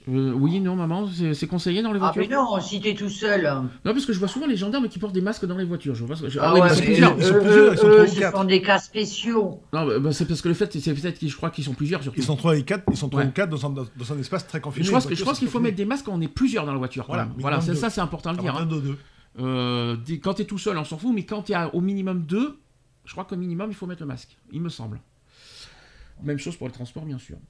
Euh, oui, non, maman, c'est, c'est conseillé dans les Ah, voitures. mais non, si t'es tout seul. Non, parce que je vois souvent les gendarmes qui portent des masques dans les voitures. Je vois... je- Ah, oui, ouais, mais c'est mais plusieurs. eux, ils sont eux, plusieurs, ils sont eux, trois ou ce quatre. sont des cas spéciaux. Non, bah, bah, c'est parce que le fait, c'est peut-être qu'ils, je crois qu'ils sont plusieurs surtout. Ils sont trois et quatre, ils sont trois Ouais. ou quatre dans un, dans un espace très confiné. Je pense, Les que, je voitures pense sont qu'il faut confinées. mettre des masques quand on est plusieurs dans la voiture. Quand Voilà, même. minimum Voilà, c'est deux. ça, c'est important de le À dire. partir Hein. de deux. Euh, des- quand t'es tout seul, on s'en fout, mais quand il y a au minimum deux, je crois qu'au minimum, il faut mettre le masque. Il me semble. Même chose pour le transport, bien sûr.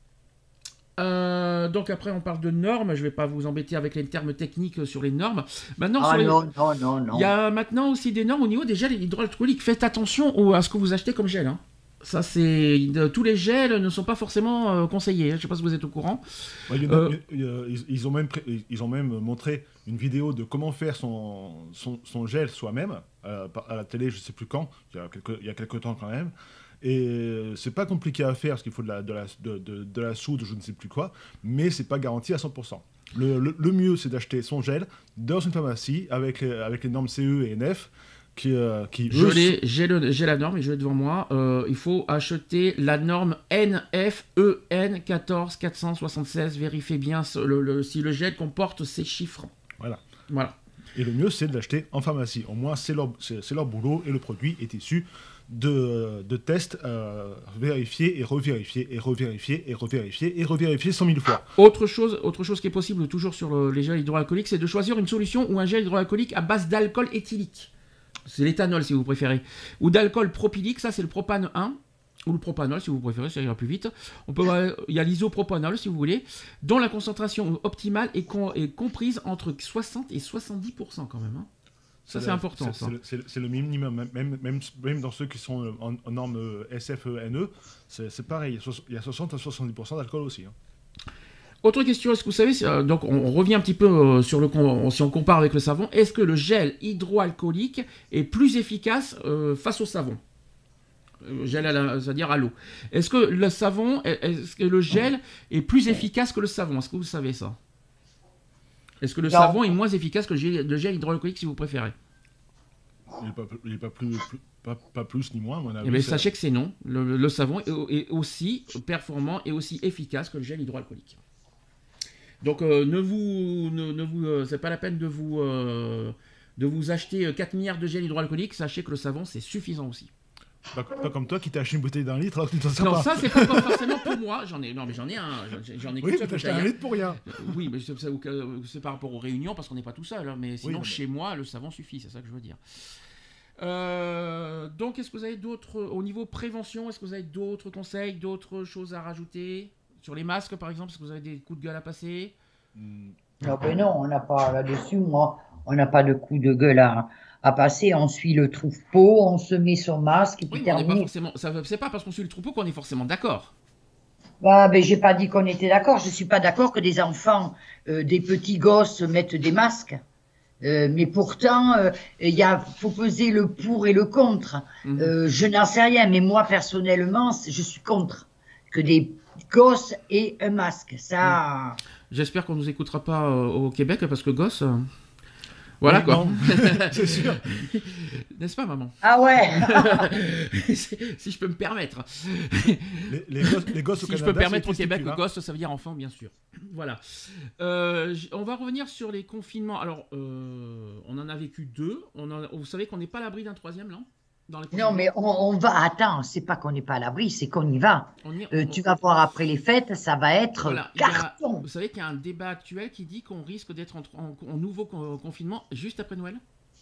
Euh, donc après, on parle de normes. Je vais pas vous embêter avec les termes techniques sur les normes. Maintenant, Ah sur les- non, non, non, non. il y a maintenant aussi des normes au niveau des gels hydroalcooliques. Faites attention au- à ce que vous achetez comme gel. Hein. Ça, c'est de- tous les gels ne sont pas forcément euh, conseillés. Je ne sais pas si vous êtes au courant. Ouais, il y en a- Euh, il y a- ils, ils ont même, pré- ils ont même montré une vidéo de comment faire son, son, son gel soi-même euh, par- à la télé, je sais plus quand, il y a quelques, il y a quelques temps quand même. Et euh, c'est pas compliqué à faire parce qu'il faut de la, de, la, de, de, de la soude, je ne sais plus quoi, mais c'est pas garanti à cent pour cent. Le, le, le mieux, c'est d'acheter son gel dans une pharmacie avec les, avec les normes C E et N F qui, euh, qui Je eux, l'ai, j'ai, le- j'ai la norme et je l'ai devant moi. Euh, il faut acheter la norme N F E N un quatre quatre six six. Vérifiez bien ce- le- le- si le gel comporte ces chiffres. Voilà. Voilà. Et le mieux, c'est de l'acheter en pharmacie. Au moins, c'est leur, c'est, c'est leur boulot et le produit est issu de, de tests euh, vérifiés et revérifiés et revérifiés et revérifiés et revérifiés cent mille fois. Autre chose, autre chose qui est possible, toujours sur le- les gels hydroalcooliques, c'est de choisir une solution ou un gel hydroalcoolique à base d'alcool éthylique. C'est l'éthanol si vous préférez. Ou d'alcool propylique, ça c'est le propane un. Ou le propanol si vous préférez, ça ira plus vite. On peut, euh, il y a l'isopropanol si vous voulez, dont la concentration optimale est, com- est comprise entre soixante et soixante-dix pour cent quand même. Hein. Ça c'est le- important. C'est, ça. c'est le, c'est le- c'est le minimum. Même, même, même, même dans ceux qui sont en, en norme S F E N E, c'est, c'est pareil. Il y a soixante à soixante-dix pour cent d'alcool aussi. Hein. Autre question, est-ce que vous savez, euh, donc on, on revient un petit peu euh, sur le, con- si on compare avec le savon, est-ce que le gel hydroalcoolique est plus efficace euh, face au savon? Euh, Gel, à la- c'est-à-dire à l'eau. Est-ce que le savon, est- est-ce que le gel est plus efficace que le savon? Est-ce que vous savez ça? Est-ce que le Non. savon est moins efficace que le gel, le gel hydroalcoolique si vous préférez? Il n'est pas, il est pas, plus, plus- pas, pas plus ni moins, à mon avis. Eh bien, c'est- sachez que c'est non. Le, le savon est, est aussi performant et aussi efficace que le gel hydroalcoolique. Donc, euh, ne vous, ne, ne vous, euh, c'est pas la peine de vous, euh, de vous acheter euh, quatre milliards de gel hydroalcoolique. Sachez que le savon c'est suffisant aussi. Pas, pas comme toi qui t'as acheté une bouteille d'un litre alors que tu t'en sers Non, pas. ça c'est pas forcément pour moi. J'en ai, non mais j'en ai un. J'en, j'en ai Oui, qu'une mais seule t'as acheté bouteille, un hein. litre pour rien. Oui, mais c'est, c'est- c'est par rapport aux réunions parce qu'on n'est pas tout seul. Hein, mais sinon, non, mais- chez moi, le savon suffit. C'est ça que je veux dire. Euh, donc, est-ce que vous avez d'autres, au niveau prévention, est-ce que vous avez d'autres conseils, d'autres choses à rajouter sur les masques, par exemple? Est-ce que vous avez des coups de gueule à passer? Non, ben non, on n'a pas là-dessus, moi, on n'a pas de coup de gueule à, à passer. On suit le troupeau, on se met son masque et puis Oui, mais on n'est pas terminé. forcément. Ça, c'est pas parce qu'on suit le troupeau qu'on est forcément d'accord. Bah, ben, j'ai pas dit qu'on était d'accord. Je suis pas d'accord que des enfants, euh, des petits gosses mettent des masques. Euh, mais pourtant, euh, il y a, faut peser le pour et le contre. Mhm. Euh, je n'en sais rien, mais moi personnellement, c'est- je suis contre que des gosses aient un masque. Ça, J'espère qu'on nous écoutera pas euh, au Québec parce que gosse. euh, Voilà Oui, quoi. non, c'est sûr. N'est-ce pas, maman? ah ouais. si, si je peux me permettre. Les, les gosses, les gosses au Si je Canada, peux permettre au c'est les Québec, testicules, hein. gosse, ça veut dire enfant, bien sûr. Voilà. Euh, j- on va revenir sur les confinements. Alors, euh, on en a vécu deux. On en- vous savez qu'on n'est pas à l'abri d'un troisième, là dans les Non, mais on, on va. Attends, c'est pas qu'on n'est pas à l'abri, c'est qu'on y va. On y- Euh, on- tu vas voir après les fêtes, ça va être Voilà, il y a- carton. vous savez qu'il y a un débat actuel qui dit qu'on risque d'être en, en- en nouveau con- confinement juste après Noël.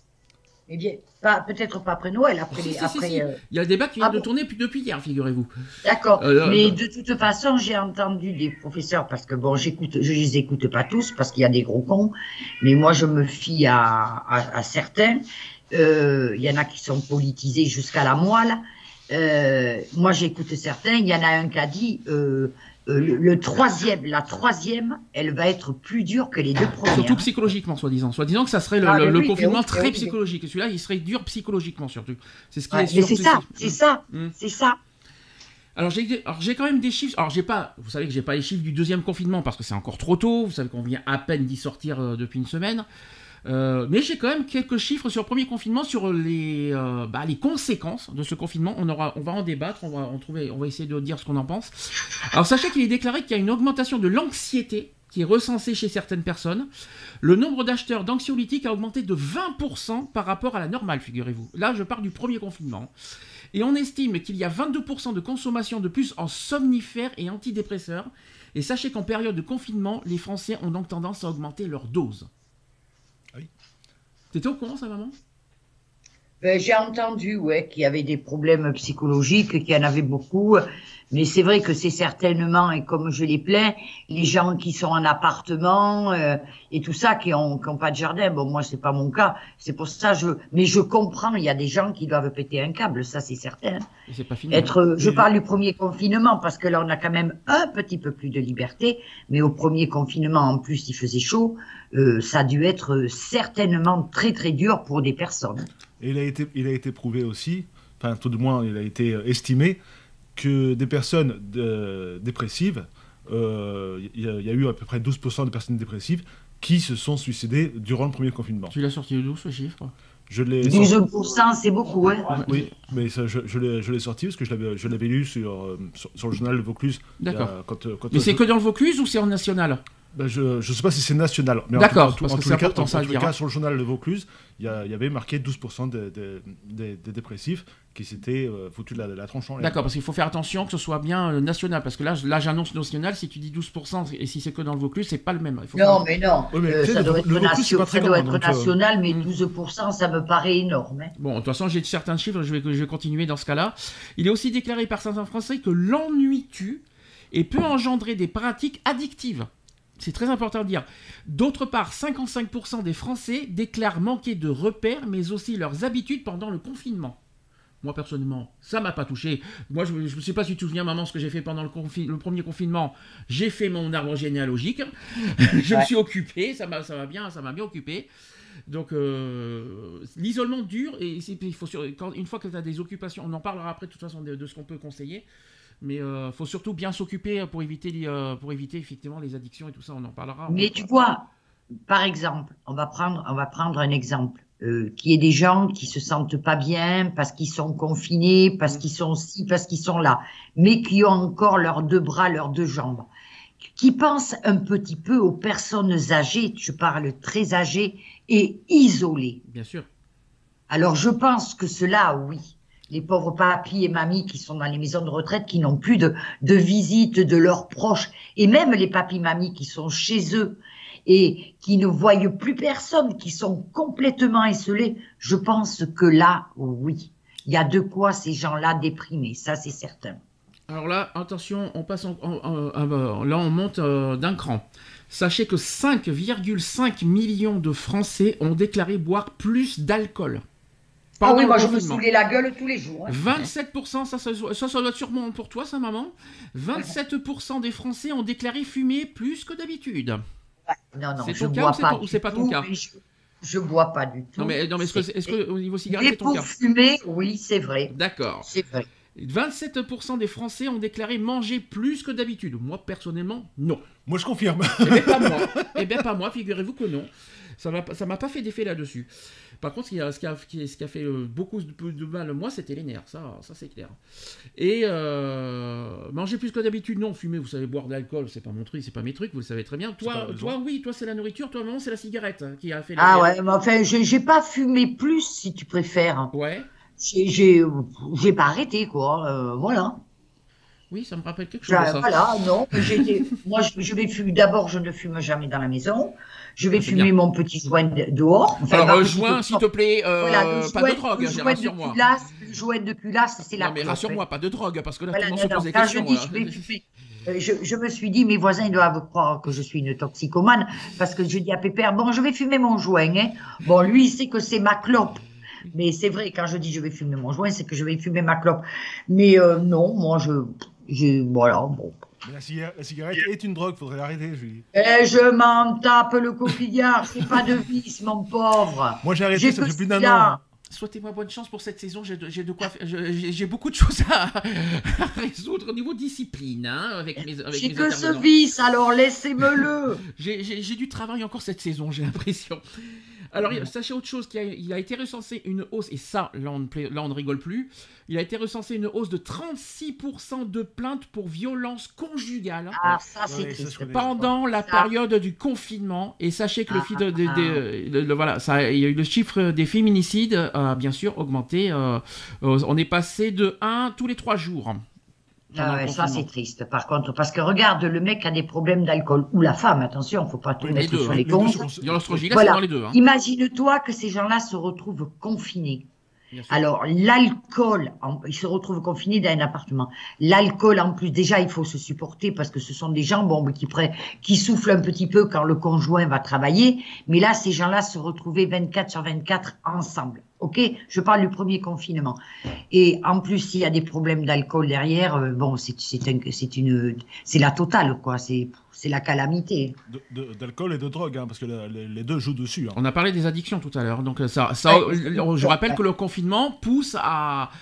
Eh bien, pas, peut-être pas après Noël, après Si, les. si, si, après, si. euh, Il y a un débat qui vient ah de bon tourner depuis, depuis hier, figurez-vous. D'accord. Euh, mais euh, de toute façon, j'ai entendu des professeurs, parce que bon, j'écoute, je les écoute pas tous, parce qu'il y a des gros cons, mais moi, je me fie à, à, à certains. Euh, Il y en a qui sont politisés jusqu'à la moelle. Euh, moi, j'écoute certains. Il y en a un qui a dit, euh, euh, le, le troisième, la troisième, elle va être plus dure que les deux premières. Surtout psychologiquement, soi-disant. Soi-disant que ça serait le, Ah, le- mais le oui, confinement mais oui, très mais oui. psychologique. Et celui-là, il serait dur psychologiquement, surtout. C'est ce qui Ouais, est mais sûr. c'est ça, c'est ça, Mm. c'est ça. Alors j'ai, des- alors j'ai quand même des chiffres. Alors j'ai pas, vous savez que j'ai pas les chiffres du deuxième confinement parce que c'est encore trop tôt. Vous savez qu'on vient à peine d'y sortir euh, depuis une semaine. Euh, mais j'ai quand même quelques chiffres sur le premier confinement, sur les, euh, bah, les conséquences de ce confinement. On, aura, on va en débattre, on va, en trouver, on va essayer de dire ce qu'on en pense. Alors sachez qu'il est déclaré qu'il y a une augmentation de l'anxiété qui est recensé chez certaines personnes. Le nombre d'acheteurs d'anxiolytiques a augmenté de vingt pour cent par rapport à la normale, figurez-vous. Là, je parle du premier confinement. Et on estime qu'il y a vingt-deux pour cent de consommation de plus en somnifères et antidépresseurs. Et sachez qu'en période de confinement, les Français ont donc tendance à augmenter leur dose. Oui. T'étais au courant, ça, maman ? Ben, j'ai entendu, ouais, qu'il y avait des problèmes psychologiques, qu'il y en avait beaucoup. Mais c'est vrai que c'est certainement, et comme je l'ai plaint, les gens qui sont en appartement euh, et tout ça, qui ont, qui ont pas de jardin. Bon, moi, c'est pas mon cas. C'est pour ça, je. Mais je comprends. Il y a des gens qui doivent péter un câble. Ça, c'est certain. Et c'est pas fini. Être. Je Mais- parle du premier confinement parce que là, on a quand même un petit peu plus de liberté. Mais au premier confinement, en plus, il faisait chaud. Euh, ça a dû être certainement très très dur pour des personnes. Et il a été, il a été prouvé aussi, enfin tout de moins il a été euh, estimé, que des personnes de- dépressives, euh, il y, a- il y a eu à peu près douze pour cent de personnes dépressives qui se sont suicidées durant le premier confinement. Tu l'as sorti d'où, ce chiffre ? Je l'ai douze pour cent, c'est beaucoup, hein. Oui, mais ça, je, je l'ai je l'ai sorti parce que je l'avais je l'avais lu sur, euh, sur, sur le journal de Vaucluse. il y a- D'accord. Quand, euh, quand, Mais euh, c'est je- que dans le Vaucluse ou c'est en national ? ben, je ne sais pas si c'est national. mais en D'accord, tout- en tout- parce en que tous c'est les cas- important, en ça à tous les dire, cas, hein. sur le journal de Vaucluse, il y, a- il y avait marqué douze pour cent des des- des- des dépressifs qui s'étaient euh, foutus de la, de la tronche en l'air. D'accord, parce qu'il faut faire attention que ce soit bien euh, national, parce que là, je- là j'annonce national, si tu dis douze pour cent et si c'est que dans le Vaucluse, c'est pas le même. Il faut Non, faire- mais non. Oui, mais Euh, tu sais, ça le- doit être, le Vaucluse, nation- c'est pas très ça doit grand, être donc, euh, national, mais hmm. douze pour cent, ça me paraît énorme, hein. Bon, de toute façon, j'ai certains chiffres, je vais, je vais continuer dans ce cas-là. Il est aussi déclaré par certains Français que l'ennui tue et peut engendrer des pratiques addictives. C'est très important de dire. D'autre part, cinquante-cinq pour cent des Français déclarent manquer de repères, mais aussi leurs habitudes pendant le confinement. Moi, personnellement, ça m'a pas touché. Moi, je ne sais pas si tu te souviens, maman, ce que j'ai fait pendant le, confi- le premier confinement. J'ai fait mon arbre généalogique. je me Ouais. suis occupé. Ça m'a, ça m'a bien, ça m'a bien occupé. Donc, euh, l'isolement dur. Et c'est- il faut sur- quand, une fois que tu as des occupations, on en parlera après, de toute façon, de, de ce qu'on peut conseiller. Mais il euh, faut surtout bien s'occuper pour éviter, les, euh, pour éviter effectivement les addictions et tout ça. On en parlera. Mais tu vois, par exemple, on va prendre, on va prendre un exemple, euh, qui est des gens qui se sentent pas bien parce qu'ils sont confinés, parce qu'ils sont ci, parce qu'ils sont là, mais qui ont encore leurs deux bras, leurs deux jambes, qui pensent un petit peu aux personnes âgées, je parle très âgées et isolées. Bien sûr. Alors je pense que cela, oui. Les pauvres papis et mamies qui sont dans les maisons de retraite, qui n'ont plus de, de visite de leurs proches, et même les papis mamies qui sont chez eux et qui ne voient plus personne, qui sont complètement isolés, je pense que là, oui, il y a de quoi ces gens-là déprimer, ça c'est certain. Alors là, attention, on passe en, en- en- en- là on monte euh, d'un cran. Sachez que cinq virgule cinq millions de Français ont déclaré boire plus d'alcool. Ah oui, pendant moi le je me confinement. saoulais la gueule tous les jours, hein. vingt-sept pour cent, ça, ça, ça, ça doit être sûrement pour toi, ça, maman. vingt-sept pour cent des Français ont déclaré fumer plus que d'habitude. Non, non, C'est je ton cas bois ou c'est pas ton- ou du c'est pas ton tout, cas mais je, je bois pas du tout. Non, mais, non, mais est-ce que, C'est- est-ce que au niveau cigarette, Mais c'est ton pour cas fumer, oui, c'est vrai, D'accord. c'est vrai. vingt-sept pour cent des Français ont déclaré manger plus que d'habitude. Moi, personnellement, non. Moi, je confirme. Eh bien, pas moi. Eh bien, pas moi, figurez-vous que non. Ça m'a, ça m'a pas fait d'effet là-dessus. Par contre, ce qui a, ce qui a, ce qui a fait euh, beaucoup de, de mal, moi, c'était les nerfs. Ça, ça c'est clair. Et euh, manger plus que d'habitude, non. Fumer, vous savez, boire de l'alcool, c'est pas mon truc, c'est pas mes trucs, vous le savez très bien. Toi, pas toi oui, toi, c'est la nourriture. Toi, maman, c'est la cigarette hein, qui a fait les Ah nerfs. ouais, mais enfin, j'ai j'ai pas fumé plus, si tu préfères. Ouais. J'ai j'ai j'ai pas arrêté, quoi, euh, voilà. Oui, ça me rappelle quelque chose. Voilà, ça. voilà, non, j'ai été- moi je, je vais fumer, d'abord je ne fume jamais dans la maison, je vais C'est fumer bien. mon petit joint de- dehors. Enfin, Alors, ma euh, petite joint, clope. s'il te plaît, euh, Voilà, le pas joint- de drogue, le hein, joint de rassure-moi. culasse, le joint de culasse, c'est la Non, mais clope, rassure-moi, hein. pas de drogue, parce que là, Voilà, tout le monde non, se non, pose des quand questions. je dis là. je vais fumer, euh, je, je me suis dit, mes voisins ils doivent croire que je suis une toxicomane, parce que je dis à Pépère, bon, je vais fumer mon joint, hein. Bon, lui, il sait que c'est ma clope. Mais c'est vrai, quand je dis je vais fumer mon joint, c'est que je vais fumer ma clope. Mais euh, non, moi, je, je, voilà, bon. Mais La, cigarette, la cigarette est une drogue, faudrait l'arrêter, je lui dis. Eh, je m'en tape le coquillard, c'est pas de vice, mon pauvre. Moi, j'ai arrêté, J'ai ça que fait plus d'un celui-là. an. Souhaitez-moi bonne chance pour cette saison. J'ai de, j'ai de quoi, faire- je- j'ai j'ai beaucoup de choses à, à résoudre au niveau discipline, hein, avec mes, avec J'ai mes que ce intervenants. vice, alors laissez-me-le. J'ai j'ai- j'ai du travail encore cette saison, j'ai l'impression. Alors, il- sachez autre chose, qu'il y a, il a été recensé une hausse, et ça, là on, ne pla- là, on ne rigole plus, il a été recensé une hausse de trente-six pour cent de plaintes pour violence conjugale Ah, ça, c'est Ouais, ça, je triste. connais. pendant la Ça. période du confinement. Et sachez que le, Ah, fi- de- de- ah, de- le- le- voilà, ça, il y a eu le chiffre des féminicides a bien sûr augmenté. euh, euh, on est passé de un tous les trois jours. pendant Ah le ouais, ça, confinement. c'est triste, par contre. Parce que regarde, le mec a des problèmes d'alcool. Ou la femme, attention, faut pas tout Oui, les mettre deux, sur hein. les Les deux comptes. sont- Il y a l'ostrogila, Voilà. c'est dans les deux. hein. Imagine-toi que ces gens-là se retrouvent confinés. Bien sûr. Alors, l'alcool, en- ils se retrouvent confinés dans un appartement. L'alcool, en plus, déjà, il faut se supporter parce que ce sont des gens bon, qui, prennent- qui soufflent un petit peu quand le conjoint va travailler. Mais là, ces gens-là se retrouvaient vingt-quatre sur vingt-quatre ensemble. OK? Je parle du premier confinement. Et en plus, s'il y a des problèmes d'alcool derrière, euh, bon, c'est c'est un- c'est une, c'est la totale, quoi. C'est c'est la calamité. de- de- D'alcool et de drogue, hein, parce que la- les, les deux jouent dessus. hein. On a parlé des addictions tout à l'heure, donc euh, ça, ça, Ouais, euh, je rappelle que le confinement pousse à,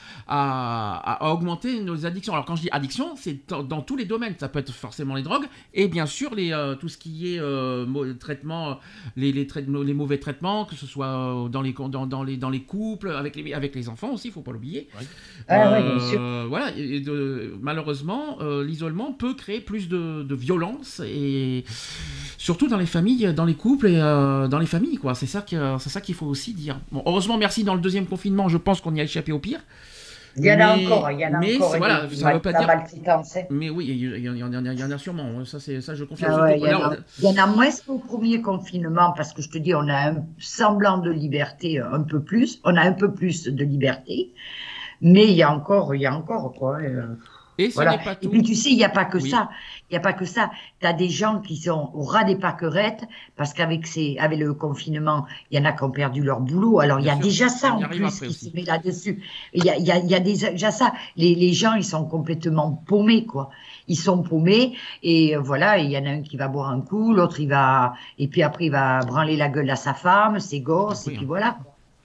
à, à augmenter nos addictions. Alors quand je dis addiction, c'est dans, dans tous les domaines. Ça peut être forcément les drogues et bien sûr les, euh, tout ce qui est euh, mo- traitement, les, les, trai- les mauvais traitements, que ce soit euh, dans les, dans, dans les, dans les couples, avec les, avec les enfants aussi, il faut pas l'oublier. Ouais. Ah ouais, bien Euh, sûr. Voilà, et et de- malheureusement, euh, l'isolement peut créer plus de, de violence et surtout dans les familles, dans les couples et euh, dans les familles, quoi. C'est ça que c'est ça qu'il faut aussi dire. Bon, heureusement, merci. Dans le deuxième confinement, je pense qu'on y a échappé au pire. Il y en a Mais- encore, il y en a mais encore. c'est- voilà, des- ça veut pas la dire- maltraitance, hein. Mais oui, il y, il y en- il y en a- il y en a sûrement. Ça, c'est ça, je confirme. Ah ouais, Surtout- il y en là, a- il y en a moins qu'au premier confinement, parce que je te dis, on a un semblant de liberté un peu plus, on a un peu plus de liberté, mais il y a encore, il y a encore, quoi. euh, et ce Voilà. n'est pas Et tout. puis tu sais, il n'y a pas que Oui. ça. Il n'y a pas que ça. Tu as des gens qui sont au ras des pâquerettes parce qu'avec ces, avec le confinement, il y en a qui ont perdu leur boulot. Alors il y a Bien sûr. déjà ça On y en arrivera plus après qui aussi. se met là-dessus. Il y a, il y, a, il y a déjà ça. Les, les gens, ils sont complètement paumés, quoi. Ils sont paumés et euh, voilà, il y en a un qui va boire un coup, l'autre il va, et puis après il va branler la gueule à sa femme, ses gosses, Oui, et puis hein. voilà.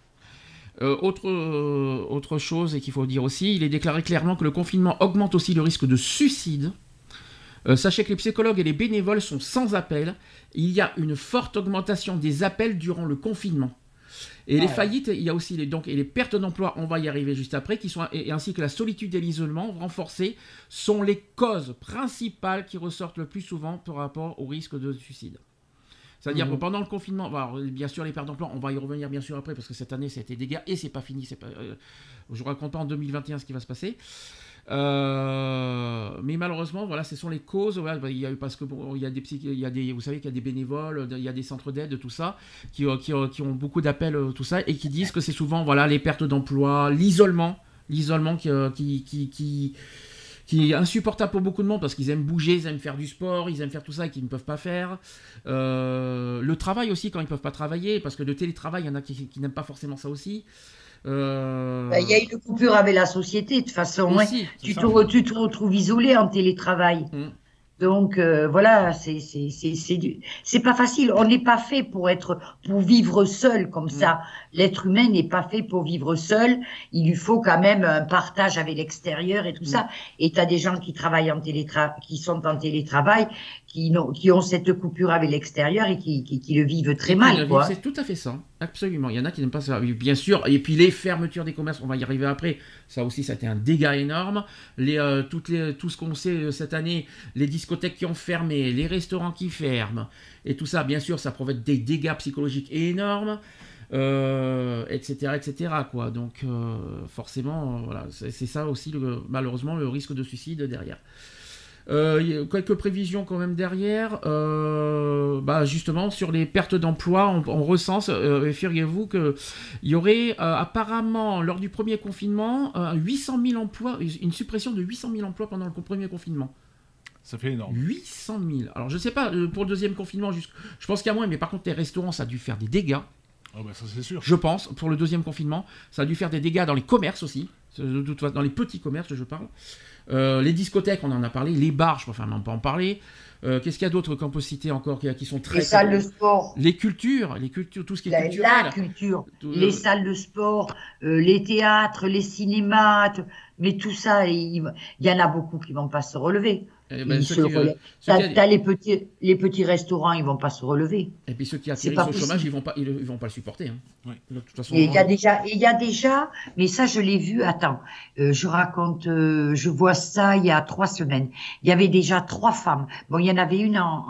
Euh, autre, euh, autre chose et qu'il faut dire aussi, il est déclaré clairement que le confinement augmente aussi le risque de suicide. Euh, sachez que les psychologues et les bénévoles sont sans appel. Il y a une forte augmentation des appels durant le confinement. Et les Ouais. faillites, il y a aussi les, donc, et les pertes d'emploi, on va y arriver juste après, qui sont, et, et ainsi que la solitude et l'isolement renforcés sont les causes principales qui ressortent le plus souvent par rapport au risque de suicide. C'est-à-dire Mhm. que pendant le confinement, alors, bien sûr les pertes d'emploi, on va y revenir bien sûr après parce que cette année ça a été des dégâts et c'est pas fini. C'est pas, euh, je vous raconte pas en deux mille vingt et un ce qui va se passer. Euh, mais malheureusement, voilà, ce sont les causes. Voilà, il y a eu parce que bon, il y a des psy- il y a des, vous savez qu'il y a des bénévoles, il y a des centres d'aide, tout ça, qui, euh, qui, euh, qui ont beaucoup d'appels, euh, tout ça, et qui disent que c'est souvent voilà les pertes d'emploi, l'isolement, l'isolement qui, euh, qui, qui, qui qui est insupportable pour beaucoup de monde parce qu'ils aiment bouger, ils aiment faire du sport, ils aiment faire tout ça et qu'ils ne peuvent pas faire. Euh, le travail aussi, quand ils ne peuvent pas travailler, parce que le télétravail, il y en a qui, qui n'aiment pas forcément ça aussi. Euh, Ben, il y a une coupure avec la société, de toute façon. hein. aussi, c'est Tu ça. te, re- tu te retrouves isolé en télétravail. Mm. Donc euh, voilà, c'est c'est c'est c'est du- c'est pas facile. On n'est pas fait pour être pour vivre seul comme ça. L'être humain n'est pas fait pour vivre seul. Il lui faut quand même un partage avec l'extérieur et tout ça. Et tu as des gens qui travaillent en télétra qui sont en télétravail, qui n'ont qui ont cette coupure avec l'extérieur et qui, qui qui le vivent très Et mal, puis, quoi. C'est tout à fait ça, absolument. Il y en a qui n'aiment pas ça, oui, bien sûr. Et puis les fermetures des commerces, on va y arriver après. Ça aussi, ça a été un dégât énorme. Les, euh, toutes les, tout ce qu'on sait euh, cette année, les discothèques qui ont fermé, les restaurants qui ferment, et tout ça, bien sûr, ça provoque des dégâts psychologiques énormes, euh, et cetera, et cetera. Quoi. Donc, euh, forcément, euh, voilà, c'est c'est ça aussi, le- malheureusement, le risque de suicide derrière. Euh, il y a quelques prévisions quand même derrière. Euh, bah justement, sur les pertes d'emploi, on, on recense, euh, et figurez-vous qu'il y aurait euh, apparemment, lors du premier confinement, euh, huit cent mille emplois, une suppression de huit cent mille emplois pendant le premier confinement. Ça fait énorme. huit cent mille. Alors je sais pas, euh, pour le deuxième confinement, jusqu'- je pense qu'il y a moins, mais par contre, les restaurants, ça a dû faire des dégâts. Ah bah ça c'est sûr. Je pense, pour le deuxième confinement, ça a dû faire des dégâts dans les commerces aussi, de toute façon, dans les petits commerces, je parle. Euh, les discothèques, on en a parlé, les bars, je préfère même pas en parler. Euh, Qu'est-ce qu'il y a d'autre qu'on peut citer encore qui, qui sont très... Les salles de sport. Les cultures, les cultures, tout ce qui est La, culturel. la culture, Tout- les salles de sport, euh, les théâtres, les cinémas, t- mais tout ça, il, il y en a beaucoup qui vont pas se relever. Eh ben, Ils ceux se qui, euh, relèvent. ceux T'as, qui- t'as les petits, les petits restaurants, ils vont pas se relever. Et puis ceux qui C'est atterrissent pas au chômage, possible. ils vont pas, ils, ils vont pas le supporter. Hein. Oui. De toute façon, Et il y a euh, déjà, et il y a déjà, mais ça je l'ai vu. Attends, euh, je raconte, euh, je vois ça il y a trois semaines. Il y avait déjà trois femmes. Bon, il y en avait une en,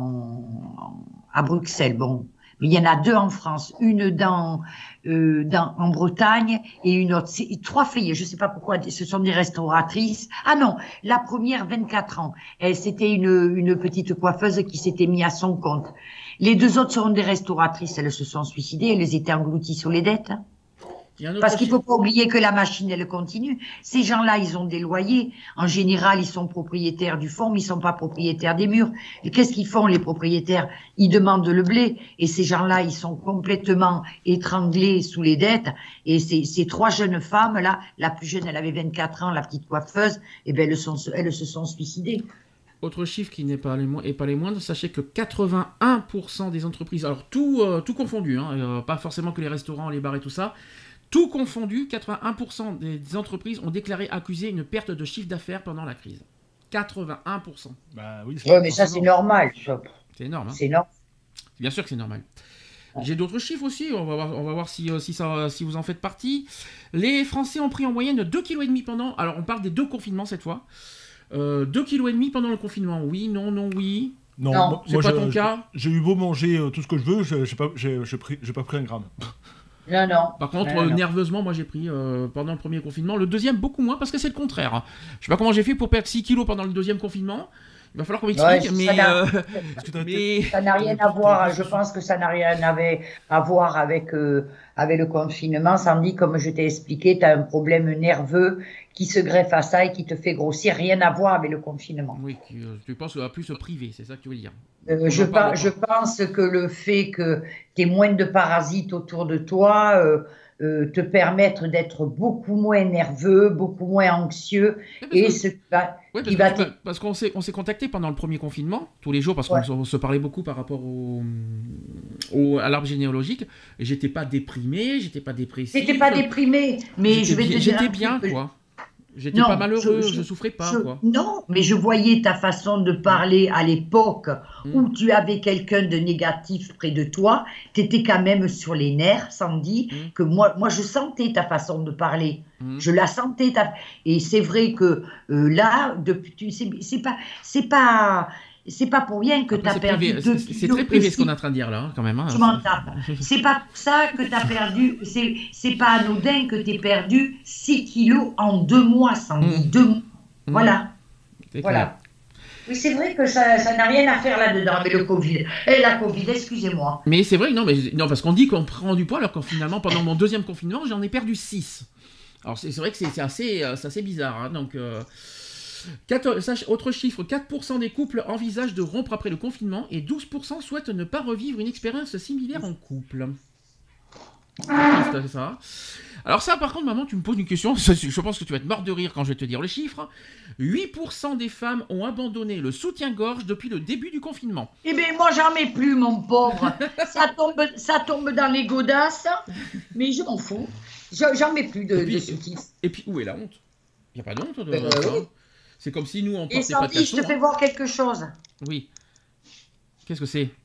en- à Bruxelles. Bon, mais il y en a deux en France. Une dans, euh, dans en Bretagne et une autre. C'est trois filles. Je sais pas pourquoi. Ce sont des restauratrices. Ah non, la première vingt-quatre ans. Elle c'était une une petite coiffeuse qui s'était mise à son compte. Les deux autres seront des restauratrices. Elles se sont suicidées. Elles étaient englouties sur les dettes. Hein. il y a un autre Parce qu'il chiffre- faut pas oublier que la machine, elle continue. Ces gens-là, ils ont des loyers. En général, ils sont propriétaires du fond, mais ils sont pas propriétaires des murs. Et qu'est-ce qu'ils font, les propriétaires? Ils demandent le blé. Et ces gens-là, ils sont complètement étranglés sous les dettes. Et ces, ces trois jeunes femmes-là, la plus jeune, elle avait vingt-quatre ans, la petite coiffeuse, eh ben, elles, sont, elles se sont suicidées. Autre chiffre qui n'est pas les, mo- et pas les moindres, sachez que quatre-vingt-un pour cent des entreprises, alors tout, euh, tout confondu, hein, euh, pas forcément que les restaurants, les bars et tout ça, tout confondu, quatre-vingt-un pour cent des entreprises ont déclaré accuser une perte de chiffre d'affaires pendant la crise. quatre-vingt-un pour cent. Bah oui, Ouais, mais ça, c'est forcément. normal. ça. C'est énorme, hein. C'est normal. Bien sûr que c'est normal. J'ai d'autres chiffres aussi, on va voir, on va voir si, euh, si, ça, si vous en faites partie. Les Français ont pris en moyenne deux virgule cinq kilos pendant... Alors on parle des deux confinements cette fois. Euh, deux virgule cinq kilos pendant le confinement. Oui, non, non, oui. Non, Non, moi, c'est moi, pas je- ton je- cas. J'ai eu beau manger euh, tout ce que je veux, je- j'ai pas, j'ai, j'ai pris, j'ai pas pris un gramme. Non, non. Par contre, Non, euh, non. nerveusement, moi j'ai pris euh, pendant le premier confinement. Le deuxième, beaucoup moins parce que c'est le contraire. Je sais pas comment j'ai fait pour perdre six kilos pendant le deuxième confinement. Il va falloir qu'on m'explique, Ouais, ça mais, n'a- euh, Est-ce que t'as été- mais... Ça n'a rien à voir, je pense que ça n'a rien avec- à voir avec, euh, avec le confinement. Sandy, comme je t'ai expliqué, tu as un problème nerveux qui se greffe à ça et qui te fait grossir. Rien à voir avec le confinement. Oui, qui, euh, tu penses à plus se priver, c'est ça que tu veux dire. Euh, On je, en parle pa- pas. je pense que le fait que tu aies moins de parasites autour de toi euh, euh, te permettre d'être beaucoup moins nerveux, beaucoup moins anxieux. Ouais, parce Et que- ce qui va, Ouais, parce, qui que va tu te- vas- parce qu'on s'est on s'est contacté pendant le premier confinement, tous les jours, parce Ouais. qu'on se- on se parlait beaucoup par rapport au, au- à l'arbre généalogique. Et j'étais pas déprimé, j'étais pas dépressif. T'étais pas déprimé, mais J'étais je vais te bien- dire J'étais un bien, truc. quoi. J'étais Non, pas malheureux, je, je- je- souffrais pas, Je- quoi. Non, mais je voyais ta façon de parler à l'époque Mm. où tu avais quelqu'un de négatif près de toi. Tu étais quand même sur les nerfs, Sandy, Mm. que moi, moi je sentais ta façon de parler. Mm. Je la sentais. Ta... Et c'est vrai que euh, là, depuis, tu sais, c'est pas, c'est pas, c'est pas pour rien que Après, tu as c'est perdu privé, deux c'est- c'est kilos très privé ce aussi. qu'on est en train de dire là, hein, quand même. hein. Tu m'en tapes. C'est pas pour ça que tu as perdu, c'est c'est pas anodin que tu aies perdu six kilos en deux mois, Sandy. Mm. Deux mois. Mm. Voilà. C'est clair. Voilà. Oui, c'est vrai que ça ça n'a rien à faire là-dedans, mais le Covid. Et la Covid, excusez-moi. Mais c'est vrai, non, mais, non parce qu'on dit qu'on prend du poids, alors que finalement, pendant mon deuxième confinement, j'en ai perdu six. Alors c'est c'est vrai que c'est c'est assez, euh, c'est assez bizarre. hein, donc, euh, quatre- sache- autre chiffre, quatre pour cent des couples envisagent de rompre après le confinement et douze pour cent souhaitent ne pas revivre une expérience similaire en couple. C'est ça. Alors ça, par contre, maman, tu me poses une question, ça, je pense que tu vas être mort de rire quand je vais te dire les chiffres. huit pour cent des femmes ont abandonné le soutien-gorge depuis le début du confinement. Eh bien, moi, j'en mets plus, mon pauvre. ça, tombe, ça tombe dans les godasses, mais je m'en fous. Je- J'en mets plus de, Et puis- de soutif. Et puis, où est la honte? Il n'y a pas de honte de Euh, ça. oui. C'est comme si nous, on Et portait pas de Sandy, je caleçon. te fais voir quelque chose. Oui. Qu'est-ce que c'est?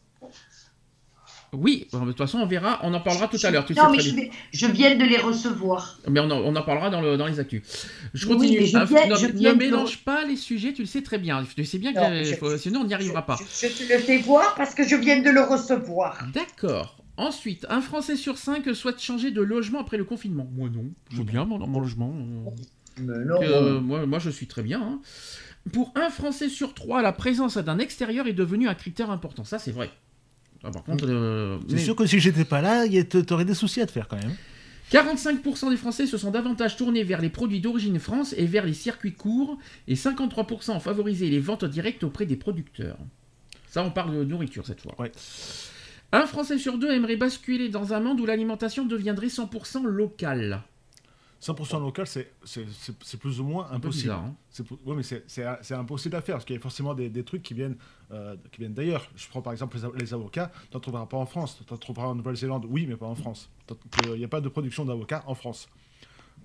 Oui, bon, de toute façon, on verra, on en parlera tout à l'heure. Tu non, sais mais très je, bien. vais- je viens de les recevoir. Mais on en, on en parlera dans, le, dans les actus. Je Oui, continue. mais je Ah, viens- non, je ne viens de- mélange pas les sujets, tu le sais très bien. Tu sais bien que Non, euh, je- faut- sinon on n'y arrivera pas. Je, je te le fais voir parce que je viens de le recevoir. D'accord. Ensuite, un Français sur cinq souhaite changer de logement après le confinement. Moi non, je veux bien mon, mon logement. Mais non, Euh, moi, moi, je suis très bien. hein. Pour un Français sur trois, la présence d'un extérieur est devenue un critère important. Ça, c'est vrai. Ah, par contre, euh, C'est mais sûr que si j'étais pas là, y a- t'aurais des soucis à te faire quand même. quarante-cinq pour cent des Français se sont davantage tournés vers les produits d'origine France et vers les circuits courts, et cinquante-trois pour cent ont favorisé les ventes directes auprès des producteurs. Ça, on parle de nourriture cette fois. Ouais. Un Français sur deux aimerait basculer dans un monde où l'alimentation deviendrait cent pour cent locale. cent pour cent local, c'est c'est- c'est- c'est plus ou moins Un peu impossible. bizarre, hein. C'est pou- ouais, mais c'est- c'est c'est impossible à faire parce qu'il y a forcément des, des trucs qui viennent, euh, qui viennent d'ailleurs. Je prends par exemple les, a- les avocats, tu n'en trouveras pas en France. Tu en trouveras en Nouvelle-Zélande, oui, mais pas en France. Il n'y a pas de production d'avocats en France.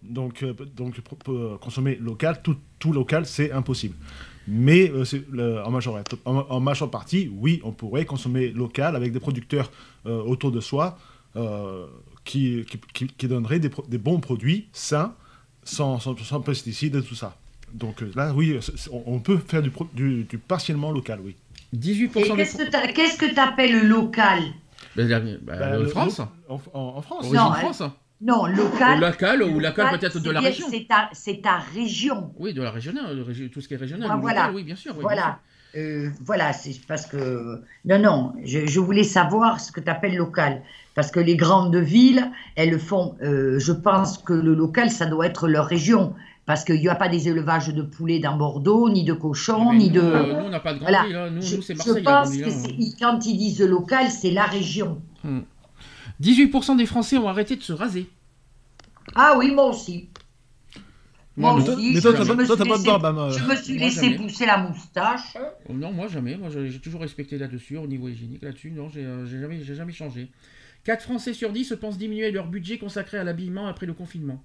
Donc, euh, donc pour, pour consommer local, tout, tout local, c'est impossible. Mais euh, c'est le, en, majeure, en, en majeure partie, oui, on pourrait consommer local avec des producteurs euh, autour de soi euh, qui, qui, qui, qui donneraient des, des bons produits sains, sans, sans, sans pesticides et tout ça. Donc euh, là, oui, c'est, c'est, on, on peut faire du, du, du partiellement local, oui. dix-huit pour cent Et qu'est-ce que qu'est-ce que tu appelles local? Ben, la- ben, Bah, euh, le- France. En, en, en France. Origine Non, France. Non, local. Ou local, ou local peut-être c'est de la bien- région. C'est ta, c'est ta région. Oui, de la régionale, de régi- tout ce qui est régional. Ah, ou voilà. local, oui, bien sûr. oui, bien Voilà. Euh, voilà, c'est parce que. Non, non, je, je voulais savoir ce que tu appelles local. Parce que les grandes villes, elles font. euh, je pense que le local, ça doit être leur région. Parce qu'il n'y a pas des élevages de poulets dans Bordeaux, ni de cochons, Mais ni nous, de. euh, nous, on n'a pas de grande Voilà. ville. hein. Nous, je nous, c'est je Marseille, la grande pense ville. que hein. c'est- quand ils disent local, c'est la région. dix-huit pour cent des Français ont arrêté de se raser. Ah oui, moi aussi. Moi non. Mais toi, aussi, mais toi, je- t'as je pas- me toi, suis t'as pas de laissé- barbe, hein, Je me suis Moi, laissé jamais. pousser la moustache. Oh, non, moi jamais. Moi, j'ai j'ai toujours respecté là-dessus, au niveau hygiénique. Là-dessus, non, j'ai euh, j'ai jamais, j'ai jamais changé. quatre Français sur dix pensent diminuer leur budget consacré à l'habillement après le confinement.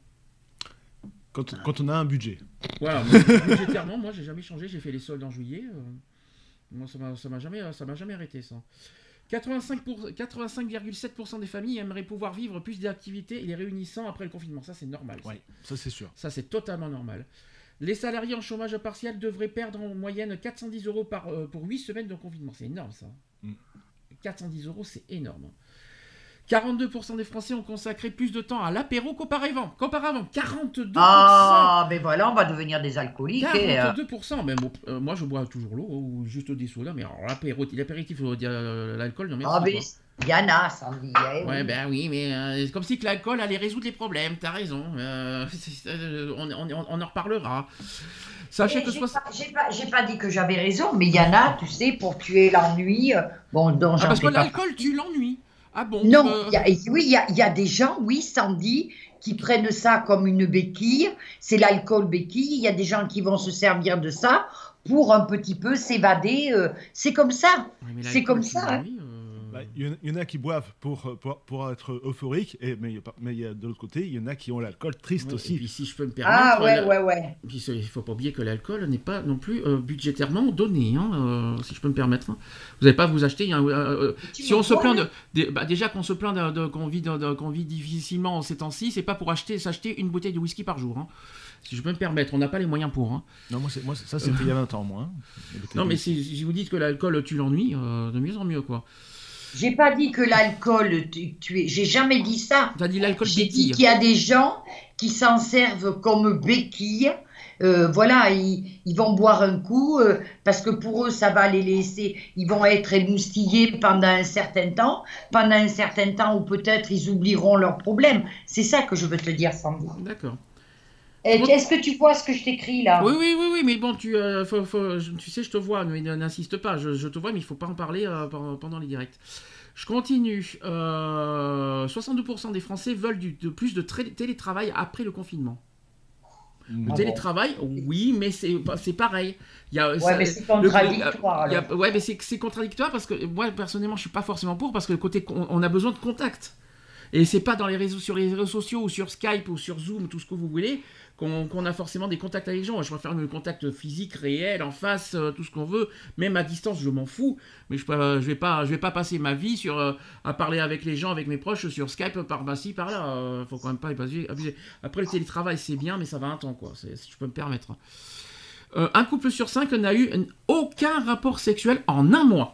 Quand, quand on a un budget. Voilà, moi, budgétairement, moi, j'ai jamais changé. J'ai fait les soldes en juillet. euh, moi, ça m'a ça m'a jamais, ça m'a jamais arrêté, ça. quatre-vingt-cinq pour- quatre-vingt-cinq virgule sept pour cent des familles aimeraient pouvoir vivre plus d'activités et les réunissant après le confinement. Ça, c'est normal. ça. Oui, ça c'est sûr. Ça, c'est totalement normal. Les salariés en chômage partiel devraient perdre en moyenne quatre cent dix euros par, euh, pour huit semaines de confinement. C'est énorme, ça. Mm. quatre cent dix euros, c'est énorme. quarante-deux pour cent des Français ont consacré plus de temps à l'apéro qu'auparavant. Qu'auparavant, quarante-deux pour cent. Ah, ben voilà, on va devenir des alcooliques. et, euh, quarante-deux pour cent. Mais bon, euh, moi, je bois toujours l'eau ou juste des sodas. Mais alors, l'apéro, l'apéritif, euh, l'alcool, non merci. Ah, mais quoi. il y en a, Sandy. eh Ouais, oui. ben oui, mais euh, c'est comme si que l'alcool allait résoudre les problèmes, t'as raison. Euh, c'est- euh, on, on- on en reparlera. Sachez Et que J'ai soix- pas, j'ai pas, j'ai pas dit que j'avais raison, mais il y en a, tu sais, pour tuer l'ennui. euh, Bon, dont Ah, j'en parce que fais pas l'alcool tue l'ennui. Ah bon Non, euh, il y a- oui, il y a, il y a des gens, oui, Sandy, qui prennent ça comme une béquille. C'est l'alcool béquille. Il y a des gens qui vont se servir de ça pour un petit peu s'évader. euh, c'est comme ça. ouais, mais c'est l'alcool comme tue ça, hein. l'ennui, euh, Bah, Il y, en a- il y en a qui boivent pour, pour, pour être euphoriques, et, mais, il y a pas- mais il y a de l'autre côté, il y en a qui ont l'alcool triste ouais, aussi. Et puis si je peux me permettre, Ah, ouais, la- ouais, ouais. puis c'est- il faut pas oublier que l'alcool n'est pas non plus euh, budgétairement donné, hein, euh, si je peux me permettre. hein. Vous n'allez pas vous acheter. hein, euh, euh, Tu si me on se vois, plaint là de, de- bah, déjà qu'on se plaint de, de- qu'on vit, de- de- qu'on vit difficilement en ces temps-ci, c'est pas pour acheter, s'acheter une bouteille de whisky par jour. hein. Si je peux me permettre, on n'a pas les moyens pour. hein. Non, moi, c'est- moi, c'est- ça, c'était il y a vingt ans, moi. hein. Non, mais si, si vous dites que l'alcool tue l'ennui, euh, de mieux en mieux, quoi. J'ai pas dit que l'alcool tu- tuait. J'ai jamais dit ça. T'as dit l'alcool J'ai dit béquille. qu'il y a des gens qui s'en servent comme béquille. Euh, voilà, ils, ils vont boire un coup euh, parce que pour eux, ça va les laisser. Ils vont être émoustillés pendant un certain temps, pendant un certain temps où peut-être ils oublieront leurs problèmes. C'est ça que je veux te dire, Sandy. D'accord. Et Est-ce que tu vois ce que je t'écris là? Oui, oui, oui, oui, mais bon, tu, euh, faut- faut- je- tu sais, je te vois, mais n'insiste pas, je, je te vois, mais il faut pas en parler euh, pendant pendant les directs. Je continue. Euh, soixante-douze pour cent des Français veulent du, de plus de tra- télétravail après le confinement. Le Ah télétravail, oui, mais c'est pas- c'est pareil. Il y a, Ouais, ça- mais c'est le- contradictoire. il y a- alors. ouais, mais c'est c'est contradictoire parce que moi, personnellement, je suis pas forcément pour parce que le côté, on, on a besoin de contact. Et c'est pas dans les réseaux, sur les réseaux sociaux ou sur Skype ou sur Zoom, tout ce que vous voulez, qu'on qu'on a forcément des contacts avec les gens. Je préfère le contact physique, réel, en face, euh, tout ce qu'on veut. Même à distance, je m'en fous. Mais je, peux- je vais pas, je vais pas passer ma vie sur euh, à parler avec les gens, avec mes proches sur Skype par par-ci, par-là. Euh, faut quand même pas abuser. abuser. Après le télétravail, c'est bien, mais ça va un temps, quoi. C'est- Si je peux me permettre. Euh, un couple sur cinq n'a eu un- aucun rapport sexuel en un mois.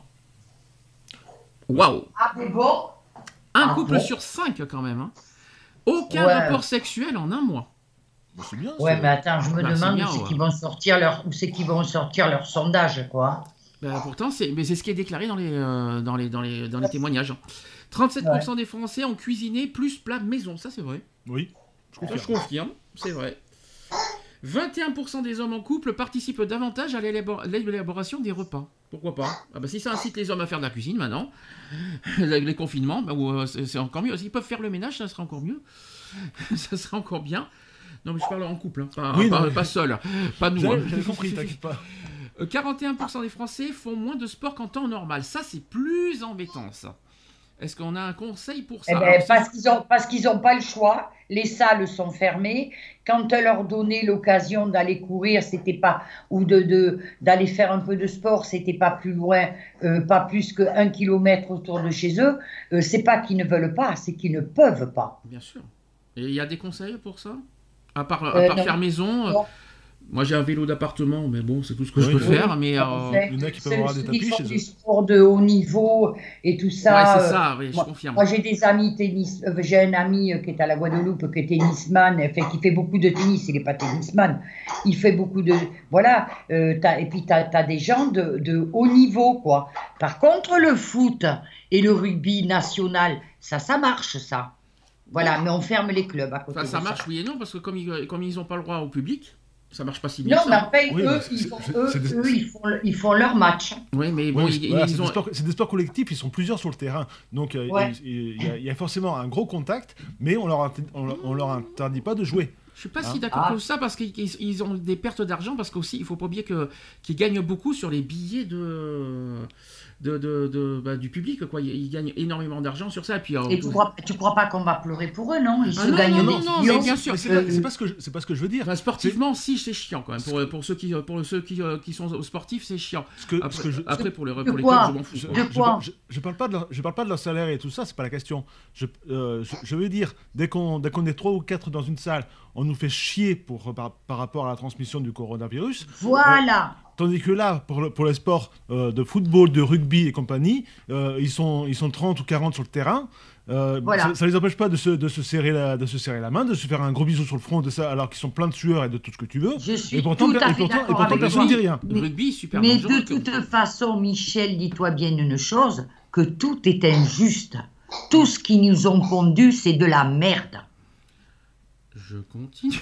Waouh! Ah, mais bon? Un Ah couple bon sur cinq, quand même. hein. Aucun Ouais. rapport sexuel en un mois. Bah, c'est bien. Ouais, ça. mais attends, je me Bah, c'est demande bien, où c'est ouais. qu'ils vont sortir leur, où c'est qu'ils vont sortir leur sondage, quoi. Ben, pourtant, c'est, mais c'est ce qui est déclaré dans les, euh, dans les, dans les, dans les témoignages. hein. trente-sept pour cent des Français ont cuisiné plus plats maison. Ça, c'est vrai. Oui, je Ça, confirme. je confirme. C'est vrai. vingt et un pour cent des hommes en couple participent davantage à l'élabor- l'élaboration des repas. Pourquoi pas? Ah bah, si ça incite les hommes à faire de la cuisine maintenant, les les confinements, bah, ou, euh, c'est, c'est encore mieux. S'ils peuvent faire le ménage, ça serait encore mieux. Ça serait encore bien. Non, mais je parle en couple, hein, pas, Oui, pas, non. pas seul. Pas nous. hein. J'avais j'avais compris, t'inquiète pas. Euh, quarante et un pour cent des Français font moins de sport qu'en temps normal. Ça, c'est plus embêtant, ça. Est-ce qu'on a un conseil pour Eh ça? ben, Alors, c'est- parce qu'ils ont, parce qu'ils n'ont pas le choix. Les salles sont fermées. Quand on leur donnait l'occasion d'aller courir, c'était pas ou de, de d'aller faire un peu de sport, c'était pas plus loin, euh, pas plus qu'un kilomètre autour de chez eux. Euh, c'est pas qu'ils ne veulent pas, c'est qu'ils ne peuvent pas. Bien sûr. Et il y a des conseils pour ça? À part, à Euh, part non. faire maison, euh, Non. moi j'ai un vélo d'appartement, mais bon, c'est tout ce que Oui, je peux oui. faire. Mais, euh, Il y en a qui peuvent avoir des Ceux qui tapis font chez du eux. sport de haut niveau et tout ça. ouais, c'est euh, ça, oui, je moi, confirme. Moi, j'ai des amis tennis. euh, j'ai un ami euh, qui est à la Guadeloupe, qui est tennisman, enfin, qui fait beaucoup de tennis. Il n'est pas tennisman. Il fait beaucoup de. Voilà. euh, t'as- et puis, tu as des gens de, de haut niveau, quoi. Par contre, le foot et le rugby national, ça, ça marche, ça. Voilà, mais on ferme les clubs à côté Enfin, de ça marche, oui et non, parce que comme ils comme ils n'ont pas le droit au public, ça marche pas si bien. Non, que mais ça. enfin, Oui, eux, mais ils c'est- font, c'est- eux, c'est des- eux, ils, font, ils font leur match. Oui, mais bon, Ouais, ils, voilà, ils c'est ont. des sports- c'est des sports collectifs, ils sont plusieurs sur le terrain. Donc euh, Ouais. il, il y a, il y a forcément un gros contact, mais on leur, inter- on, leur- on leur interdit pas de jouer. Je suis pas Hein si d'accord Ah. que ça parce qu'ils ils- ils ont des pertes d'argent parce qu'aussi il faut pas oublier que qu'ils gagnent beaucoup sur les billets de de, de, de- bah, du public quoi. Ils, ils gagnent énormément d'argent sur ça et puis euh, Et tu crois, tu crois pas qu'on va pleurer pour eux, non? Ils Ah se non, gagnent non, des non, non, millions. mais bien sûr. Mais c'est Euh, pas, c'est pas ce que je- c'est pas ce que je veux dire. enfin, sportivement si c'est chiant quand même pour, pour ceux qui pour ceux qui, euh, qui sont sportifs c'est chiant. Ce que, ce Après, que je, après, pour les pour De les quoi clubs je m'en fous. Je, quoi. De je quoi parle- je, je parle pas de leur, je parle pas de leur salaire et tout ça, c'est pas la question. Je, euh, je, je veux dire, dès qu'on dès qu'on est trois ou quatre dans une salle, on nous fait chier pour, par, par rapport à la transmission du coronavirus. Voilà. Tandis que là, pour, le- pour les sports euh, de football, de rugby et compagnie, euh, ils, sont, ils sont trente ou quarante sur le terrain. Euh, Voilà. Ça ne les empêche pas de se, de, se serrer la, de se serrer la main, de se faire un gros bisou sur le front, de ça, alors qu'ils sont pleins de sueur et de tout ce que tu veux. Je suis Et pourtant, tout à et fait pourtant, et d'accord pourtant avec personne toi. ne dit rien. Le rugby super Mais dangereux, de comme- toute façon, Michel, dis-toi bien une chose, que tout est injuste. Tout ce qui nous ont pondu, c'est de la merde. Je continue.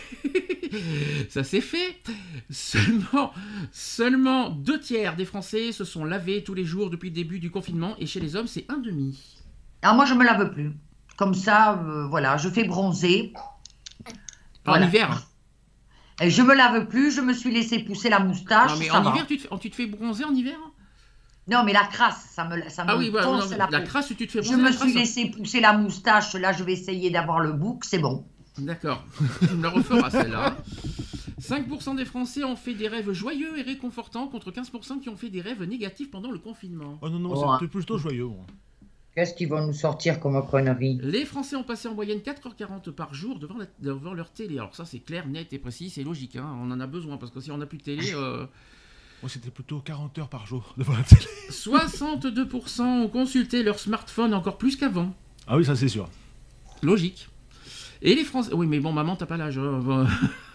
Ça c'est fait. Seulement, seulement deux tiers des Français se sont lavés tous les jours depuis le début du confinement et chez les hommes c'est un demi. Alors moi, je me lave plus. Comme ça, euh, voilà, je fais bronzer. En Voilà. hiver. Et je me lave plus, je me suis laissé pousser la moustache. Non mais ça en va. hiver tu te, fais- tu te fais bronzer en hiver? Non, mais la crasse, ça me, ça Ah me oui, voilà, ponce non, mais la la peau. crasse tu te fais Je bronzer me la suis crasse. laissé pousser la moustache. Là, je vais essayer d'avoir le bouc, c'est bon. D'accord, tu me la referas celle-là. cinq pour cent des Français ont fait des rêves joyeux et réconfortants contre quinze pour cent qui ont fait des rêves négatifs pendant le confinement. Oh non, non, Oh, c'était plutôt joyeux. Moi. Qu'est-ce qu'ils vont nous sortir comme connerie? Les Français ont passé en moyenne quatre heures quarante par jour devant, la- devant leur télé. Alors ça c'est clair, net et précis, c'est logique, hein. On en a besoin parce que si on n'a plus de télé... euh, Moi, c'était plutôt quarante heures par jour devant la télé. soixante-deux pour cent ont consulté leur smartphone encore plus qu'avant. Ah oui, ça c'est sûr. Logique. Et les Français... Oui mais bon maman t'as pas l'âge. hein.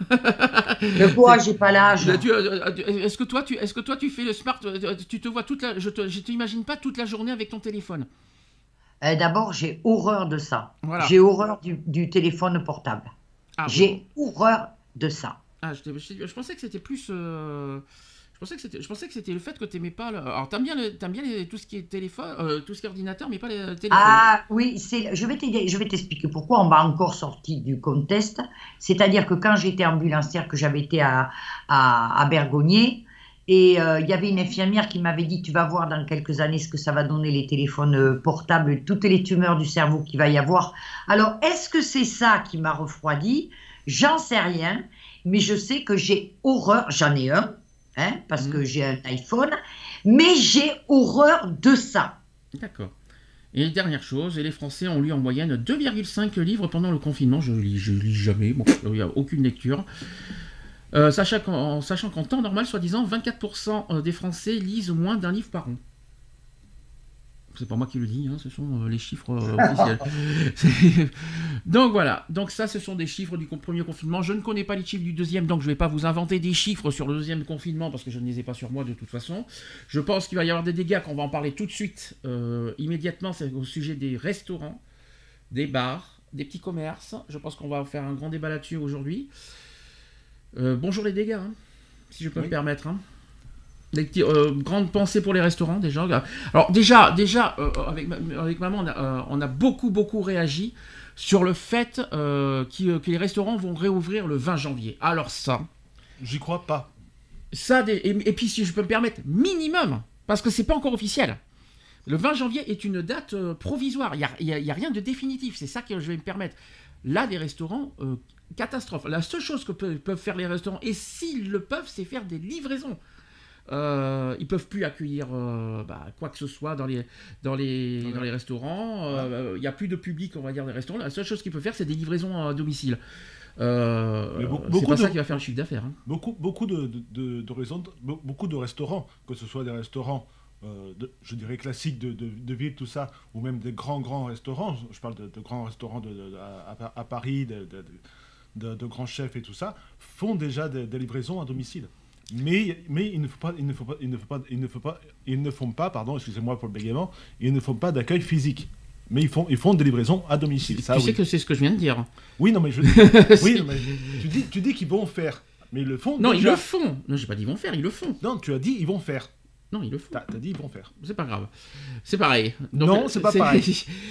De quoi j'ai pas l'âge? Tu- euh, euh, Est-ce que toi tu est-ce que toi tu fais le smart euh, tu te vois toute la je te je t'imagine pas toute la journée avec ton téléphone. Euh, D'abord, j'ai horreur de ça. Voilà. J'ai horreur du, du téléphone portable. Ah, oui. J'ai horreur de ça. Ah, je, t'ai- je t'ai- je pensais que c'était plus euh, je pensais que c'était je pensais que c'était le fait que t'aimais pas le... alors t'aimes bien le- t'aimes bien les- tout ce qui est téléphone euh, tout ce qui est ordinateur mais pas les téléphones. Ah oui, c'est, je vais t'aider- je vais t'expliquer pourquoi on m'a encore sorti du contest. C'est-à-dire que quand j'étais ambulancière, que j'avais été à, à, à Bergognier, et euh, il y avait une infirmière qui m'avait dit, tu vas voir dans quelques années ce que ça va donner les téléphones euh, portables, toutes les tumeurs du cerveau qu'il va y avoir. Alors, est-ce que c'est ça qui m'a refroidi? J'en sais rien, mais je sais que j'ai horreur, j'en ai un, hein, parce Mhm. que j'ai un iPhone, mais j'ai horreur de ça. D'accord. Et dernière chose, et les Français ont lu en moyenne deux virgule cinq livres pendant le confinement. Je lis, je lis jamais, bon, il n'y a aucune lecture. Euh, sachant qu'en sachant qu'en temps normal, soi-disant, vingt-quatre pour cent des Français lisent moins d'un livre par an. C'est pas moi qui le dis, hein, ce sont euh, les chiffres euh, officiels. C'est- donc voilà, donc ça ce sont des chiffres du con- premier confinement. Je ne connais pas les chiffres du deuxième, donc je ne vais pas vous inventer des chiffres sur le deuxième confinement parce que je ne les ai pas sur moi de toute façon. Je pense qu'il va y avoir des dégâts, qu'on va en parler tout de suite, euh, immédiatement, c'est au sujet des restaurants, des bars, des petits commerces. Je pense qu'on va faire un grand débat là-dessus aujourd'hui. Euh, bonjour les dégâts, hein, si je peux Oui. me permettre. Hein. Des petits, euh, grandes pensées pour les restaurants déjà. Alors déjà, déjà euh, avec, avec maman, on a, euh, on a beaucoup beaucoup réagi sur le fait euh, qui, euh, que les restaurants vont réouvrir le vingt janvier. Alors ça, J'y crois pas. ça des- et, et puis si je peux me permettre, minimum, parce que c'est pas encore officiel. Le vingt janvier est une date euh, provisoire. Il n'y a, a, a rien de définitif. C'est ça que je vais me permettre. Là, les restaurants, euh, catastrophe. La seule chose que peuvent, peuvent faire les restaurants, et s'ils le peuvent, c'est faire des livraisons. Euh, ils peuvent plus accueillir euh, bah, quoi que ce soit dans les, dans les, ouais. dans les restaurants. Il euh, n'y a plus de public, on va dire, des restaurants. La seule chose qu'ils peuvent faire, c'est des livraisons à domicile. Euh, c'est pas de, ça qui va faire le chiffre d'affaires. Hein. Beaucoup, beaucoup de, de, de, de raisons, beaucoup de restaurants, que ce soit des restaurants, euh, de, je dirais classiques de, de, de ville, tout ça, ou même des grands grands restaurants. Je parle de, de grands restaurants de, de, à, à Paris, de, de, de, de grands chefs et tout ça, font déjà des, des livraisons à domicile. Mais, mais il ne faut pas, il ne faut pas, il ne faut pas, il ne faut pas, ils ne font pas, pardon, excusez-moi pour le bégaiement, ils ne font pas d'accueil physique. Mais ils font, ils font des livraisons à domicile. Ça, tu oui. sais que c'est ce que je viens de dire. Oui, non, mais je. oui, non, mais tu dis, tu dis qu'ils vont faire, mais ils le font. Non, déjà. ils le font. Non, j'ai pas dit ils vont faire, ils le font. Non, tu as dit ils vont faire. Non, ils le font. T'as, t'as dit ils vont faire. C'est pas grave. C'est pareil. Donc, non, c'est pas c'est... pareil.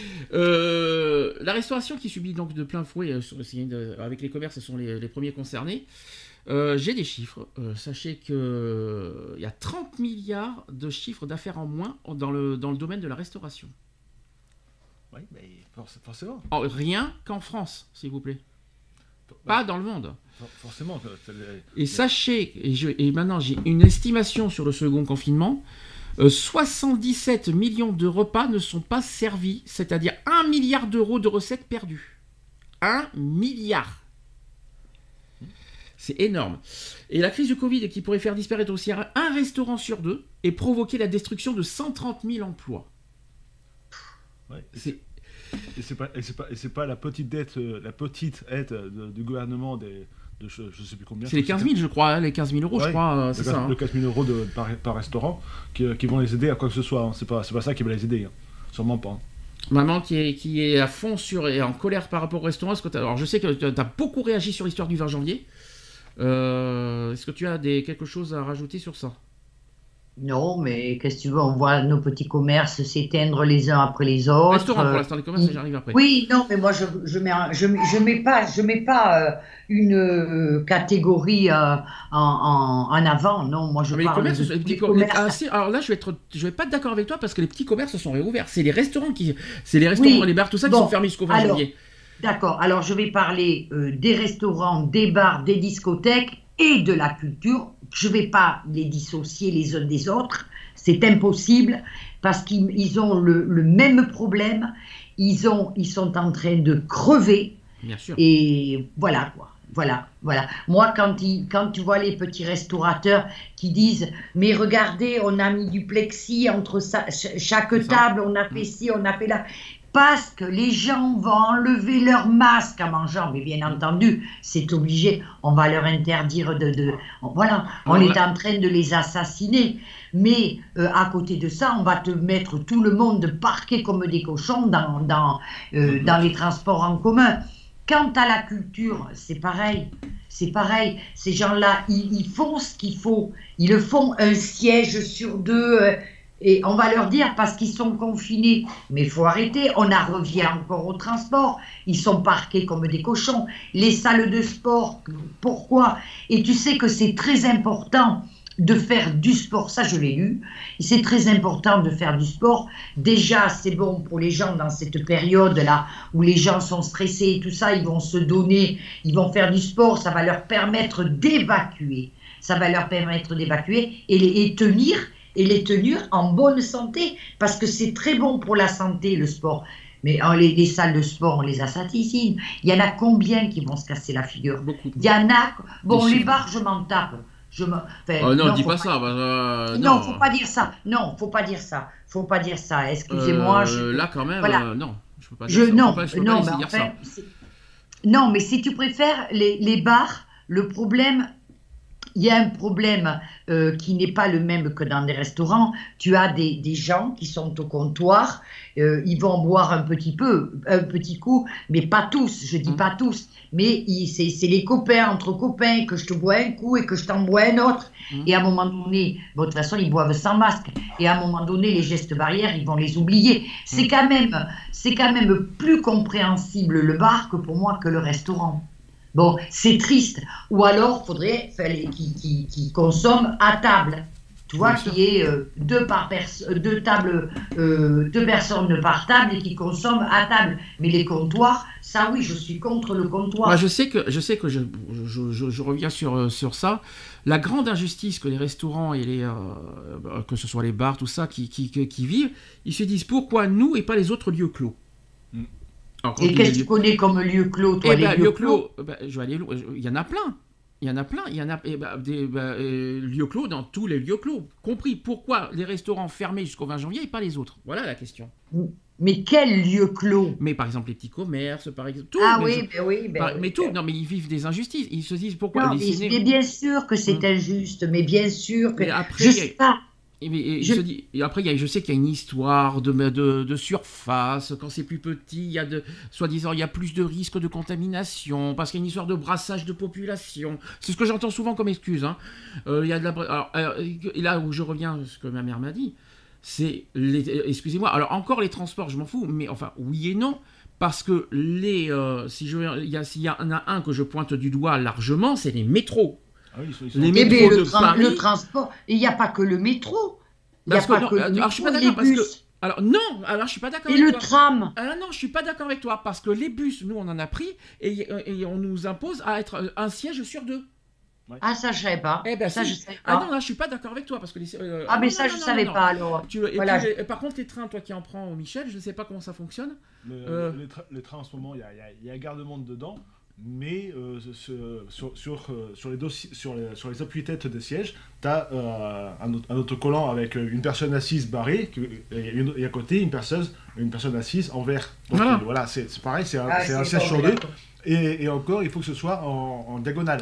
euh, la restauration qui subit donc de plein fouet euh, avec les commerces, ce sont les, les premiers concernés. Euh, j'ai des chiffres. Euh, sachez qu'il euh, y a trente milliards de chiffres d'affaires en moins dans le, dans le domaine de la restauration. Oui, mais forcément. Oh, rien qu'en France, s'il vous plaît. Pas dans le monde. Forcément. Et sachez, et, je, et maintenant j'ai une estimation sur le second confinement, euh, soixante-dix-sept millions de repas ne sont pas servis, c'est-à-dire un milliard d'euros de recettes perdues. un milliard. C'est énorme. Et la crise du Covid qui pourrait faire disparaître aussi un restaurant sur deux et provoquer la destruction de cent trente mille emplois. Ouais, c'est... Et c'est pas, et c'est pas, et c'est pas la petite dette, euh, la petite aide de, du gouvernement des, de je, je sais plus combien. C'est les quinze mille, je crois, hein, les quinze mille euros, ouais, je crois, euh, c'est le, ça. Le hein. quinze mille euros de, par, par restaurant qui, qui vont les aider à quoi que ce soit. Hein. C'est pas, c'est pas ça qui va les aider, hein. Sûrement pas. Hein. Maman qui est, qui est à fond sur et en colère par rapport au restaurant. Est-ce que alors je sais que tu as beaucoup réagi sur l'histoire du vingt janvier. Euh, est-ce que tu as des, quelque chose à rajouter sur ça? Non, mais qu'est-ce que tu veux, on voit nos petits commerces s'éteindre les uns après les autres. Restaurant pour l'instant, les commerces, euh, j'arrive après. Oui, non, mais moi je je mets je, je mets pas je mets pas euh, une euh, catégorie euh, en, en, en avant, non, moi je mais parle les commerces, de les petits commerces. Ah, si, alors là, je vais être je vais pas être d'accord avec toi parce que les petits commerces sont réouverts. C'est les restaurants qui, c'est les restaurants, oui. les bars, tout ça qui bon, sont fermés jusqu'au vingt janvier. D'accord. Alors je vais parler euh, des restaurants, des bars, des discothèques et de la culture. Je vais pas les dissocier les uns des autres. C'est impossible parce qu'ils ils ont le, le même problème. Ils, ont, ils sont en train de crever. Bien sûr. Et voilà quoi. Voilà, voilà. Moi, quand, ils, quand tu vois les petits restaurateurs qui disent « Mais regardez, on a mis du plexi entre sa, chaque table, on a fait ci, on a fait là. » Parce que les gens vont enlever leur masque en mangeant, mais bien entendu, c'est obligé, on va leur interdire de... de voilà, on Alors, est là... en train de les assassiner. Mais euh, à côté de ça, on va te mettre tout le monde parqué comme des cochons dans, dans, euh, mm-hmm. dans les transports en commun. Quant à la culture, c'est pareil. C'est pareil. Ces gens-là, ils, ils font ce qu'il faut. Ils le font un siège sur deux... Euh, Et on va leur dire parce qu'ils sont confinés. Mais il faut arrêter, on en revient encore au transport. Ils sont parqués comme des cochons. Les salles de sport, pourquoi? Et tu sais que c'est très important de faire du sport, ça je l'ai lu. C'est très important de faire du sport. Déjà, c'est bon pour les gens dans cette période-là où les gens sont stressés et tout ça. Ils vont se donner, ils vont faire du sport. Ça va leur permettre d'évacuer. Ça va leur permettre d'évacuer et, et tenir... et les tenir en bonne santé, parce que c'est très bon pour la santé, le sport. Mais oh, les, les salles de sport, on les assassine. Il y en a combien qui vont se casser la figure? Beaucoup. Il y en a... Bon, les bars, je m'en tape. Je me... enfin, oh non, non, dis pas, pas ça. Bah, euh, non, non, faut pas dire ça. Non, faut pas dire ça. Faut pas dire ça. Excusez-moi. Euh, je... Là, quand même, voilà. euh, non. Je peux pas je, dire ça. Non, pas, je non, pas mais dire enfin, ça. non, mais si tu préfères, les, les bars, le problème... Il y a un problème euh, qui n'est pas le même que dans des restaurants. Tu as des, des gens qui sont au comptoir, euh, ils vont boire un petit peu, un petit coup, mais pas tous, je dis mmh. pas tous, mais ils, c'est, c'est les copains entre copains, que je te bois un coup et que je t'en bois un autre. Mmh. Et à un moment donné, bon, de toute façon, ils boivent sans masque. Et à un moment donné, les gestes barrières, ils vont les oublier. C'est, mmh. quand même, c'est quand même plus compréhensible le bar que pour moi que le restaurant. Bon, c'est triste. Ou alors, il faudrait qu'ils qui, qui consomment à table. Tu vois, Bien sûr. qui est euh, deux, par pers- euh, deux, tables, euh, deux personnes par table et qui consomment à table. Mais les comptoirs, ça oui, je suis contre le comptoir. Moi, je sais que, je, sais que je, je, je, je reviens sur, euh, sur ça. La grande injustice que les restaurants et les, euh, que ce soit les bars, tout ça, qui, qui, qui, qui vivent, ils se disent pourquoi nous et pas les autres lieux clos. Mm. Alors, quand Et je dis qu'est-ce que les tu connais comme lieu clos, toi, Eh les ben, lieux lieu clos clos, ben, je vais aller loin. Il y en a plein. Il y en a plein. Il y en a eh ben, des ben, euh, lieux clos dans tous les lieux clos. Compris pourquoi les restaurants fermés jusqu'au vingt janvier et pas les autres. Voilà la question. Mais quel lieu clos? Mais par exemple les petits commerces, par exemple tout. Ah mais oui, je- ben oui, ben par- oui. mais tout. Non, mais ils vivent des injustices. Ils se disent pourquoi Non, les mais, ciné- mais bien sûr que c'est Mm. injuste, mais bien sûr que Mais après, je il y a- sais pas. Et, mais- et Je- se dit- et après, il y a, je sais qu'il y a une histoire de, de, de surface. Quand c'est plus petit, il y a de, soi-disant, il y a plus de risques de contamination parce qu'il y a une histoire de brassage de population. C'est ce que j'entends souvent comme excuse. Hein. Euh, il y a de la, alors, alors, et là où je reviens à ce que ma mère m'a dit, c'est les, excusez-moi. Alors encore les transports, je m'en fous, mais enfin oui et non. Parce que les, euh, si je, il y a, s'il y en a un que je pointe du doigt largement, c'est les métros. Ah oui, ils sont- ils sont- Les Eh métros bien, de le, tra- Paris. le transport, il n'y a pas que le métro. Il n'y a Parce que pas non, que le alors, métro, je suis pas et les d'accord parce que bus. alors non, alors je suis pas d'accord Et avec le toi. tram. Ah non, je suis pas d'accord avec toi parce que les bus, nous on en a pris et, et on nous impose à être un siège sur deux. Ah, ça, je savais pas. Eh ben ça, si. je savais Ah pas. non, là je suis pas d'accord avec toi parce que les, euh, Ah, mais non, ça, non, je non, savais non, pas, alors. Tu, et Voilà, puis, les- par contre, les trains, toi qui en prends au Michel, je sais pas comment ça fonctionne. Le- Euh. les, tra- les trains en ce moment, il y a, il y a- il y a garde-monde dedans, mais euh, ce- sur, sur, euh, sur les dossiers, sur les, sur les appuis-têtes des sièges, tu as un, autre- un autocollant avec euh, une personne assise barrée, que- et, une- et à côté une personne, une personne assise en vert. Donc Voilà. euh, voilà, c'est c'est pareil, c'est un, Ah, c'est un c'est siège pas sur vrai. deux, et, et encore, il faut que ce soit en, en diagonale.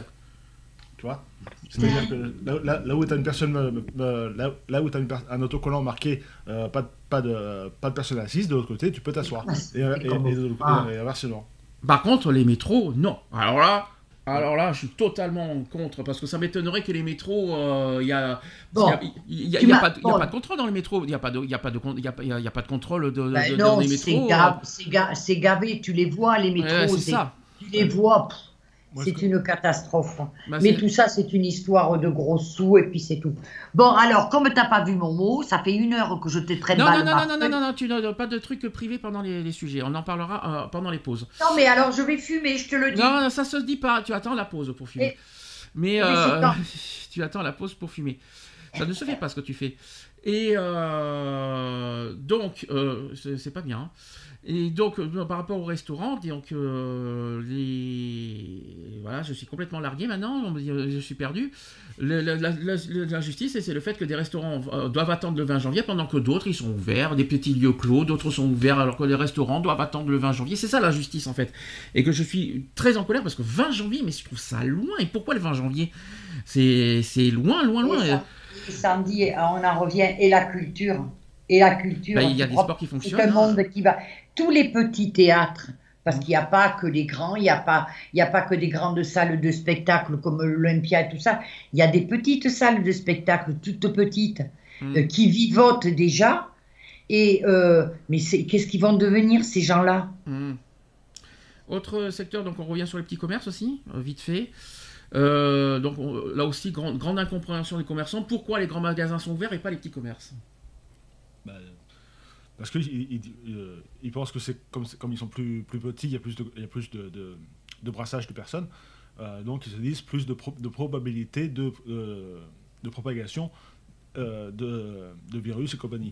Tu vois? C'est-à-dire que là, là- là où tu as une personne, euh, euh, là, là où tu as un autocollant marqué euh, pas, de, pas, de, pas de personne assise, de l'autre côté, tu peux t'asseoir. Ah, Et, c'est et, comme- et, de- Ah. et inversement. Par contre, les métros, non. Alors là, alors là, je suis totalement contre parce que ça m'étonnerait que les métros, euh, il y a, Bon. il y a, il y a- Tu il y a m'as- pas, de- il y a bon. pas de contrôle dans les métros. Il y a pas de, il y a pas de, il y a pas, il y a- il y a pas de contrôle de, de, Ben de- non, dans les c'est métros. ga- c'est ga- c'est gavé, tu les vois, les euh, métros. ouais, c'est c'est- ça. Tu les vois, pff, Moi, c'est je- une catastrophe. Bah, Mais c'est- tout ça, c'est une histoire de gros sous, et puis c'est tout. Bon, alors, comme tu n'as pas vu mon mot, ça fait une heure que je te traite Non, mal. non, non, non, non, non, non, non, tu n'as pas de trucs privés pendant les, les sujets. On en parlera euh, pendant les pauses. Non, mais alors, je vais fumer, je te le dis. Non, non, ça se dit pas. Tu attends la pause pour fumer. Et- Mais Mais euh, c'est quand tu attends la pause pour fumer. Ça ne se fait pas ce que tu fais. Et euh, donc, euh, c'est c'est pas bien. hein. Et donc, euh, par rapport au restaurant, donc euh, les voilà, je suis complètement largué maintenant. On me dit, euh, je suis perdu. Le- la- la- la- L'injustice, c'est le fait que des restaurants euh, doivent attendre le vingt janvier pendant que d'autres ils sont ouverts, des petits lieux clos, d'autres sont ouverts alors que les restaurants doivent attendre le vingt janvier. C'est ça l'injustice en fait. Et que je suis très en colère parce que vingt janvier, mais je trouve ça loin. Et pourquoi le vingt janvier? C'est c'est loin, loin, loin. Et ça- et Sandy, on en revient, et la culture. Et la culture. Bah, il y a tu des crois sports qui C'est fonctionnent. un hein. monde qui va. Tous les petits théâtres, parce qu'il n'y a pas que les grands, il n'y a pas, il y a pas que des grandes salles de spectacle comme l'Olympia et tout ça. Il y a des petites salles de spectacle, toutes petites, Mm. euh, qui vivotent déjà. Et euh, mais c'est- qu'est-ce qu'ils vont devenir ces gens-là? Hmm. Autre secteur, donc on revient sur les petits commerces aussi, euh, vite fait. Euh, donc on- là aussi, grande, grande incompréhension des commerçants. Pourquoi les grands magasins sont ouverts et pas les petits commerces? Bah, parce qu'ils ils, ils, euh, ils pensent que c'est comme, comme ils sont plus, plus petits, il y a plus de, il y a plus de, de, de brassage de personnes. Euh, donc ils se disent plus de, pro, de probabilité de, euh, de propagation euh, de, de virus et compagnie.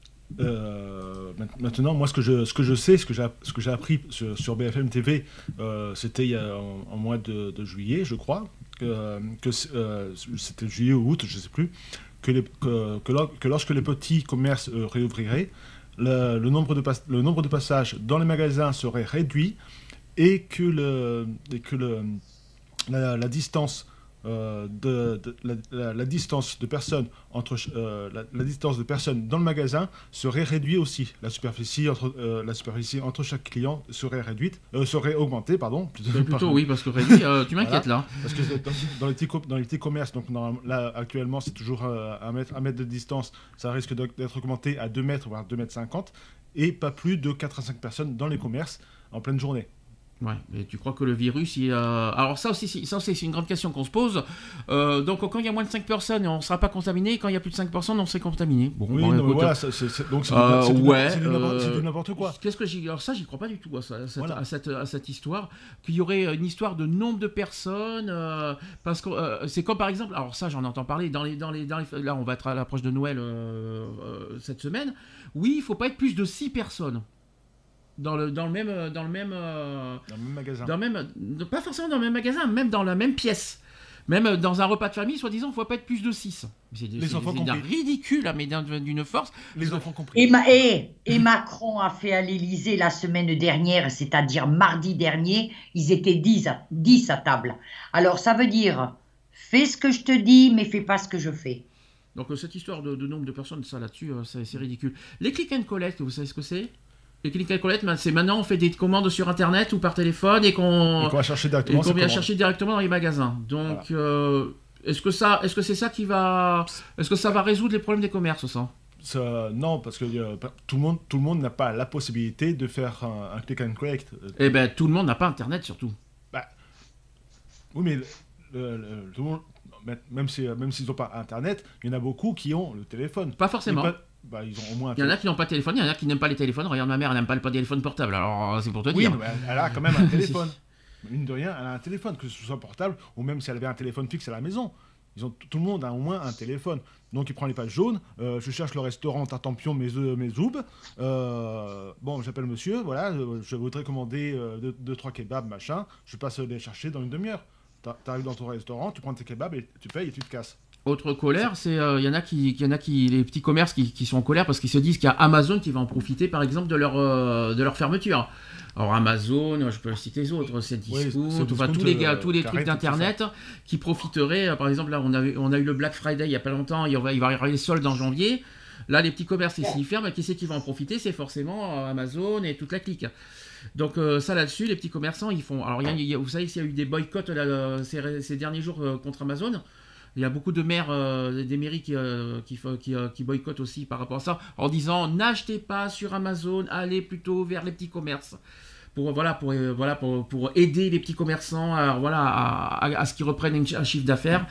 Euh, maintenant, moi, ce que je, ce que je sais, ce que j'ai, ce que j'ai appris sur, sur B F M T V, euh, c'était il y a, en, en mois de, de juillet, je crois, que, que euh, c'était juillet ou août, je ne sais plus, que, les, que, que, lor- que lorsque les petits commerces euh, réouvriraient, le, le, nombre de pas- le nombre de passages dans les magasins serait réduit et que, le, et que le, la, la distance euh, de, de- la, la- la distance de personnes entre ch- euh, la, la distance de personnes dans le magasin serait réduite aussi. La superficie entre euh, la superficie entre chaque client serait réduite, euh, serait augmentée, pardon. C'est plutôt oui, parce que réduit, euh, tu m'inquiètes là. Parce que dans, dans les petits, co- dans les petits commerces, donc dans- là actuellement c'est toujours euh, un, mètre, un mètre de distance, ça risque de- d'être augmenté à deux mètres, voire deux mètres cinquante, et pas plus de quatre à cinq personnes dans les commerces en pleine journée. Ouais, mais tu crois que le virus, il, euh... alors ça aussi, c'est, ça aussi, c'est une grande question qu'on se pose. Euh, donc quand il y a moins de cinq personnes, on ne sera pas contaminé. Quand il y a plus de cinq personnes, on serait contaminé. Bon, Oui, bon, non, écoute, mais voilà, c'est, c'est, c'est- donc c'est, du- euh, c'est du- ouais, c'est du n'importe- euh, c'est du n'importe quoi. Qu'est-ce que j'y... Alors ça, j'y crois pas du tout à, ça- à cette, Voilà. à cette, à cette histoire. Qu'il y aurait une histoire de nombre de personnes. euh, parce que euh, c'est comme par exemple, alors ça, j'en entends parler. Dans les, dans les, dans les, là, on va être à l'approche de Noël euh, euh, cette semaine. Oui, il faut pas être plus de six personnes. Dans le, dans le même... Dans le même euh, Dans le même magasin. dans le même, pas forcément dans le même magasin, même dans la même pièce. Même dans un repas de famille, soi-disant, il ne faut pas être plus de six. C'est, Les c'est, enfants c'est d'un compris. ridicule, hein, mais d'un- d'une force. Les enfants compris. Et, Ma- et- et Macron a fait à l'Élysée la semaine dernière, c'est-à-dire mardi dernier, ils étaient dix à, dix à table. Alors ça veut dire, fais ce que je te dis, mais fais pas ce que je fais. Donc euh, cette histoire de, de nombre de personnes, ça là-dessus, euh, c'est, c'est ridicule. Les click and collect, vous savez ce que c'est? Les click and collect, ben, c'est maintenant on fait des commandes sur Internet ou par téléphone et qu'on, Et qu'on va chercher et directement. qu'on sa vient commande. chercher directement dans les magasins. Donc, euh, est-ce que ça, est-ce que c'est ça qui va, est-ce que ça va résoudre les problèmes des commerces, ça? Ça, non, parce que euh, tout le monde, tout le monde n'a pas la possibilité de faire un, un click and collect. Euh, Eh ben, tout le monde n'a pas Internet, surtout. Oui, mais le- le- le- tout le monde, même si, même s'ils n'ont pas Internet, il y en a beaucoup qui ont le téléphone. Pas forcément. Et pas- bah, ils ont au moins un Il y en a téléphone. qui n'ont pas de téléphone, il y en a qui n'aiment pas les téléphones. Regarde, ma mère, elle n'aime pas le téléphone portable. Alors, c'est pour te Oui, dire. mais elle, elle a quand même un téléphone. Mine de rien, elle a un téléphone, que ce soit portable ou même si elle avait un téléphone fixe à la maison. Ils ont, tout le monde a au moins un téléphone. Donc il prend les pages jaunes. euh, je cherche le restaurant Tartampion, mes œufs, mes zoubes. Euh, bon, j'appelle monsieur, voilà, euh, je voudrais commander euh, deux, deux, trois kebabs, machin. Je passe les chercher dans une demi-heure. T'a- T'arrives dans ton restaurant, tu prends tes kebabs et tu payes et tu te casses. Autre colère, c'est il y en a qui, y en a qui, les petits commerces qui, qui sont en colère parce qu'ils se disent qu'il y a Amazon qui va en profiter, par exemple, de leur euh, de leur fermeture. Alors Amazon, je peux citer les autres, c'est Oui, Discount, c'est enfin, Discount, tous les euh, gars, tous les qui trucs arrête tout d'internet qui profiteraient. euh, Par exemple, là, on a eu, on a eu le Black Friday il y a pas longtemps, il va, il va y avoir les soldes en janvier. Là, les petits commerces, s'ils ferment, qui c'est qui va en profiter? C'est forcément euh, Amazon et toute la clique. Donc euh, ça là-dessus, les petits commerçants, ils font. Alors il y a- il y a- vous savez s'il y a eu des boycotts là, euh, ces, ces derniers jours euh, contre Amazon. Il y a beaucoup de maires, euh, des mairies qui, euh, qui, fa- qui, euh, qui boycottent aussi par rapport à ça, en disant n'achetez pas sur Amazon, allez plutôt vers les petits commerces. Pour, voilà, pour, euh, voilà, pour, pour aider les petits commerçants à, voilà, à, à- à ce qu'ils reprennent une- un chiffre d'affaires.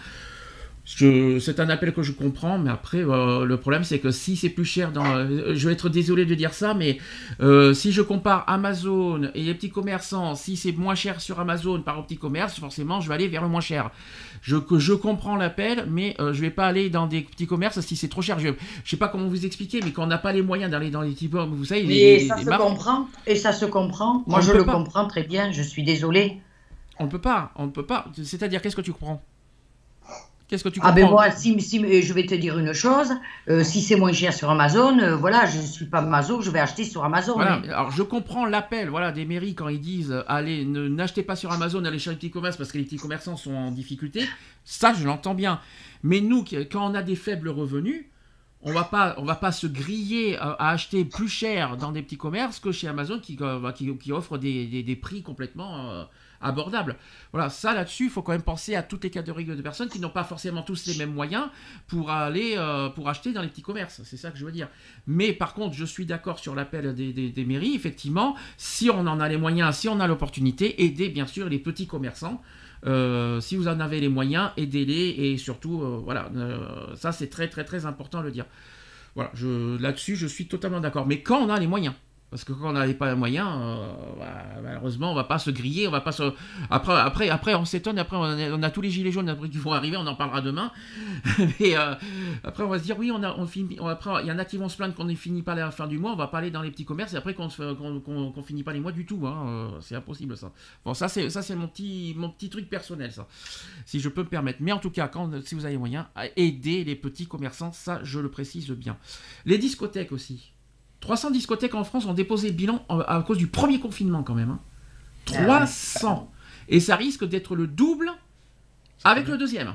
Je- c'est un appel que je comprends, mais après, euh, le problème, c'est que si c'est plus cher, dans, euh, je vais être désolé de dire ça, mais euh, si je compare Amazon et les petits commerçants, si c'est moins cher sur Amazon par au petit commerce, forcément, je vais aller vers le moins cher. Je, que je comprends l'appel, mais euh, je vais pas aller dans des petits commerces si c'est trop cher. Je, je sais pas comment vous expliquer, mais quand on n'a pas les moyens d'aller dans les petits commerces, vous savez, les, Mais les- ça les se marques, comprend, et ça se comprend. On Moi, ne je peut le pas. comprends très bien, je suis désolée. on ne peut pas, on ne peut pas. C'est-à-dire, qu'est-ce que tu comprends? Qu'est-ce que tu Ah comprends? ben moi, si, si- euh, je vais te dire une chose, euh, si c'est moins cher sur Amazon, euh, voilà, je ne suis pas Amazon, je vais acheter sur Amazon. Voilà, hein. alors je comprends l'appel, voilà, des mairies quand ils disent euh, allez, ne- n'achetez pas sur Amazon, allez chez les petits commerces parce que les petits commerçants sont en difficulté. Ça, je l'entends bien. Mais nous, qui- quand on a des faibles revenus, on va pas, on va pas se griller à, à acheter plus cher dans des petits commerces que chez Amazon qui, euh, qui, qui offre des, des- des prix complètement euh, abordables. Voilà, ça là-dessus, il faut quand même penser à toutes les catégories de personnes qui n'ont pas forcément tous les mêmes moyens pour aller, euh, pour acheter dans les petits commerces. C'est ça que je veux dire. Mais par contre, je suis d'accord sur l'appel des, des- des mairies. Effectivement, si on en a les moyens, si on a l'opportunité, aider bien sûr les petits commerçants. Euh, si vous en avez les moyens, aidez-les et surtout, euh, voilà, euh, ça c'est très très très important de le dire. Voilà, je, là-dessus je suis totalement d'accord. Mais quand on a les moyens, parce que quand on n'avait pas les moyens, euh, bah, malheureusement on va pas se griller, on va pas se. Après, après, après on s'étonne, après on a, on a tous les gilets jaunes après qui vont arriver, on en parlera demain. Et euh, après on va se dire oui, on a, on finit, on- après il y en a qui vont se plaindre qu'on ne finit pas à la fin du mois, on va pas aller dans les petits commerces et après qu'on se- qu'on, qu'on, qu'on finit pas les mois du tout, hein, euh, c'est impossible ça. Bon ça c'est ça c'est mon petit mon petit truc personnel ça, si je peux me permettre. Mais en tout cas quand si vous avez les moyens, aidez les petits commerçants, ça je le précise bien. Les discothèques aussi. trois cents discothèques en France ont déposé le bilan à cause du premier confinement quand même. Hein. trois cents. Et ça risque d'être le double avec le deuxième.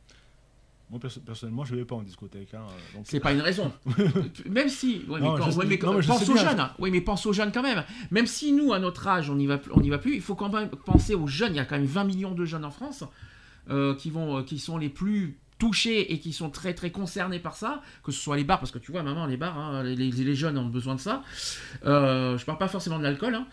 Moi, perso- personnellement, je ne vais pas en discothèque. Hein, donc... C'est pas une raison. Même si, ouais, mais, Non, quand- je- ouais, mais non, mais je pense sais aux bien, jeunes. hein. Oui, mais pense aux jeunes quand même. Même si nous, à notre âge, on n'y va, plus- on n'y va plus, il faut quand même penser aux jeunes. Il y a quand même vingt millions de jeunes en France euh, qui vont, euh, qui sont les plus touchés et qui sont très très concernés par ça, que ce soit les bars, parce que tu vois, maman, les bars, hein, les, les- les jeunes ont besoin de ça. Euh, je parle pas forcément de l'alcool. Hein.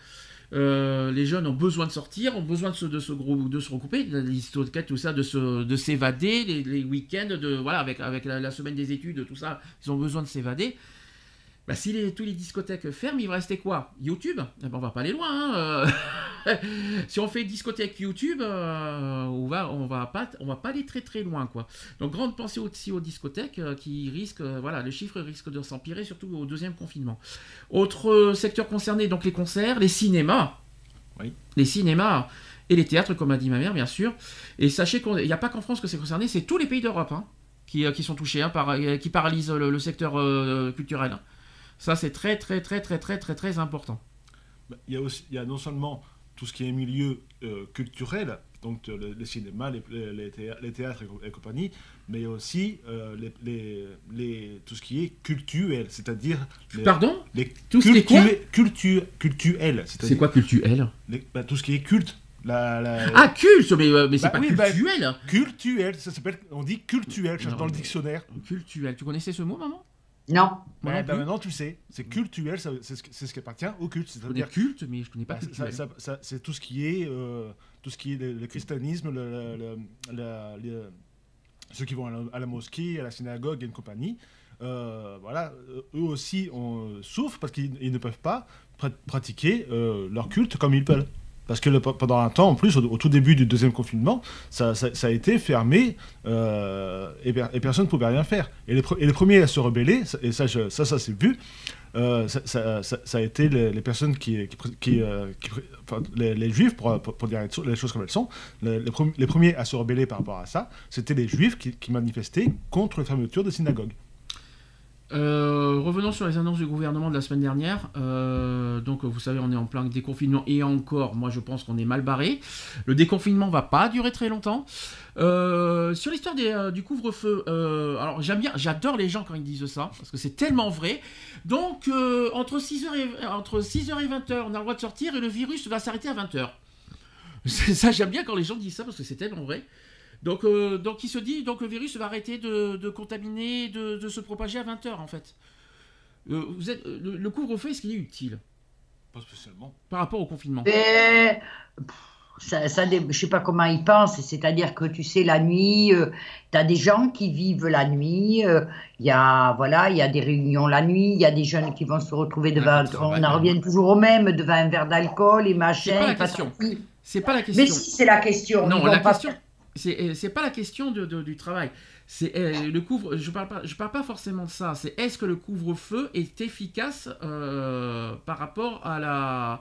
Euh, les jeunes ont besoin de sortir, ont besoin de se, de se, groupe, de se regrouper, les discothèques, tout ça, de, se, de s'évader, les, les week-ends, de, voilà, avec, avec la, la semaine des études, tout ça, ils ont besoin de s'évader. Bah, si les, tous les discothèques ferment, il va rester quoi? YouTube? Eh ben, on va pas aller loin. Hein, euh... si on fait discothèque YouTube, euh, on va, on va pas, on va pas aller très très loin, quoi. Donc grande pensée aussi aux discothèques euh, qui risquent, euh, voilà, le chiffre risque de s'empirer, surtout au deuxième confinement. Autre euh, secteur concerné, donc les concerts, les cinémas, oui. les cinémas et les théâtres, comme a dit ma mère, bien sûr. Et sachez qu'il n'y a pas qu'en France que c'est concerné, c'est tous les pays d'Europe hein, qui, euh, qui sont touchés, hein, par, euh, qui paralysent le, le secteur euh, culturel. Hein. Ça, c'est très, très, très, très, très, très, très important. Il y a, aussi, il y a non seulement tout ce qui est milieu euh, culturel, donc le, le cinéma, les, les, théâtres, les théâtres et, et compagnie, mais aussi euh, les, les, les, tout ce qui est cultuel, c'est-à-dire... Les, Pardon les Tout ce qui est quoi cultu, Cultuel. C'est quoi cultuel les, bah, Tout ce qui est culte. La, la... Ah, culte, mais, euh, mais c'est bah, pas oui, cultuel. Bah, cultuel, ça s'appelle, on dit cultuel, cherche dans le dictionnaire. Cultuel, tu connaissais ce mot, maman? Non. Ouais, bah maintenant tu sais, c'est cultuel, ça, c'est, ce, c'est ce qui appartient au culte. Je connais culte, mais je connais pas bah, cultuel. Ça, ça, ça, c'est tout ce qui est, euh, tout ce qui est le, le christianisme, le, le, le, le, le, ceux qui vont à la, à la mosquée, à la synagogue et une compagnie. Euh, voilà, eux aussi on souffrent parce qu'ils ils ne peuvent pas pr- pratiquer euh, leur culte comme ils peuvent. Parce que le, pendant un temps, en plus, au, au tout début du deuxième confinement, ça, ça, ça a été fermé euh, et, et personne ne pouvait rien faire. Et les, et les premiers à se rebeller, et ça, je, ça, ça c'est vu, euh, ça, ça, ça, ça a été les, les personnes qui, qui, qui, euh, qui enfin, les, les juifs, pour, pour, pour dire les choses comme elles sont, les, les, premiers, les premiers à se rebeller par rapport à ça, c'était les juifs qui, qui manifestaient contre les fermetures de synagogues. Euh, revenons sur les annonces du gouvernement de la semaine dernière. Euh, donc, vous savez, on est en plein déconfinement et encore, moi, je pense qu'on est mal barré. Le déconfinement va pas durer très longtemps. Euh, sur l'histoire des, euh, du couvre-feu, euh, alors j'aime bien, j'adore les gens quand ils disent ça parce que c'est tellement vrai. Donc, euh, entre six heures et, entre six heures et vingt heures, on a le droit de sortir et le virus va s'arrêter à vingt heures. Ça, j'aime bien quand les gens disent ça parce que c'est tellement vrai. Donc, euh, donc il se dit donc le virus va arrêter de, de contaminer, de, de se propager à vingt heures en fait. Euh, vous êtes, le, le couvre-feu, est-ce qu'il est utile? Pas spécialement. Par rapport au confinement. Et, ça, ça, je ne sais pas comment ils pensent, c'est-à-dire que tu sais, la nuit, euh, tu as des gens qui vivent la nuit, il euh, y, voilà, y a des réunions la nuit, il y a des jeunes qui vont se retrouver devant, on en revient toujours au même, devant un verre d'alcool et machin. C'est pas la question. C'est pas la question. Mais si, c'est la question. Non, la question... Pas... C'est, c'est pas la question de, de, du travail. C'est euh, le couvre. Je parle pas. Je parle pas forcément de ça. C'est est-ce que le couvre-feu est efficace euh, par rapport à la,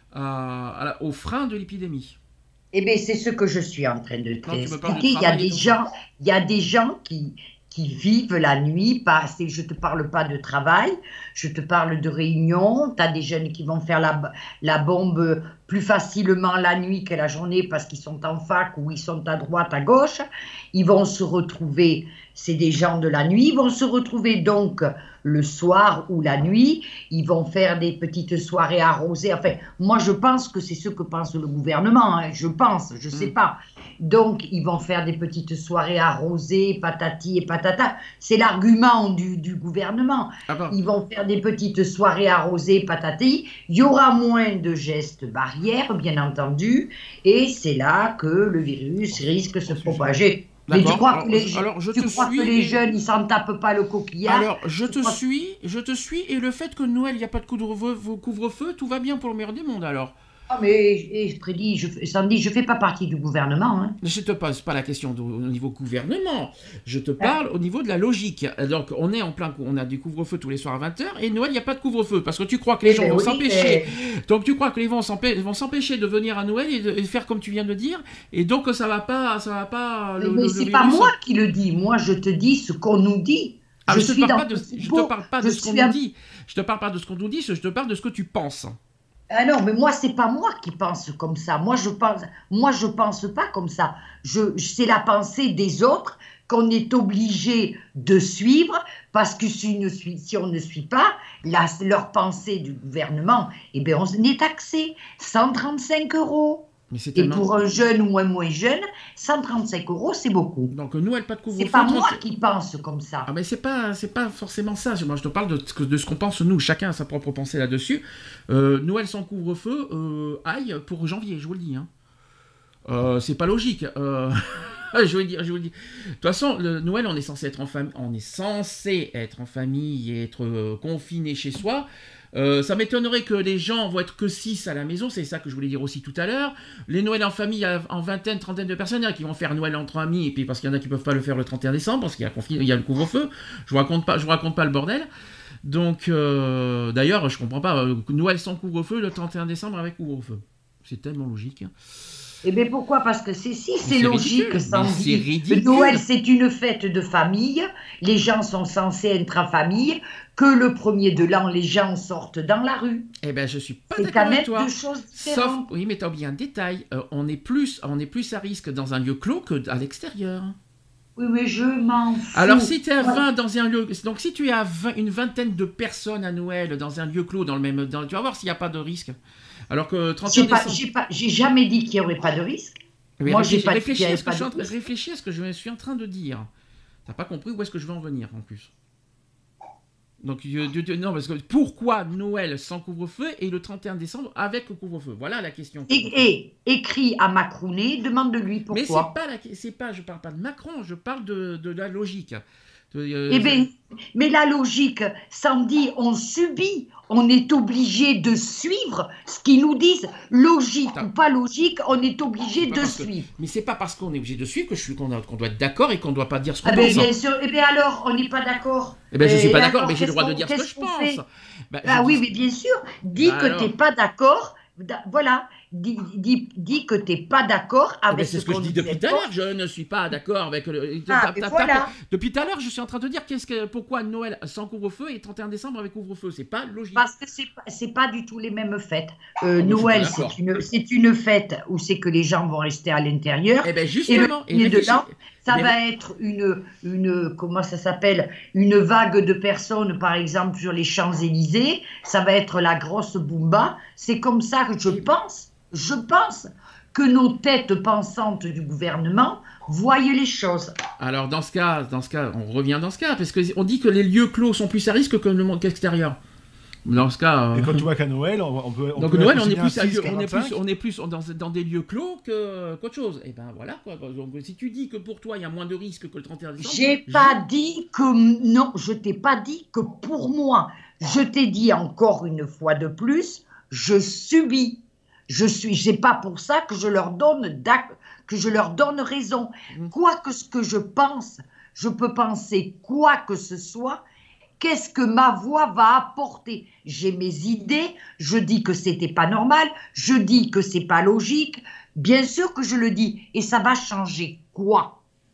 à, à la, au frein de l'épidémie. Eh bien, c'est ce que je suis en train de te expliquer. Il y a des gens. Ça. Il y a des gens qui qui vivent la nuit. Pas, je ne te parle pas de travail. Je te parle de réunion. Tu as des jeunes qui vont faire la la bombe plus facilement la nuit que la journée parce qu'ils sont en fac ou ils sont à droite, à gauche. Ils vont se retrouver, c'est des gens de la nuit, ils vont se retrouver donc le soir ou la nuit. Ils vont faire des petites soirées arrosées. Enfin, moi, je pense que c'est ce que pense le gouvernement. Hein. Je pense, je ne sais pas. Donc, ils vont faire des petites soirées arrosées, patati et patata. C'est l'argument du, du gouvernement. Ah bon. Ils vont faire des petites soirées arrosées, patati. Il y aura moins de gestes barrières, bien entendu. Et c'est là que le virus risque de se propager. Mais tu crois que les, alors, je tu te crois suis, que les jeunes, ils s'en tapent pas le coquillard? Alors, je te suis, je te suis. Et le fait que Noël, il n'y a pas de couvre-feu, couvre-feu, tout va bien pour le meilleur des mondes, alors. Ah mais je prédis, je, Sandy, je fais pas partie du gouvernement. Hein. Je te pose pas la question de, au niveau gouvernement. Je te parle ah. au niveau de la logique. Donc on est en plein, on a du couvre-feu tous les soirs à vingt heures et Noël il n'y a pas de couvre-feu parce que tu crois que les mais gens mais vont oui, s'empêcher. Mais... Donc tu crois que les gens vont s'empêcher de venir à Noël et de, et de faire comme tu viens de dire et donc ça va pas, ça va pas. Le, mais le, c'est le pas moi qui le dis. Moi je te dis ce qu'on nous dit. Ah, je, je, te parle pas de, je te parle pas de ce qu'on nous dit. Je te parle pas de ce qu'on nous dit. Je te parle de ce que tu penses. Ah non, mais moi, c'est pas moi qui pense comme ça. Moi, je pense, moi, je pense pas comme ça. Je, c'est la pensée des autres qu'on est obligé de suivre parce que si, ne suit, si on ne suit pas la, leur pensée du gouvernement, eh bien, on est taxé cent trente-cinq euros. Mais c'est Et tellement... pour un jeune ou un moins jeune, cent trente-cinq euros, c'est beaucoup. Donc Noël, pas de couvre-feu. C'est pas trente moi qui pense comme ça. Ah mais c'est pas, c'est pas forcément ça. Moi je te parle de, ce que- de ce qu'on pense nous. Chacun a sa propre pensée là-dessus. Euh, Noël sans couvre-feu, euh, aïe pour janvier, je vous le dis. Hein. Euh, c'est pas logique. Euh... je vous le dis, je vous le dis. De toute façon, le Noël, on est censé être en famille, on est censé être en famille et être euh, confiné chez soi. Euh, ça m'étonnerait que les gens vont être que six à la maison, c'est ça que je voulais dire aussi tout à l'heure. Les Noëls en famille à- en vingtaine, trentaine de personnes, il y en a qui vont faire Noël entre amis, et puis parce qu'il y en a qui peuvent pas le faire le trente et un décembre, parce qu'il y a, confi- il y a le couvre-feu. Je vous raconte pas, je vous raconte pas le bordel. Donc, euh, d'ailleurs, je comprends pas, euh, Noël sans couvre-feu, le trente et un décembre avec couvre-feu. C'est tellement logique. Eh bien pourquoi? Parce que c'est si, c'est c'est logique, ridicule, Sandy. mais c'est ridicule. Noël, c'est une fête de famille. Les gens sont censés être en famille. Que le premier de l'an, les gens sortent dans la rue. Eh ben, je suis pas C'est d'accord quand avec même toi. deux choses Sauf, différentes. oui, mais t'as oublié un détail. Euh, on est plus, on est plus à risque dans un lieu clos que à l'extérieur. Oui, mais je m'en fous. Alors, si tu es à Ouais. vingt dans un lieu, donc si tu es à vingt une vingtaine de personnes à Noël dans un lieu clos, dans le même, dans- tu vas voir s'il n'y a pas de risque. Alors que trente et un J'ai pas, décembre. j'ai pas, j'ai jamais dit qu'il n'y aurait pas de risque. Mais Moi, réfléchis, j'ai pas dit réfléchis qu'il y à avait ce que pas je suis en de train- risque. réfléchis à ce que je suis en train de dire. T'as pas compris où est-ce que je veux en venir en plus. Donc, euh, de- de- non, parce que pourquoi Noël sans couvre-feu et le trente et un décembre avec le couvre-feu? Voilà la question. Et, et écris à Macronet, demande-lui Mais c'est pourquoi. pas la, c'est pas, je parle pas de Macron, je parle de, de la logique. De, euh, Eh bien, mais la logique, Sandy, on subit, on est obligé de suivre ce qu'ils nous disent. Logique Attends. ou pas logique, on est obligé C'est pas de parce que- suivre. Mais c'est pas parce qu'on est obligé de suivre que je suis qu'on a- qu'on doit être d'accord et qu'on doit pas dire ce qu'on Ah ben, pense. bien sûr. Eh bien alors, on n'est pas d'accord. Eh ben, je suis Eh, pas d'accord, alors, mais j'ai le droit de qu'est-ce dire qu'on- ce que je qu'est-ce qu'on fait pense. Bah, Ah je oui, dis- mais bien sûr. Dis Bah que alors. t'es pas d'accord. Da- Voilà. Dis, dis, dis que t'es pas d'accord Eh ben, avec c'est ce que je qu'on dis nous depuis tout à impose. l'heure. Je ne suis pas d'accord avec le. Ah, T'as- mais t'as- voilà. t'as- Depuis tout à l'heure, je suis en train de dire qu'est-ce que, pourquoi Noël sans couvre-feu et trente et un décembre avec couvre-feu. C'est pas logique. Parce que c'est pas, c'est pas du tout les mêmes fêtes. Euh, Ah, mais je suis Noël, pas d'accord. c'est une, c'est une fête où c'est que les gens vont rester à l'intérieur. Eh ben Et le justement. et premier de réfléchis- l'an, ça mais- va être une, une, comment ça s'appelle, une vague de personnes, par exemple, sur les Champs-Élysées. Ça va être la grosse boumba. C'est comme ça que je pense, je pense que nos têtes pensantes du gouvernement voient les choses. Alors dans ce cas, dans ce cas, on revient dans ce cas parce que on dit que les lieux clos sont plus à risque que le monde extérieur. Dans ce cas. euh, Et quand tu vois qu'à Noël, on, on peut. On Donc peut Noël, être on est aussi plus, à bien lieu- six, on est quarante-cinq. plus, on est plus dans, dans des lieux clos que qu'autre chose. Et ben voilà quoi. Donc si tu dis que pour toi il y a moins de risques que le trente et un décembre. J'ai pas dit que non, je t'ai pas dit que pour moi. Je t'ai dit encore une fois de plus, je subis. Je suis, c'est pas pour ça que je leur donne d'ac- que je leur donne raison. Mhm. Quoi que ce que je pense, je peux penser quoi que ce soit. Qu'est-ce que ma voix va apporter? J'ai mes idées. Je dis que c'était pas normal. Je dis que c'est pas logique. Bien sûr que je le dis. Et ça va changer quoi?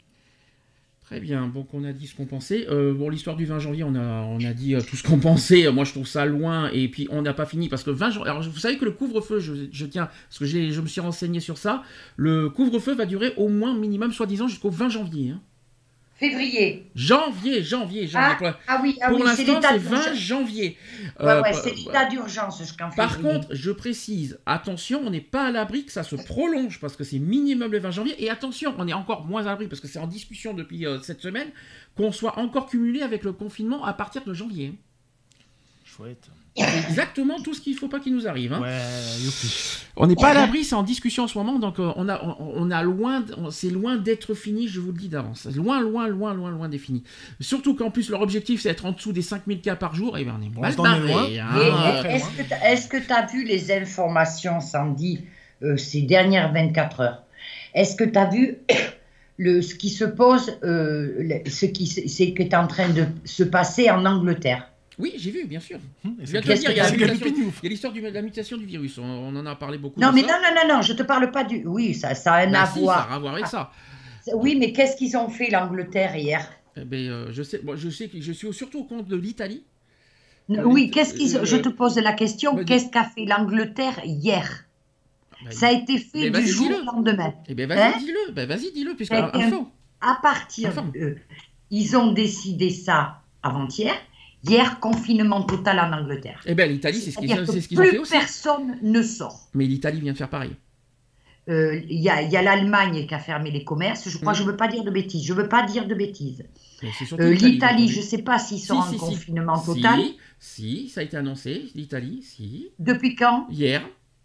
Très bien, donc on a dit ce qu'on pensait. Euh, bon, l'histoire du vingt janvier, on a, on a dit euh, tout ce qu'on pensait. Moi, je trouve ça loin. Et puis, on n'a pas fini parce que vingt janvier. Alors, vous savez que le couvre-feu, je, je tiens, parce que j'ai- je me suis renseigné sur ça, le couvre-feu va durer au moins minimum, soi-disant, jusqu'au vingt janvier. hein. Février. Janvier, janvier, janvier. Ah, Pour, ah oui, ah pour oui, c'est l'instant, l'état c'est d'urgence. vingt janvier. Ouais, Euh, ouais, pa- c'est l'état d'urgence jusqu'en Par février. contre, je précise, attention, on n'est pas à l'abri que ça se prolonge parce que c'est minimum le vingt janvier. Et attention, on est encore moins à l'abri parce que c'est en discussion depuis euh, cette semaine qu'on soit encore cumulé avec le confinement à partir de janvier. Chouette. C'est exactement tout ce qu'il ne faut pas qu'il nous arrive. hein. Ouais, youpi. On n'est pas à l'abri, c'est en discussion en ce moment, donc euh, on a, on, on a loin, on- c'est loin d'être fini, je vous le dis d'avance. Loin, loin, loin, loin, loin d'être fini. Surtout qu'en plus, leur objectif, c'est d'être en dessous des cinq mille cas par jour, et bien on est Pour mal l'instant, on est barré. loin. hein. Et- Ah, et très Est-ce que t'as- est-ce que tu as vu les informations, Sandy, euh, ces dernières vingt-quatre heures? Est-ce que tu as vu le, ce qui se pose, euh, le- ce qui s- c'est qui est en train de se passer en Angleterre? Oui, j'ai vu, bien sûr. Hum, et Je viens c'est de te dire, il y a la c'est mutation- Gabi Pignouf. il y a l'histoire du- de la mutation du virus, on, on en a parlé beaucoup. Non, de mais ça. non, non, non, non, je te parle pas du... Oui, ça, ça a un Bah à si, ça voir. a à voir avec ça. Oui, mais qu'est-ce qu'ils ont fait, l'Angleterre, hier? Eh ben, euh, je sais, bon, je sais que je suis surtout au compte de l'Italie. Oui, qu'est-ce qu'ils... euh, Je te pose la question, bah, qu'est-ce qu'a fait l'Angleterre hier? Bah, Ça a été fait mais du vas-y, jour dis-le. au lendemain. Eh ben, vas-y, Hein dis-le. Ben, vas-y, dis-le, puisque Ça a été un- info. À partir Enfin. de... Ils ont décidé ça avant-hier. Hier, confinement total en Angleterre. Eh ben, l'Italie, c'est ce qu'ils C'est-à-dire c'est que ce qu'ils ont plus fait aussi. personne ne sort. Mais l'Italie vient de faire pareil. Euh, Il y a, il y a l'Allemagne qui a fermé les commerces. Je crois, Mm. je ne veux pas dire de bêtises. Je ne veux pas dire de bêtises. Mais c'est surtout Euh, l'Italie, L'Italie, j'ai je ne entendu. sais pas s'ils sont Si, en si, si. confinement Si, total. si, ça a été annoncé, l'Italie, si. Depuis quand? Hier.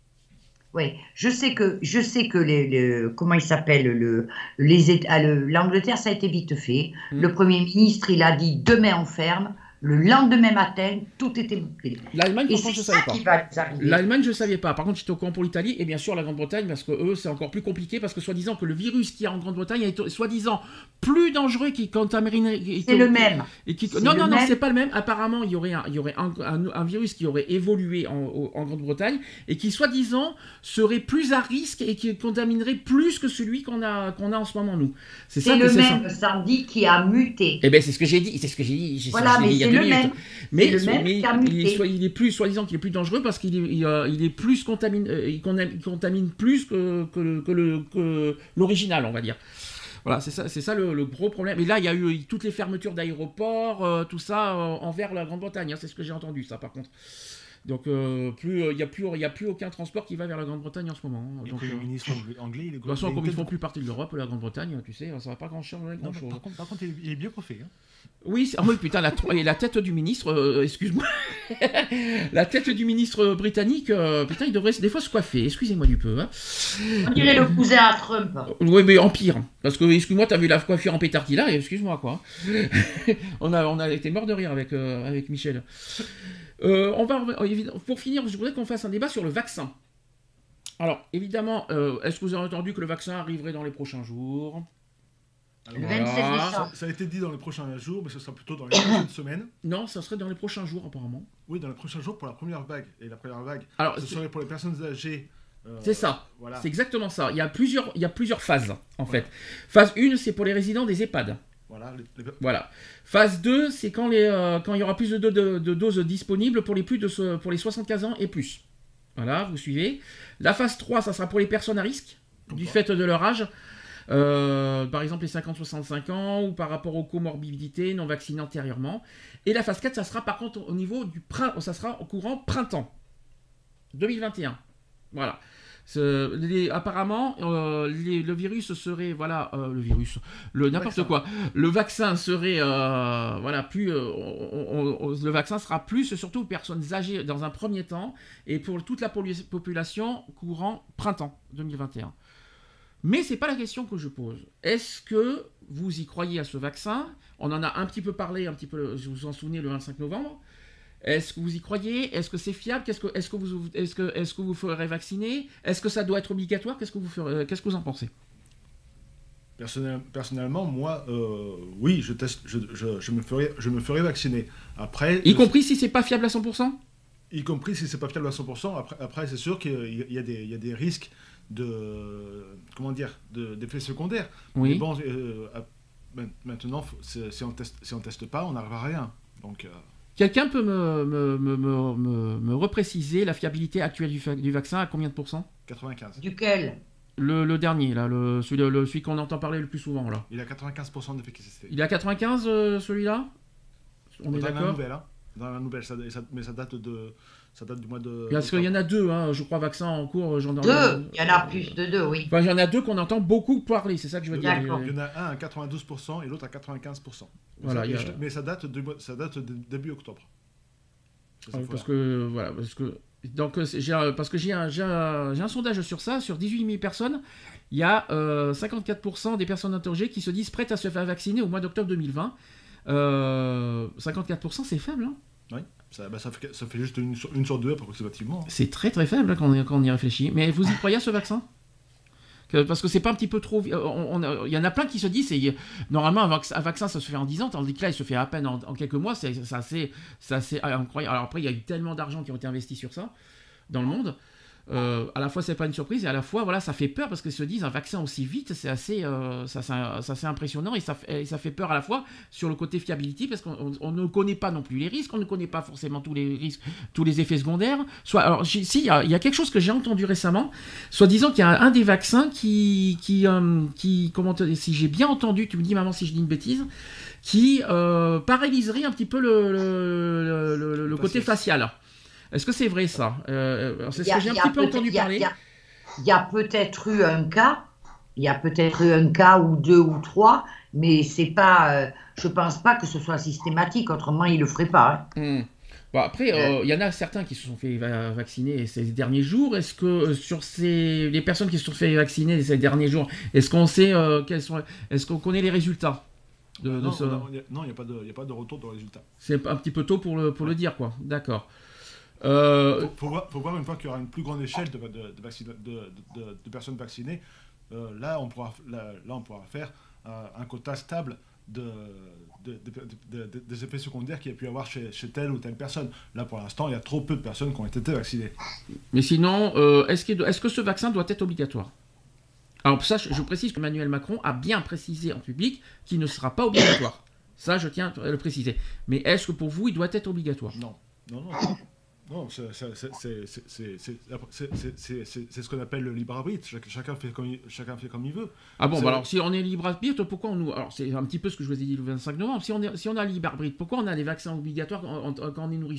Oui, je sais que, je sais que les, les- comment il s'appelle, le, les États- le- l'Angleterre, ça a été vite fait. Mm. Le Premier ministre, il a dit demain on ferme. Le lendemain matin, tout était bouclé. L'Allemagne, Et franchement, c'est je ne ça savais pas. qui va nous arriver. L'Allemagne, je ne savais pas. Par contre, j'étais au courant pour l'Italie et bien sûr la Grande-Bretagne parce que eux, c'est encore plus compliqué parce que soi-disant que le virus qui est en Grande-Bretagne est soi-disant plus dangereux qui contaminerait. C'est le même. Et qui... C'est Non, le non, non, même. c'est pas le même. Apparemment, il y aurait un, il y aurait un, un- un virus qui aurait évolué en, au- en Grande-Bretagne et qui soi-disant serait plus à risque et qui contaminerait plus que celui qu'on a, qu'on a en ce moment nous. C'est ça C'est que le c'est ça. même, Sandy, qui a muté. Eh bien, c'est ce que j'ai dit. C'est ce que j'ai dit. j'ai- Voilà, j'ai dit mais il y a c'est deux le minutes. même. Mais, C'est le même mais qui a il, muté. est, soit- il est plus, soi-disant qu'il est plus dangereux parce qu'il est, il, euh, il est plus contamine, euh, il contamine, il contamine plus que, que, le- que le- que l'original, on va dire. Voilà, c'est ça, c'est ça le, le gros problème. Et là, il y a eu toutes les fermetures d'aéroports, euh, tout ça euh, envers la Grande-Bretagne. hein, c'est ce que j'ai entendu, ça, par contre. Donc, euh, plus, euh, il n'y a, plus- il y a plus aucun transport qui va vers la Grande-Bretagne en ce moment. hein. Et Donc, le euh, Premier ministre anglais, anglais, il est de toute façon, il a comme une ils font tête- plus partie de l'Europe, la Grande-Bretagne, tu sais, ça va pas grand changer Non, grand-chose. par, contre, par contre, il est, il est bien coiffé. Hein. Oui, c'est- ah oui, putain, la, tro- et la tête du ministre, euh, excuse-moi, la tête du ministre britannique, euh, putain, il devrait des fois se coiffer, excusez-moi du peu. Hein. On dirait le cousin à Trump. Oui, mais en pire, parce que, excuse-moi, t'as vu la coiffure en pétard qu'il a, et excuse-moi, quoi. on, a, on a été mort de rire avec, euh, avec Michel. Euh, on va, pour finir, je voudrais qu'on fasse un débat sur le vaccin. Alors, évidemment, euh, est-ce que vous avez entendu que le vaccin arriverait dans les prochains jours? Le Alors, vingt-sept Voilà. décembre. ça, ça a été dit dans les prochains jours, mais ce sera plutôt dans les prochaines semaines. Non, ça serait dans les prochains jours, apparemment. Oui, dans les prochains jours pour la première vague. Et la première vague, Alors, ce c'est- serait pour les personnes âgées. euh, c'est ça. Voilà. C'est exactement ça. Il y a plusieurs, il y a plusieurs phases, en fait. Phase un, c'est pour les résidents des EHPAD. Voilà, les- les- Voilà. Phase deux, c'est quand, les, euh, quand il y aura plus de, de- de- de doses disponibles pour les, plus de, ce- pour les soixante-quinze ans et plus. Voilà, vous suivez. La phase trois, ça sera pour les personnes à risque, du Pourquoi fait de leur âge. Euh, par exemple, les cinquante à soixante-cinq ans, ou par rapport aux comorbidités non vaccinées antérieurement. Et la phase quatre, ça sera par contre au niveau du printemps, ça sera au courant printemps deux mille vingt et un. Voilà. Ce- les- apparemment, euh, les- le virus serait, voilà, euh, le virus, le n'importe vaccin. quoi. Le vaccin serait, euh, voilà, plus, euh, on- on- on- le vaccin sera plus surtout aux personnes âgées dans un premier temps et pour toute la polu- population courant printemps deux mille vingt et un. Mais c'est pas la question que je pose. Est-ce que vous y croyez à ce vaccin? On en a un petit peu parlé, un petit peu, je vous en souvenez, le vingt-cinq novembre. Est-ce que vous y croyez? Est-ce que c'est fiable? Qu'est-ce que, est-ce que vous, est-ce que, est-ce que vous ferez vacciner? Est-ce que ça doit être obligatoire? Qu'est-ce que vous ferez, qu'est-ce que vous en pensez? Personnel- personnellement, moi, euh, oui, je, teste, je, je, je me ferai, je me ferai vacciner. Après, Y le- compris si c'est pas fiable à cent pour cent? y compris si c'est pas fiable à cent pour cent. Après, après c'est sûr qu'il y a, il y a des, il y a des risques de, comment dire, de- d'effets secondaires. Oui. Mais bon, euh, à- ma- maintenant, faut- c'est- si on teste, si on teste pas, on n'arrive à rien. Donc, euh, Quelqu'un peut me, me, me, me, me- me repréciser la fiabilité actuelle du, fa- du vaccin à combien de pourcents? quatre-vingt-quinze. Duquel? le, le dernier, là, le, celui, le- celui qu'on entend parler le plus souvent, là. Il a quatre-vingt-quinze pour cent d'efficacité. Il est à quatre-vingt-quinze, euh, celui-là? On est Dans la d'accord? nouvelle, hein. Dans la nouvelle, ça, ça- mais ça date de, ça date du mois de. Parce qu'il y en a deux, hein, je crois, vaccins en cours. J'en ai- Deux. Il y en a plus de deux, oui. Enfin, il y en a deux qu'on entend beaucoup parler, c'est ça que je veux dire. D'accord. Il y en a un à quatre-vingt-douze pour cent et l'autre à quatre-vingt-quinze pour cent. Voilà, Ça- il y a- je- Mais ça date, de, ça date de début octobre. C'est Ah ça, oui, parce voilà. que voilà, parce que donc euh, c'est- j'ai un- parce que j'ai un, j'ai un, j'ai un sondage sur ça, sur dix-huit mille personnes, il y a euh, cinquante-quatre pour cent des personnes interrogées qui se disent prêtes à se faire vacciner au mois d'octobre deux mille vingt. Euh, cinquante-quatre pour cent, c'est faible, hein. Oui, ça, bah, ça, fait, ça fait juste une, sur- une sur deux approximativement. C'est très très faible hein, quand, on, quand on y réfléchit. Mais vous y croyez à ce vaccin? Que- Parce que c'est pas un petit peu trop. vi- on- on a- Il y en a plein qui se disent, c'est, normalement un, vac- un vaccin ça se fait en dix ans, tandis que là il se fait à peine en, en quelques mois, c'est c'est assez, c'est assez incroyable. Alors après il y a eu tellement d'argent qui ont été investis sur ça dans le monde. Euh, à la fois c'est pas une surprise et à la fois voilà ça fait peur parce qu'ils se disent un vaccin aussi vite c'est assez euh, ça, ça, ça, c'est impressionnant et ça, fait- et ça fait peur à la fois sur le côté fiability parce qu'on on- on ne connaît pas non plus les risques, on ne connaît pas forcément tous les risques, tous les effets secondaires. Soit alors j'ai- si il y, a- il y a quelque chose que j'ai entendu récemment, soit disant qu'il y a un des vaccins qui qui euh, qui comment te- si j'ai bien entendu, tu me dis maman si je dis une bêtise, qui euh, paralyserait un petit peu le le, le, le- le côté facial. Est-ce que c'est vrai ça? Euh, alors, C'est ce Il y a- que j'ai un il y a petit peu peut-être- entendu il y a- parler. il y a- il y a peut-être eu un cas, il y a peut-être eu un cas ou deux ou trois, mais c'est pas, euh, je pense pas que ce soit systématique, autrement il le ferait pas. Hein. Mmh. Bon, après, il euh, y en a certains qui se sont fait va- vacciner ces derniers jours. Est-ce que euh, sur ces les personnes qui se sont fait vacciner ces derniers jours, est-ce qu'on sait euh, quels sont, est-ce qu'on connaît les résultats de, de non, ce... non, il n'y a, a pas de retour de résultat. C'est un petit peu tôt pour le pour ouais. le dire, quoi. D'accord. Euh... Faut, faut, voir, faut voir une fois qu'il y aura une plus grande échelle de, de, de, vaccine, de, de, de, de personnes vaccinées. Euh, là, on pourra, là, là, on pourra faire euh, un quota stable de, de, de, de, de, des effets secondaires qu'il y a pu avoir chez, chez telle ou telle personne. Là, pour l'instant, il y a trop peu de personnes qui ont été vaccinées. Mais sinon, euh, est-ce que, est-ce que ce vaccin doit être obligatoire ? Alors, ça, je, je précise que Emmanuel Macron a bien précisé en public qu'il ne sera pas obligatoire. Ça, je tiens à le préciser. Mais est-ce que pour vous, il doit être obligatoire ? Non, non, non. Non, c'est ce qu'on appelle le libre arbitre. Chacun fait comme il, chacun fait comme il veut. Ah bon, bah alors si on est libre arbitre, pourquoi on nous... Alors c'est un petit peu ce que je vous ai dit le vingt-cinq novembre. Si on, est, si on a libre arbitre, pourquoi on a des vaccins obligatoires quand, quand on est nourrisson ?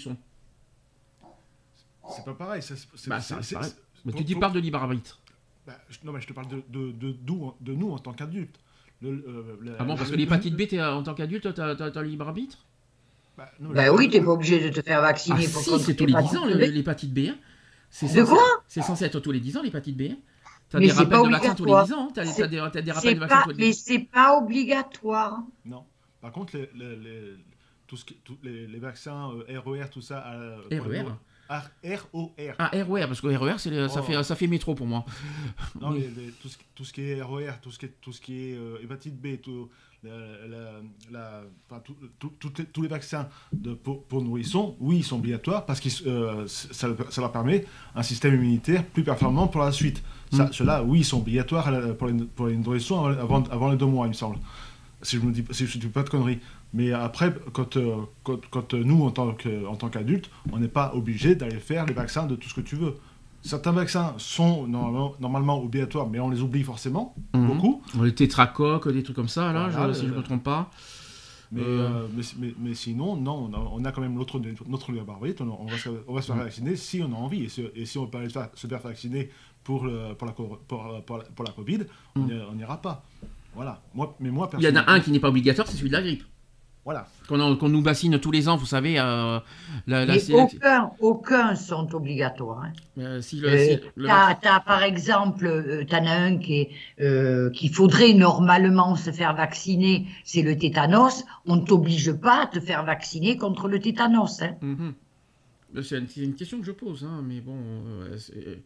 C'est pas pareil. C'est, c'est, bah, c'est, c'est, c'est, mais pour, tu dis pour... parles de libre arbitre. Bah, je, non, mais je te parle de, de, de, de, de nous en tant qu'adultes. Le, euh, la, ah bon, parce le, que l'hépatite B, t'es, en tant qu'adulte, tu as libre arbitre ? Bah, non, bah oui, tu n'es pas obligé de te faire vacciner. Ah pour si, c'est tous les dix ans l'hépatite B. Hein. C'est de censé, quoi c'est censé être tous les dix ans l'hépatite B. Tu as mais des rappels de vaccins tous les dix ans. Hein. Tu as, des, as des rappels de vaccins pas, tous les dix ans. Mais c'est pas obligatoire. Non. Par contre, les, les, les, tout ce qui, tout, les, les vaccins euh, R E R, tout ça... Euh, R E R R O R. Ah, R O R, parce que R E R, c'est le, oh. ça, fait, ça fait métro pour moi. Non, les, les, tout, ce, tout ce qui est R O R, tout ce qui est, tout ce qui est euh, hépatite B, tout, la, la, la, enfin, tout, tout, tout les, tous les vaccins de, pour, pour nourrissons, oui, ils sont obligatoires parce que euh, ça, ça leur permet un système immunitaire plus performant pour la suite. Ça, mm. Ceux-là, oui, ils sont obligatoires pour les, pour les nourrissons avant, avant les deux mois, il me semble. Si je ne dis, si dis pas de conneries. Mais après, quand, euh, quand, quand nous, en tant, que, en tant qu'adultes, on n'est pas obligé d'aller faire les vaccins de tout ce que tu veux. Certains vaccins sont normalement, normalement obligatoires, mais on les oublie forcément, mmh. beaucoup. Les tétracoques, des trucs comme ça, là, voilà, je, si euh, je ne me trompe pas. Mais, euh... Euh, mais, mais, mais sinon, non, on a, on a quand même l'autre, notre libre arbitre, on, on, va se, on va se faire mmh. vacciner si on a envie. Et si, et si on peut aller se faire vacciner pour, le, pour, la, pour, pour, la, pour la Covid, mmh. on n'ira pas. Voilà. Moi, mais moi, il y en a un qui n'est pas obligatoire, c'est celui de la grippe. Voilà. Qu'on, qu'on nous bassine tous les ans, vous savez. Euh, la, la, Mais aucun, aucun sont obligatoires. Hein. Euh, si le, euh, si le... t'as, t'as, par exemple, euh, t'en as un qui est, euh, qu'il faudrait normalement se faire vacciner, c'est le tétanos. On ne t'oblige pas à te faire vacciner contre le tétanos. Hein. Mm-hmm. C'est, une, c'est une question que je pose, hein, mais bon. Euh, c'est...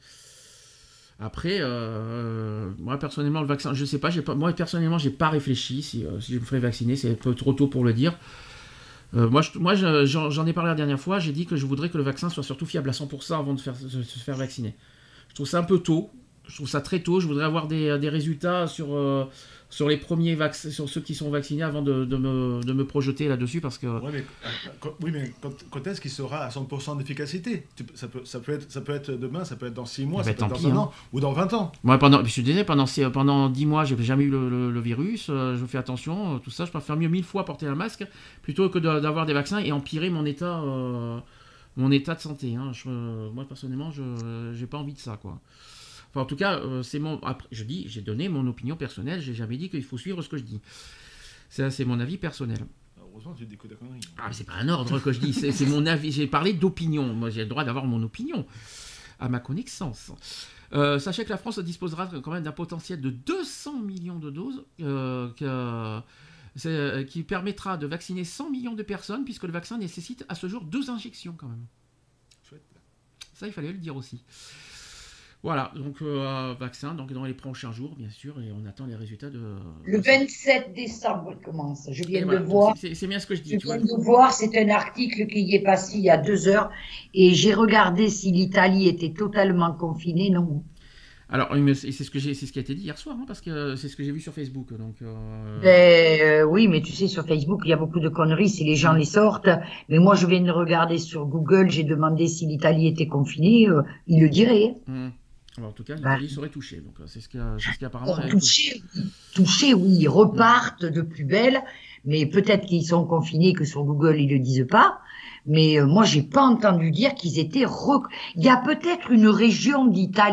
Après, euh, moi personnellement, le vaccin, je sais pas, j'ai pas, moi personnellement, j'ai pas réfléchi si, euh, si je me ferais vacciner, c'est un peu trop tôt pour le dire. Euh, moi, je, moi je, j'en, j'en ai parlé la dernière fois, j'ai dit que je voudrais que le vaccin soit surtout fiable à cent pour cent avant de faire, se, se faire vacciner. Je trouve ça un peu tôt, je trouve ça très tôt, je voudrais avoir des, des résultats sur, euh, sur les premiers vaccins, sur ceux qui sont vaccinés avant de, de, me, de me projeter là-dessus parce que... Ouais, mais, quand, oui, mais quand, quand est-ce qu'il sera à cent pour cent d'efficacité ? ça peut, ça, peut être, ça peut être demain, ça peut être dans six mois, ça peut être dans pis, un hein. an, ou dans vingt ans. Moi, pendant, je disais, pendant, pendant dix mois, j'ai jamais eu le, le, le virus, euh, je fais attention, tout ça, je préfère mieux mille fois porter un masque plutôt que de, d'avoir des vaccins et empirer mon état, euh, mon état de santé. Hein. Je, moi, personnellement, je n'ai pas envie de ça, quoi. Enfin, en tout cas, euh, c'est mon. Après, je dis, j'ai donné mon opinion personnelle. J'ai jamais dit qu'il faut suivre ce que je dis. Ça, c'est mon avis personnel. Heureusement, tu dis que d'accord. Ah, mais c'est pas un ordre que je dis. C'est, c'est mon avis. J'ai parlé d'opinion. Moi, j'ai le droit d'avoir mon opinion à ma connaissance. Euh, sachez que la France disposera quand même d'un potentiel de deux cents millions de doses, euh, que, c'est, qui permettra de vacciner cent millions de personnes, puisque le vaccin nécessite à ce jour deux injections quand même. Chouette. Ça, il fallait le dire aussi. Voilà, donc euh, vaccin donc dans les prochains jours, bien sûr, et on attend les résultats de... Le vingt-sept décembre, il commence. Je viens et de voilà, voir. C'est, c'est bien ce que je dis. Je tu viens vois. de voir, c'est un article qui y est passé il y a deux heures, et j'ai regardé si l'Italie était totalement confinée, non. Alors, c'est ce, que j'ai, c'est ce qui a été dit hier soir, hein, parce que c'est ce que j'ai vu sur Facebook. Donc, euh... Ben, euh, oui, mais tu sais, sur Facebook, il y a beaucoup de conneries si les gens les sortent. Mais moi, je viens de regarder sur Google, j'ai demandé si l'Italie était confinée, euh, il le dirait. Mmh. Alors, en tout cas, l'Italie bah, serait touchée. Donc, c'est ce qui, a, c'est ce qui apparemment. Bon, touché, touché, oui, ils repartent de plus belle, mais peut-être qu'ils sont confinés, que sur Google ils le disent pas. Mais euh, moi, j'ai pas entendu dire qu'ils étaient. Rec... Il y a peut-être une région d'Italie,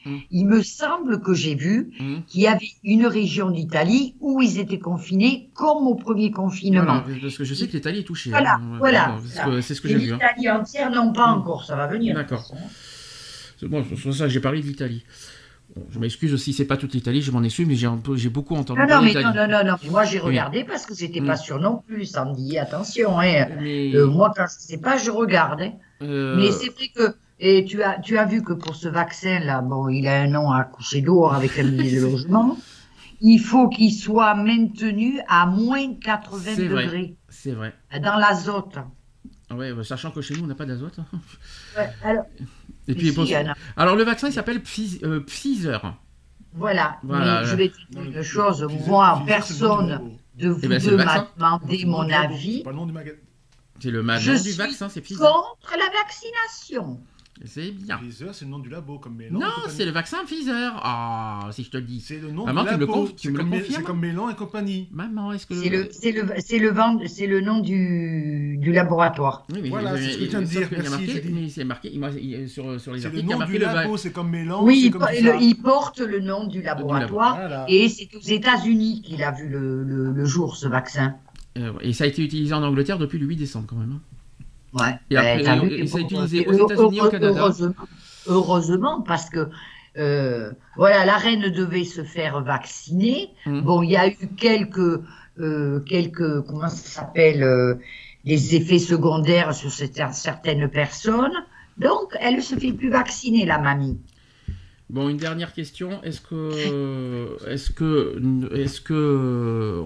Mmh. Il me semble que j'ai vu Mmh. qu'il y avait une région d'Italie où ils étaient confinés comme au premier confinement. Voilà, parce que je sais que l'Italie est touchée. Voilà, hein. Ouais, voilà, d'accord, C'est ce voilà. que, c'est ce que Et j'ai vu. hein. l'Italie entière, non pas Mmh. encore, ça va venir. D'accord. C'est bon, c'est pour ça que j'ai parlé de l'Italie. Bon, je m'excuse si c'est pas toute l'Italie, je m'en excuse, mais j'ai, un peu, j'ai beaucoup entendu Non, non, parler mais non, d'Italie. non, non, non. mais Moi, j'ai Oui. regardé parce que j'étais Mm. pas sûr non plus, Sandy. Attention, hein. Mais, Euh, moi, quand je sais pas, je regarde. hein. euh, Mais c'est vrai que, et tu as, tu as vu que pour ce vaccin-là, bon, il a un nom à coucher dehors avec un billet de logement. Il faut qu'il soit maintenu à moins quatre-vingts C'est vrai. degrés c'est vrai. dans l'azote. Ah ouais, bah, sachant que chez nous, on n'a pas d'azote. hein. Ouais, alors, Et puis, ici, bon, il y en a. alors, le vaccin, il s'appelle Pfiz- euh, Pfizer. Voilà. Voilà, Mais je là. vais te dire une chose. Moi, personne de vous Eh ben, c'est deux le m'a vaccin. demandé mon avis. C'est pas le nom du magasin. C'est le manon Je du suis vaccin, c'est Pfizer. contre la vaccination. C'est bien. Pfizer, c'est le nom du labo, comme Mélan. Non, et compagnie. c'est le vaccin Pfizer. Ah, si je te le dis. C'est le nom Maman, du tu me le labo. conf- tu C'est me le comme Mé- confirmes C'est comme Mélan et compagnie. Maman, est-ce que C'est le, c'est le, c'est le, vent- c'est le nom du, du laboratoire. Oui, mais Voilà, il- c'est ce que je viens de sauf dire, qu'il y a merci, marqué, j'ai dit. mais c'est marqué, il m'a- il- sur, sur les C'est le articles, il y a nom marqué du le va- labo, c'est comme Mélan. Oui, c'est il, comme po- tout le- ça. il porte le nom du laboratoire Voilà. et c'est aux États-Unis qu'il a vu le, le, le jour ce vaccin. euh, et ça a été utilisé en Angleterre depuis le huit décembre quand même. hein. Ouais. Et après, t'as et- vu et que ça a bon, utilisé euh, aux États-Unis et au heureux- Canada. Heureusement, heureusement, parce que euh, voilà, la reine devait se faire vacciner. Hum. Bon, il y a eu quelques, euh, quelques, comment ça s'appelle, euh, des effets secondaires sur cette- certaines personnes. Donc, elle ne se fait plus vacciner, la mamie. Bon, une dernière question. Est-ce que, est-ce que, est-ce que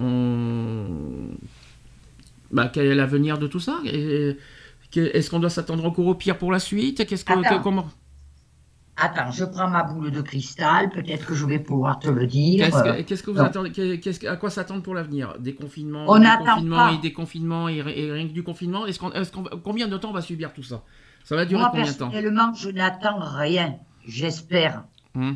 on, bah, quel est l'avenir de tout ça? Et- que- Est-ce qu'on doit s'attendre encore au pire pour la suite? Qu'est-ce que, Attends. que- comment? Attends, je prends ma boule de cristal, peut-être que je vais pouvoir te le dire. Qu'est-ce que, Euh, qu'est-ce que vous non. attendez qu'est- qu'est-ce que- À quoi s'attendre pour l'avenir? Des confinements, On des n'attend confinements pas. et des confinements et, et rien que du confinement. Est-ce qu'on, est-ce qu'on, combien de temps on va subir tout ça? Ça va durer Moi, combien de temps? personnellement, je n'attends rien. J'espère. Hum.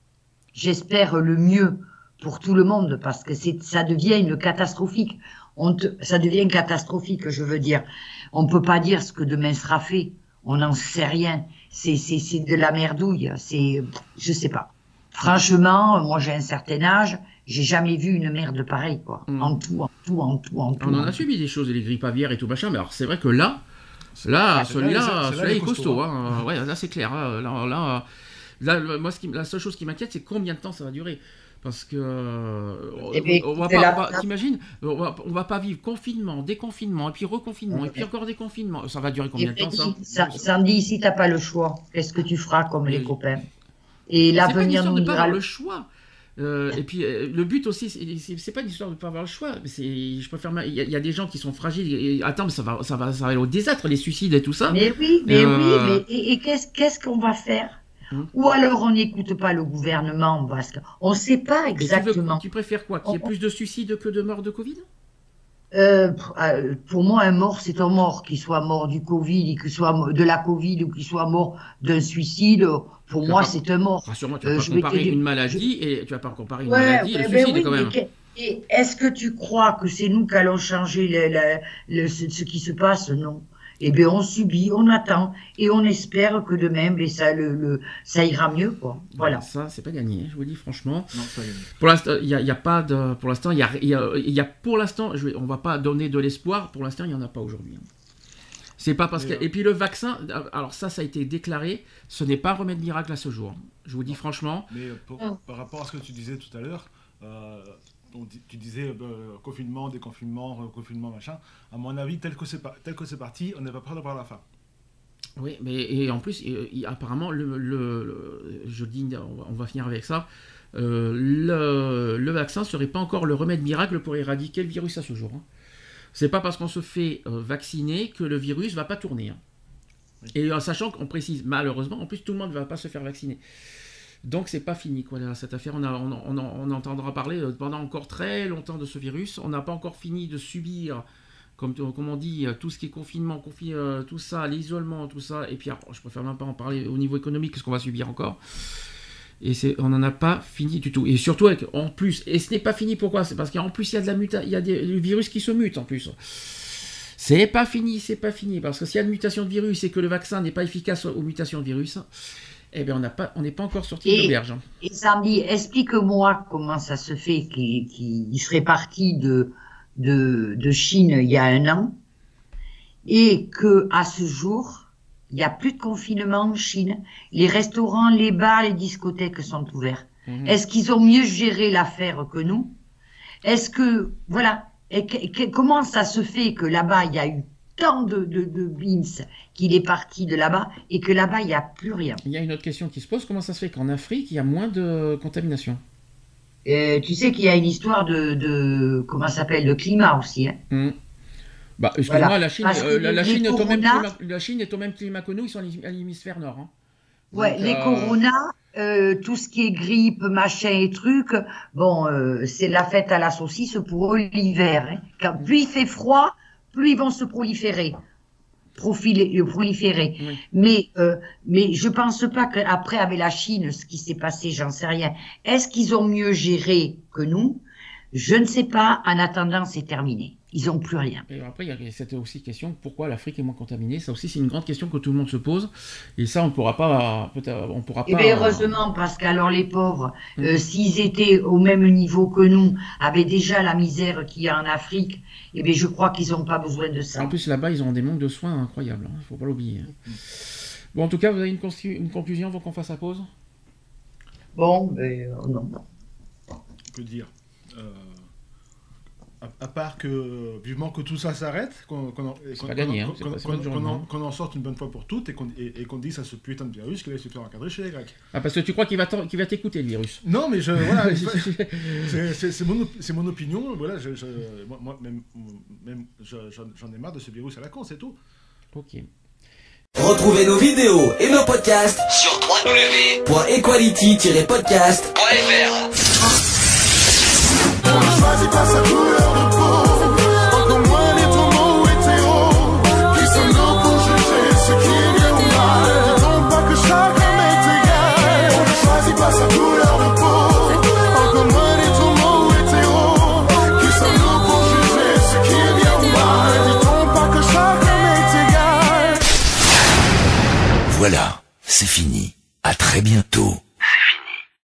J'espère le mieux pour tout le monde parce que c'est, ça devient une catastrophique. On te- ça devient catastrophique, je veux dire. On ne peut pas dire ce que demain sera fait. On n'en sait rien. C'est, c'est, c'est de la merdouille. C'est, je sais pas. Franchement, moi j'ai un certain âge, j'ai jamais vu une merde pareille, quoi. Mm. En tout, en tout, en tout, en tout. On en en a tout. subi des choses, les grippes aviaires et tout machin, mais alors c'est vrai que là, là, Ah, celui-là, c'est là, c'est là, celui-là il est est costaud. costaud, hein. Ouais, là c'est clair. hein. Là, là, là, le- moi, ce qui, la seule chose qui m'inquiète, c'est combien de temps ça va durer. Parce que euh, Eh bien, on va écoutez, pas, là- on va- là- t'imagines, on va, on va pas vivre confinement, déconfinement, et puis reconfinement, et puis encore déconfinement. Ça va durer combien de temps ça? Freddy, ça, Sandy, si t'as pas le choix, qu'est-ce que tu feras comme les Oui. copains? Et C'est pas une l'avenir histoire nous de pas dira avoir le le choix. Euh, et puis euh, le but aussi, c'est- c'est c'est pas une histoire de pas avoir le choix. mais c'est- Je préfère. ma- Il y, a- il y a des gens qui sont fragiles. Et, attends, mais ça va, ça va, ça va aller au désastre, les suicides et tout ça. Mais oui, mais Euh, oui, mais et, et qu'est-ce qu'est-ce qu'on va faire? Hum. Ou alors on n'écoute pas le gouvernement parce qu'on ne sait pas Mais tu veux- exactement. Tu, préfères quoi? Qu'il y ait On- plus de suicides que de morts de Covid? Euh, pff, euh, pour moi, un mort, c'est un mort, qu'il soit mort du Covid, qu'il soit mo- de la Covid ou qu'il soit mort d'un suicide. Pour Tu moi, vas pas- c'est un mort. Rassure-moi, tu vas Euh, pas je vais te comparer dire- une maladie et tu vas pas comparer une Ouais, maladie et ouais, le ben suicide oui, quand même. mais que- et est-ce que tu crois que c'est nous qui allons changer le, le- le- ce, ce qui se passe? Non. Eh bien, on subit, on attend et on espère que demain, ben, ça, le, le- ça ira mieux, quoi. Voilà. Ça, c'est pas gagné. Je vous dis franchement. Non, c'est pas gagné. Pour l'instant, il y a, il y a pas de. Pour l'instant, il y a, il y a, il y a pour l'instant, je vais, on va pas donner de l'espoir. Pour l'instant, il y en a pas aujourd'hui. C'est pas parce que. Mais, euh, Et puis le vaccin, alors ça, ça a été déclaré. Ce n'est pas un remède miracle à ce jour. Je vous dis franchement. Mais euh, pour- Oh. par rapport à ce que tu disais tout à l'heure, euh, on dit- tu disais euh, confinement, déconfinement, reconfinement, machin. À mon avis, tel que c'est par- tel que c'est parti, on n'est pas prêt d'avoir la fin. Oui, mais et en plus, euh, il- apparemment, le, le- le- je dis, on va, on va finir avec ça. euh, le, le vaccin serait pas encore le remède miracle pour éradiquer le virus à ce jour. Hein. C'est pas parce qu'on se fait euh, vacciner que le virus va pas tourner. hein. Et en sachant qu'on précise, malheureusement, en plus tout le monde ne va pas se faire vacciner. Donc c'est pas fini quoi, là, cette affaire. On, a, on, on, on entendra parler euh, pendant encore très longtemps de ce virus. On n'a pas encore fini de subir, comme, comme on dit, euh, tout ce qui est confinement, confi, euh, tout ça, l'isolement, tout ça. Et puis alors, je préfère même pas en parler au niveau économique, ce qu'on va subir encore. Et c'est, on n'en a pas fini du tout. Et surtout, avec, en plus, et ce n'est pas fini, pourquoi? C'est parce qu'en plus, il y a de la muta, il y a des le virus qui se mute en plus. C'est pas fini, c'est pas fini. Parce que s'il y a une mutation de virus et que le vaccin n'est pas efficace aux mutations de virus, Eh bien, on n'a pas, on n'est pas encore sorti Et- de l'auberge. hein. Et Sandy, explique-moi comment ça se fait qu'il qu'il serait parti de, de, de Chine il y a un an et que à ce jour, il n'y a plus de confinement en Chine. Les restaurants, les bars, les discothèques sont ouverts. Mhm. Est-ce qu'ils ont mieux géré l'affaire que nous? Est-ce que, voilà, et que- que- comment ça se fait que là-bas, il y a eu tant de, de, de beans qu'il est parti de là-bas et que là-bas, il n'y a plus rien? Il y a une autre question qui se pose. Comment ça se fait qu'en Afrique, il y a moins de contamination? Euh, tu sais qu'il y a une histoire de, de comment ça s'appelle, de climat aussi, hein. Hmm. Bah, excuse-moi, Voilà. la Chine, Parce que euh, la, la les Chine est au même corona- climat, la Chine est au même climat que nous. Ils sont à l'hémisphère nord. hein. Ouais, Donc, les euh, coronas, euh, tout ce qui est grippe, machin et trucs, bon, euh, c'est la fête à la saucisse pour eux l'hiver. Hein. Quand plus il fait froid, plus ils vont se proliférer. Profiler, euh, proliférer. Oui. Mais, euh, mais je pense pas qu'après avec la Chine, ce qui s'est passé, j'en sais rien. Est-ce qu'ils ont mieux géré que nous? Je ne sais pas. En attendant, c'est terminé. Ils ont plus rien. Et après, il y a cette aussi question pourquoi l'Afrique est moins contaminée. Ça aussi, c'est une grande question que tout le monde se pose. Et ça, on pourra pas, peut-être, on pourra Eh pas. bien, heureusement, parce qu'alors les pauvres, euh, Mhm. s'ils étaient au même niveau que nous, avaient déjà la misère qu'il y a en Afrique, eh bien, je crois qu'ils n'ont pas besoin de ça. En plus, là-bas, ils ont des manques de soins incroyables. Il ne faut pas l'oublier. hein. Bon, en tout cas, vous avez une, consti- une conclusion avant qu'on fasse la pause? Bon, ben, euh, non. Que dire euh, à, à part que vivement que tout ça s'arrête, qu'on qu'on en- et C'est qu'on- pas gagné, hein, qu'on- c'est qu'on- pas- c'est qu'on- pas dur, qu'on en, hein. qu'on en sorte une bonne fois pour toutes et qu'on et, et qu'on dise à ce putain de virus qu'il allait se faire encadrer chez les Grecs. Ah, parce que tu crois qu'il va t'en- qu'il va t'écouter, le virus. Non, mais je voilà, c'est- c'est c'est mon, op- c'est mon opinion. Voilà, je, je- moi, moi, même, même je- j'en j'en ai marre de ce virus à la con, c'est tout. Ok. Retrouvez nos vidéos et nos podcasts sur w w w point equality tiret podcast point f r. On ne choisit pas sa couleur de peau, encore moins les homo ou hétéros. Qui sommes-nous pour juger ce qui est bien ou mal? Disons pas que chacun est égal. On ne choisit pas sa couleur de peau, encore moins les homo ou hétéros. Qui sommes-nous pour juger ce qui est bien ou mal? Disons pas que chacun est égal. Voilà, c'est fini. À très bientôt. C'est fini.